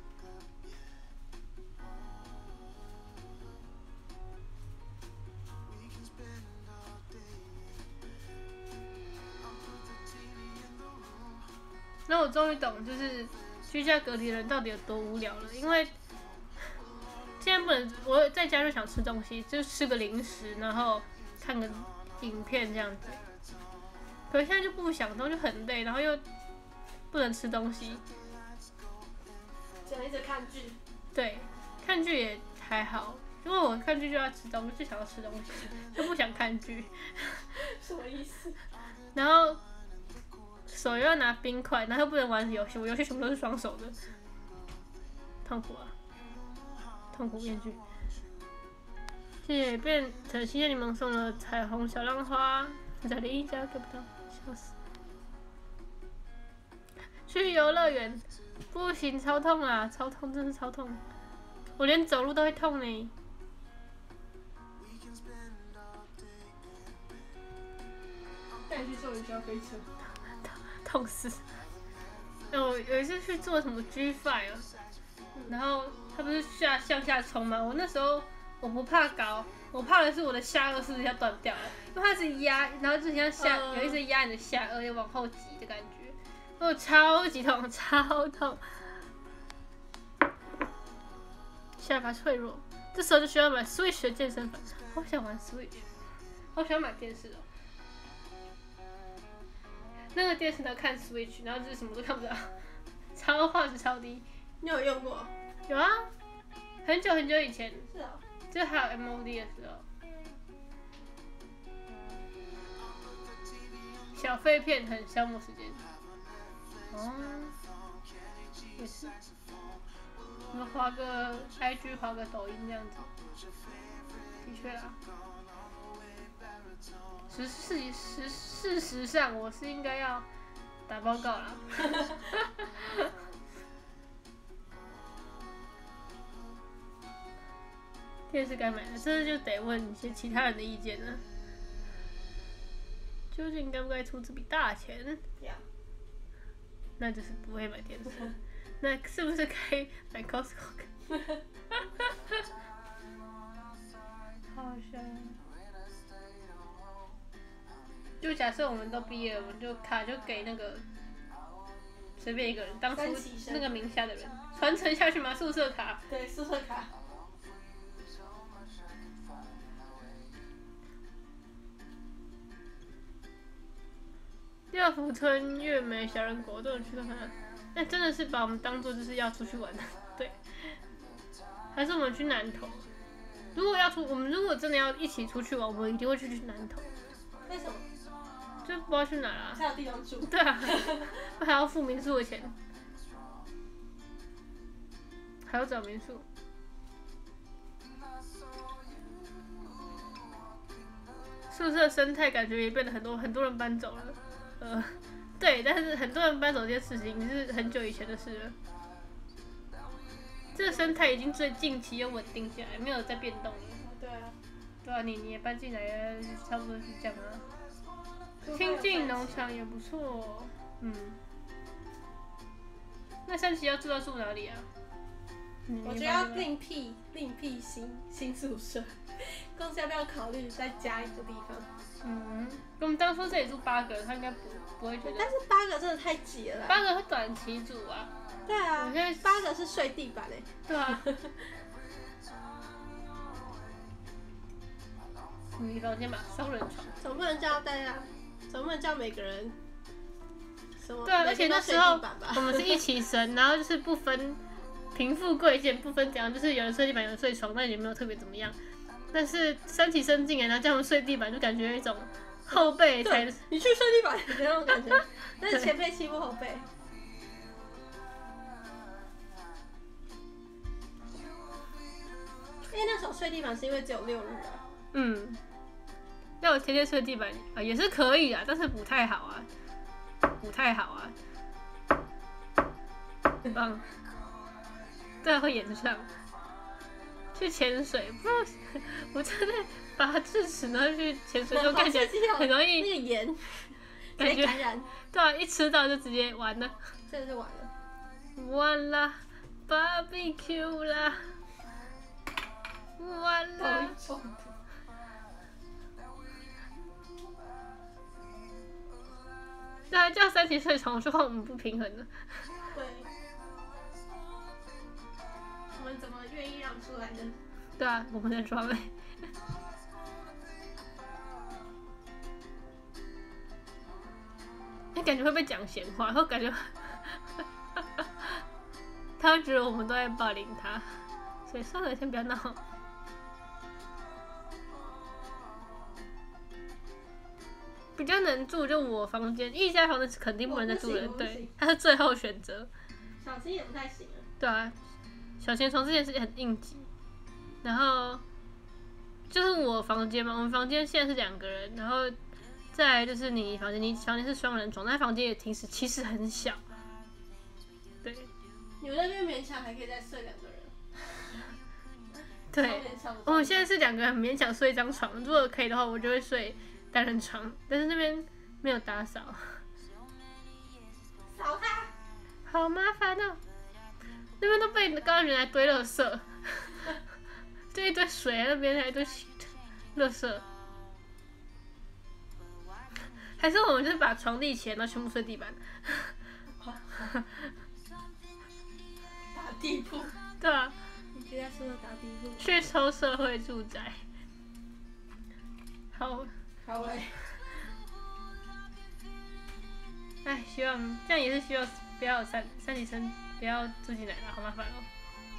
那我终于懂，就是居家隔离的人到底有多无聊了。因为现在不能，我在家就想吃东西，就吃个零食，然后看个影片这样子。可是现在就不想，然后就很累，然后又不能吃东西。 只能一直看剧。 对，看剧也还好，因为我看剧就要吃东西，就想要吃东西，就不想看剧。 什么意思？ 然后手又要拿冰块，然后又不能玩游戏，我游戏全部都是双手的，痛苦啊，痛苦面具。谢谢变成新鲜柠檬送了彩虹小浪花，在另一家给不到，笑死。去游乐园，不行，超痛啊，超痛，真是超痛，我连走路都会痛呢。 带你去坐云霄飞车。 痛死！我有一次去做什么 G 五 啊，然后他不是下向下冲吗？我那时候我不怕高，我怕的是我的下颚是不是要断掉了？因为它是压，然后就像下、呃、有一直压你的下颚，要往后挤的感觉，哦，超级痛，超痛，下巴脆弱，这时候就需要买 Switch 的健身粉，好想玩 Switch， 好想买电视哦。那个电视都看 Switch， 然后就是什么都看不到，超画质超低。 你有用过？ 有啊，很久很久以前。 是啊。 就还有 M O D 的时候。小废片很消磨时间。哦。也是。我们滑个 I G， 滑个抖音这样子。的确啦。实事实事实上，我是应该要打报告啦。电视该买的，这就得问一些其他人的意见了。究竟该不该出这笔大钱？ 要。 那就是不会买电视。那是不是该买 Costco？ 好笑。就假设我们都毕业了，我们就卡就给那个随便一个人，当初那个名下的人传承下去吗？宿舍卡。 对，宿舍卡。 六福村、月美、小人国都有去看看，那真的是把我们当做就是要出去玩的，对。还是我们去南投？如果要出，我们如果真的要一起出去玩，我们一定会去去南投。 为什么？ 就不知道去哪啦、啊。 才有地方住。 对啊，还要付民宿的钱，还要找民宿。宿舍生态感觉也变得很多，很多人搬走了。呃，对，但是很多人搬走这件事情是很久以前的事了。这个生态已经最近期又稳定下来，没有再变动了。 对啊。 对啊，你你也搬进来，差不多是这样啊。亲近农场也不错，嗯。那三期要住到住哪里啊？ 我觉得要另辟另辟新新宿舍，公司要不要考虑再加一个地方？ 嗯，我们当初这里住八个人，他应该不不会觉得。 但是八个真的太挤了啦。 八个是短期住啊。 对啊， 我现在八个是睡地板诶、欸。 对啊。你房间吧，双人床。 总不能叫大家，总不能叫每个人。 对啊，而且那时候我们是一起生，然后就是不分贫富贵贱，不分怎样，就是有人睡地板，有人睡床，但也没有特别怎么样。但是三起生进来，然后叫他们睡地板，就感觉有一种后辈才你去睡地板的那种感觉，但是前辈欺负后辈。因为那时候睡地板是因为只有六日啊。 嗯，要我天天睡地板啊也是可以啊，但是不太好啊。不太好啊，很棒，对，会演上。去潜水，不，我真的拔智齿，然后去潜水，就看起来很容易那个盐， 感觉感染。 对啊，一吃到就直接完了， 真的是完了， 完了 ，barbecue 啦，完了。对啊，叫三起睡床，说话我们不平衡的。 对，我们怎么愿意让出来的？ 对啊，我们的装备。你感觉会被讲闲话，然后感觉他会觉得我们都在霸凌他，所以算了，先不要闹。比较能住就我房间，一家房子肯定不能再住人，对，他是最后选择。 小青也不太行啊。 对啊，小青床这件事情很应急，然后就是我房间嘛，我们房间现在是两个人，然后再来就是你房间，你房间是双人床，但房间也其实其实很小，对。 你们那边勉强还可以再睡两个人。 对，我们现在是两个人勉强睡一张床，如果可以的话，我就会睡单人床，但是那边没有打扫， 扫它， 好麻烦哦。那边都被刚刚原来堆垃圾，就一堆水那边，还一堆垃圾。还是我们就是把床立起来，然后全部睡地板。 打地铺。 对啊。 你现在说的打地铺。 去抽社会住宅。好。 好诶。 哎，希望这样也是希望不要有三三级生不要住进来了，好麻烦哦。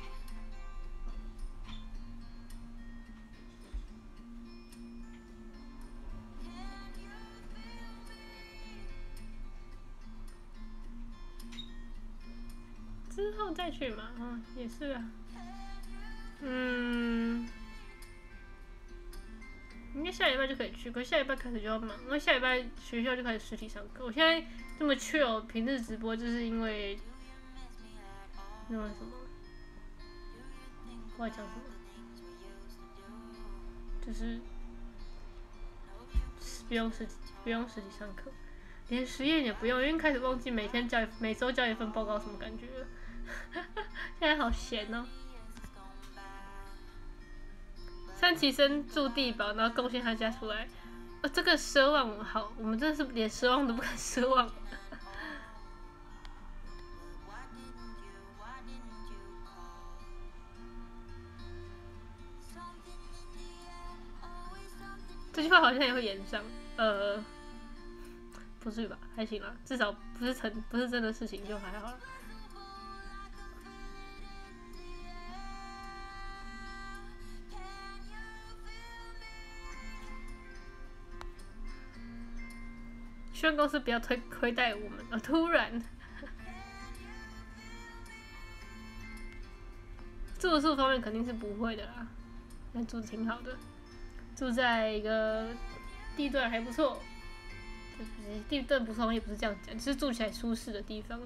之后再去嘛，嗯，也是啊。嗯。应该下礼拜就可以去，可是下礼拜开始就要忙，因为下礼拜学校就开始实体上课。我现在这么chill，平日直播就是因为那个什么，我要讲什么，就是不用实体不用实体上课，连实验也不用，因为开始忘记每天交每周交一份报告什么感觉了。现在好闲哦。三期生住地堡，然后贡献他家出来，哦，这个奢望好，我们真的是连奢望都不敢奢望。这句话好像也会演上，呃，不至于吧，还行啦，至少不是真不是真的事情就还好了。希望公司不要推亏待我们。哦，突然，住宿方面肯定是不会的啦，但住的挺好的，住在一个地段还不错，地段不错也不是这样讲，就是住起来舒适的地方。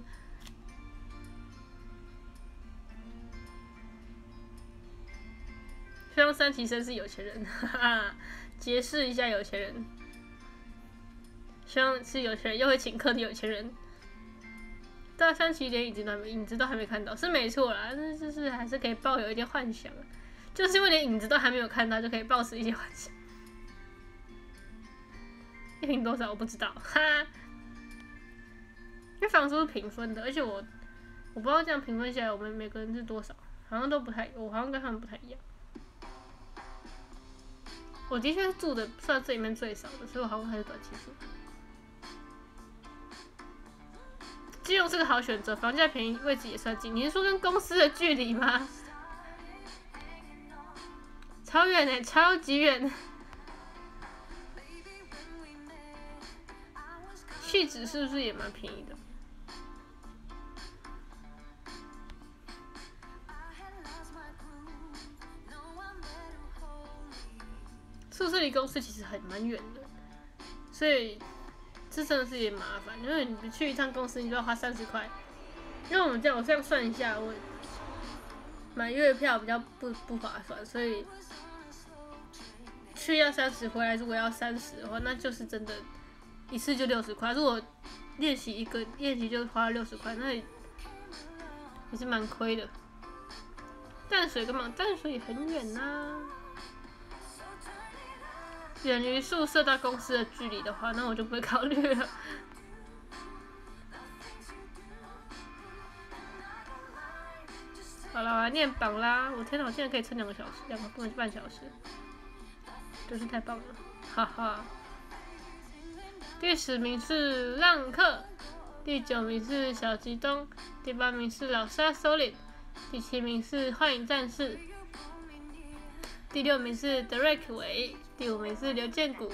希望三期生是有钱人，哈哈，结识一下有钱人。希望是有钱人，又会请客的有钱人。 到三期连影子都还没影子都还没看到，是没错啦，但是就是还是可以抱有一点幻想，就是因为连影子都还没有看到，就可以抱持一些幻想。一瓶多少我不知道，哈。因为房租是平分的，而且我我不知道这样平分下来我们每个人是多少，好像都不太，我好像跟他们不太一样。我的确是住的算这里面最少的，所以我好像还是短期住。基隆是个好选择，房价便宜，位置也算近。你是说跟公司的距离吗？超远欸，超级远。汐止是不是也蛮便宜的？宿舍离公司其实很蛮远的，所以这真的是有点麻烦。因为你去一趟公司，你就要花三十块。因为我们这样，我这样算一下，我买月票比较不不划算，所以去要三十，回来如果要三十的话，那就是真的，一次就六十块。如果练习一个练习就花了六十块，那也是蛮亏的。淡水干嘛？淡水也很远呐、啊。远离宿舍到公司的距离的话，那我就不会考虑了。好了，我来念榜啦！我天哪，我现在可以撑两个小时，两个半小时，真是太棒了，哈哈。第十名是浪客，第九名是小吉东，第八名是老沙首领，第七名是幻影战士，第六名是德瑞克维。第五名是刘建谷，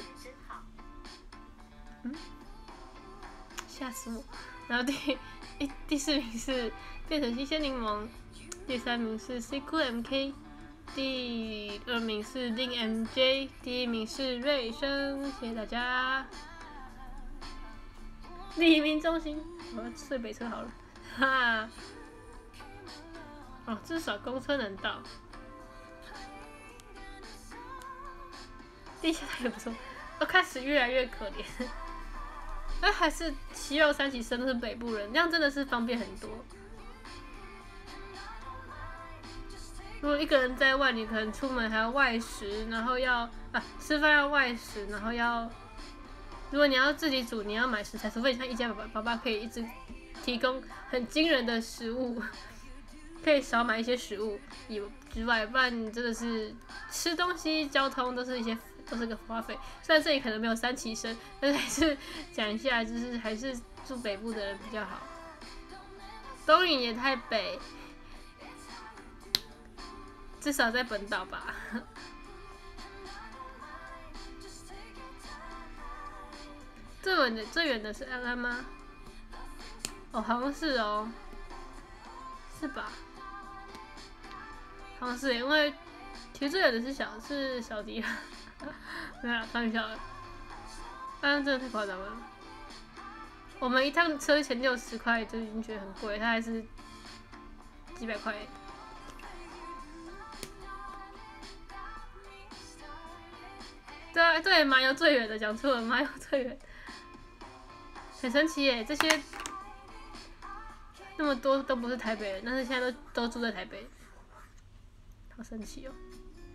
嗯，吓死我！然后第一第四名是变成新鲜柠檬，第三名是 C Q M K， 第二名是林 M J， 第一名是瑞生，谢谢大家。黎明中心，我要睡北车好了，哈。哦，至少公车能到。地下也不错，我开始越来越可怜。但还是希望三期生都是北部人，这样真的是方便很多。如果一个人在外，你可能出门还要外食，然后要啊吃饭要外食，然后要如果你要自己煮，你要买食材，除非你像一家爸爸，爸爸可以一直提供很惊人的食物，可以少买一些食物以之外，不然你真的是吃东西、交通都是一些。都是个花费，虽然这里可能没有三期生，但是还是讲一下，就是还是住北部的人比较好。东引也太北，至少在本岛吧。最远的最远的是安安吗？哦，好像是哦，是吧？好像是，因为其实最远的是小是小迪啊。没有啦，开玩笑的。但真的太夸张了。我们一趟车钱六十块就已经觉得很贵，它还是几百块。对啊，对，麻油最远的，讲错了，麻油最远。很神奇耶，这些那么多都不是台北人，但是现在都都住在台北，好神奇哦。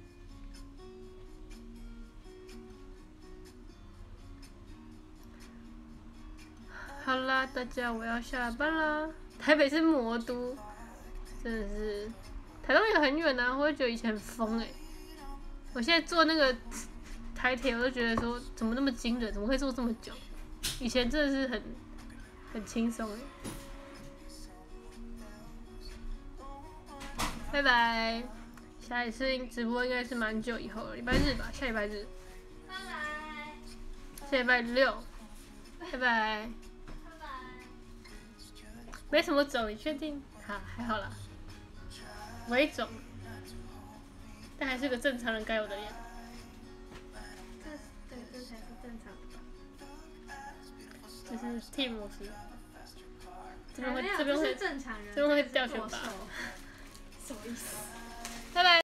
好啦，大家我要下班啦。台北是魔都，真的是。台东也很远啊，我会觉得以前很疯哎、欸。我现在坐那个台铁，我就觉得说怎么那么惊人，怎么会坐这么久？以前真的是很很轻松哎。拜拜，下一次直播应该是蛮久以后了，礼拜日吧，下礼拜日。 拜拜。 下礼拜六，拜拜。没什么肿，你确定？好，还好啦。微肿，但还是个正常人该有的脸。 这对，这才是正常的。 这是 T 模式。这边会， 没有这边会， 这是正常人， 这边会掉选拔。 什么意思？ 拜拜。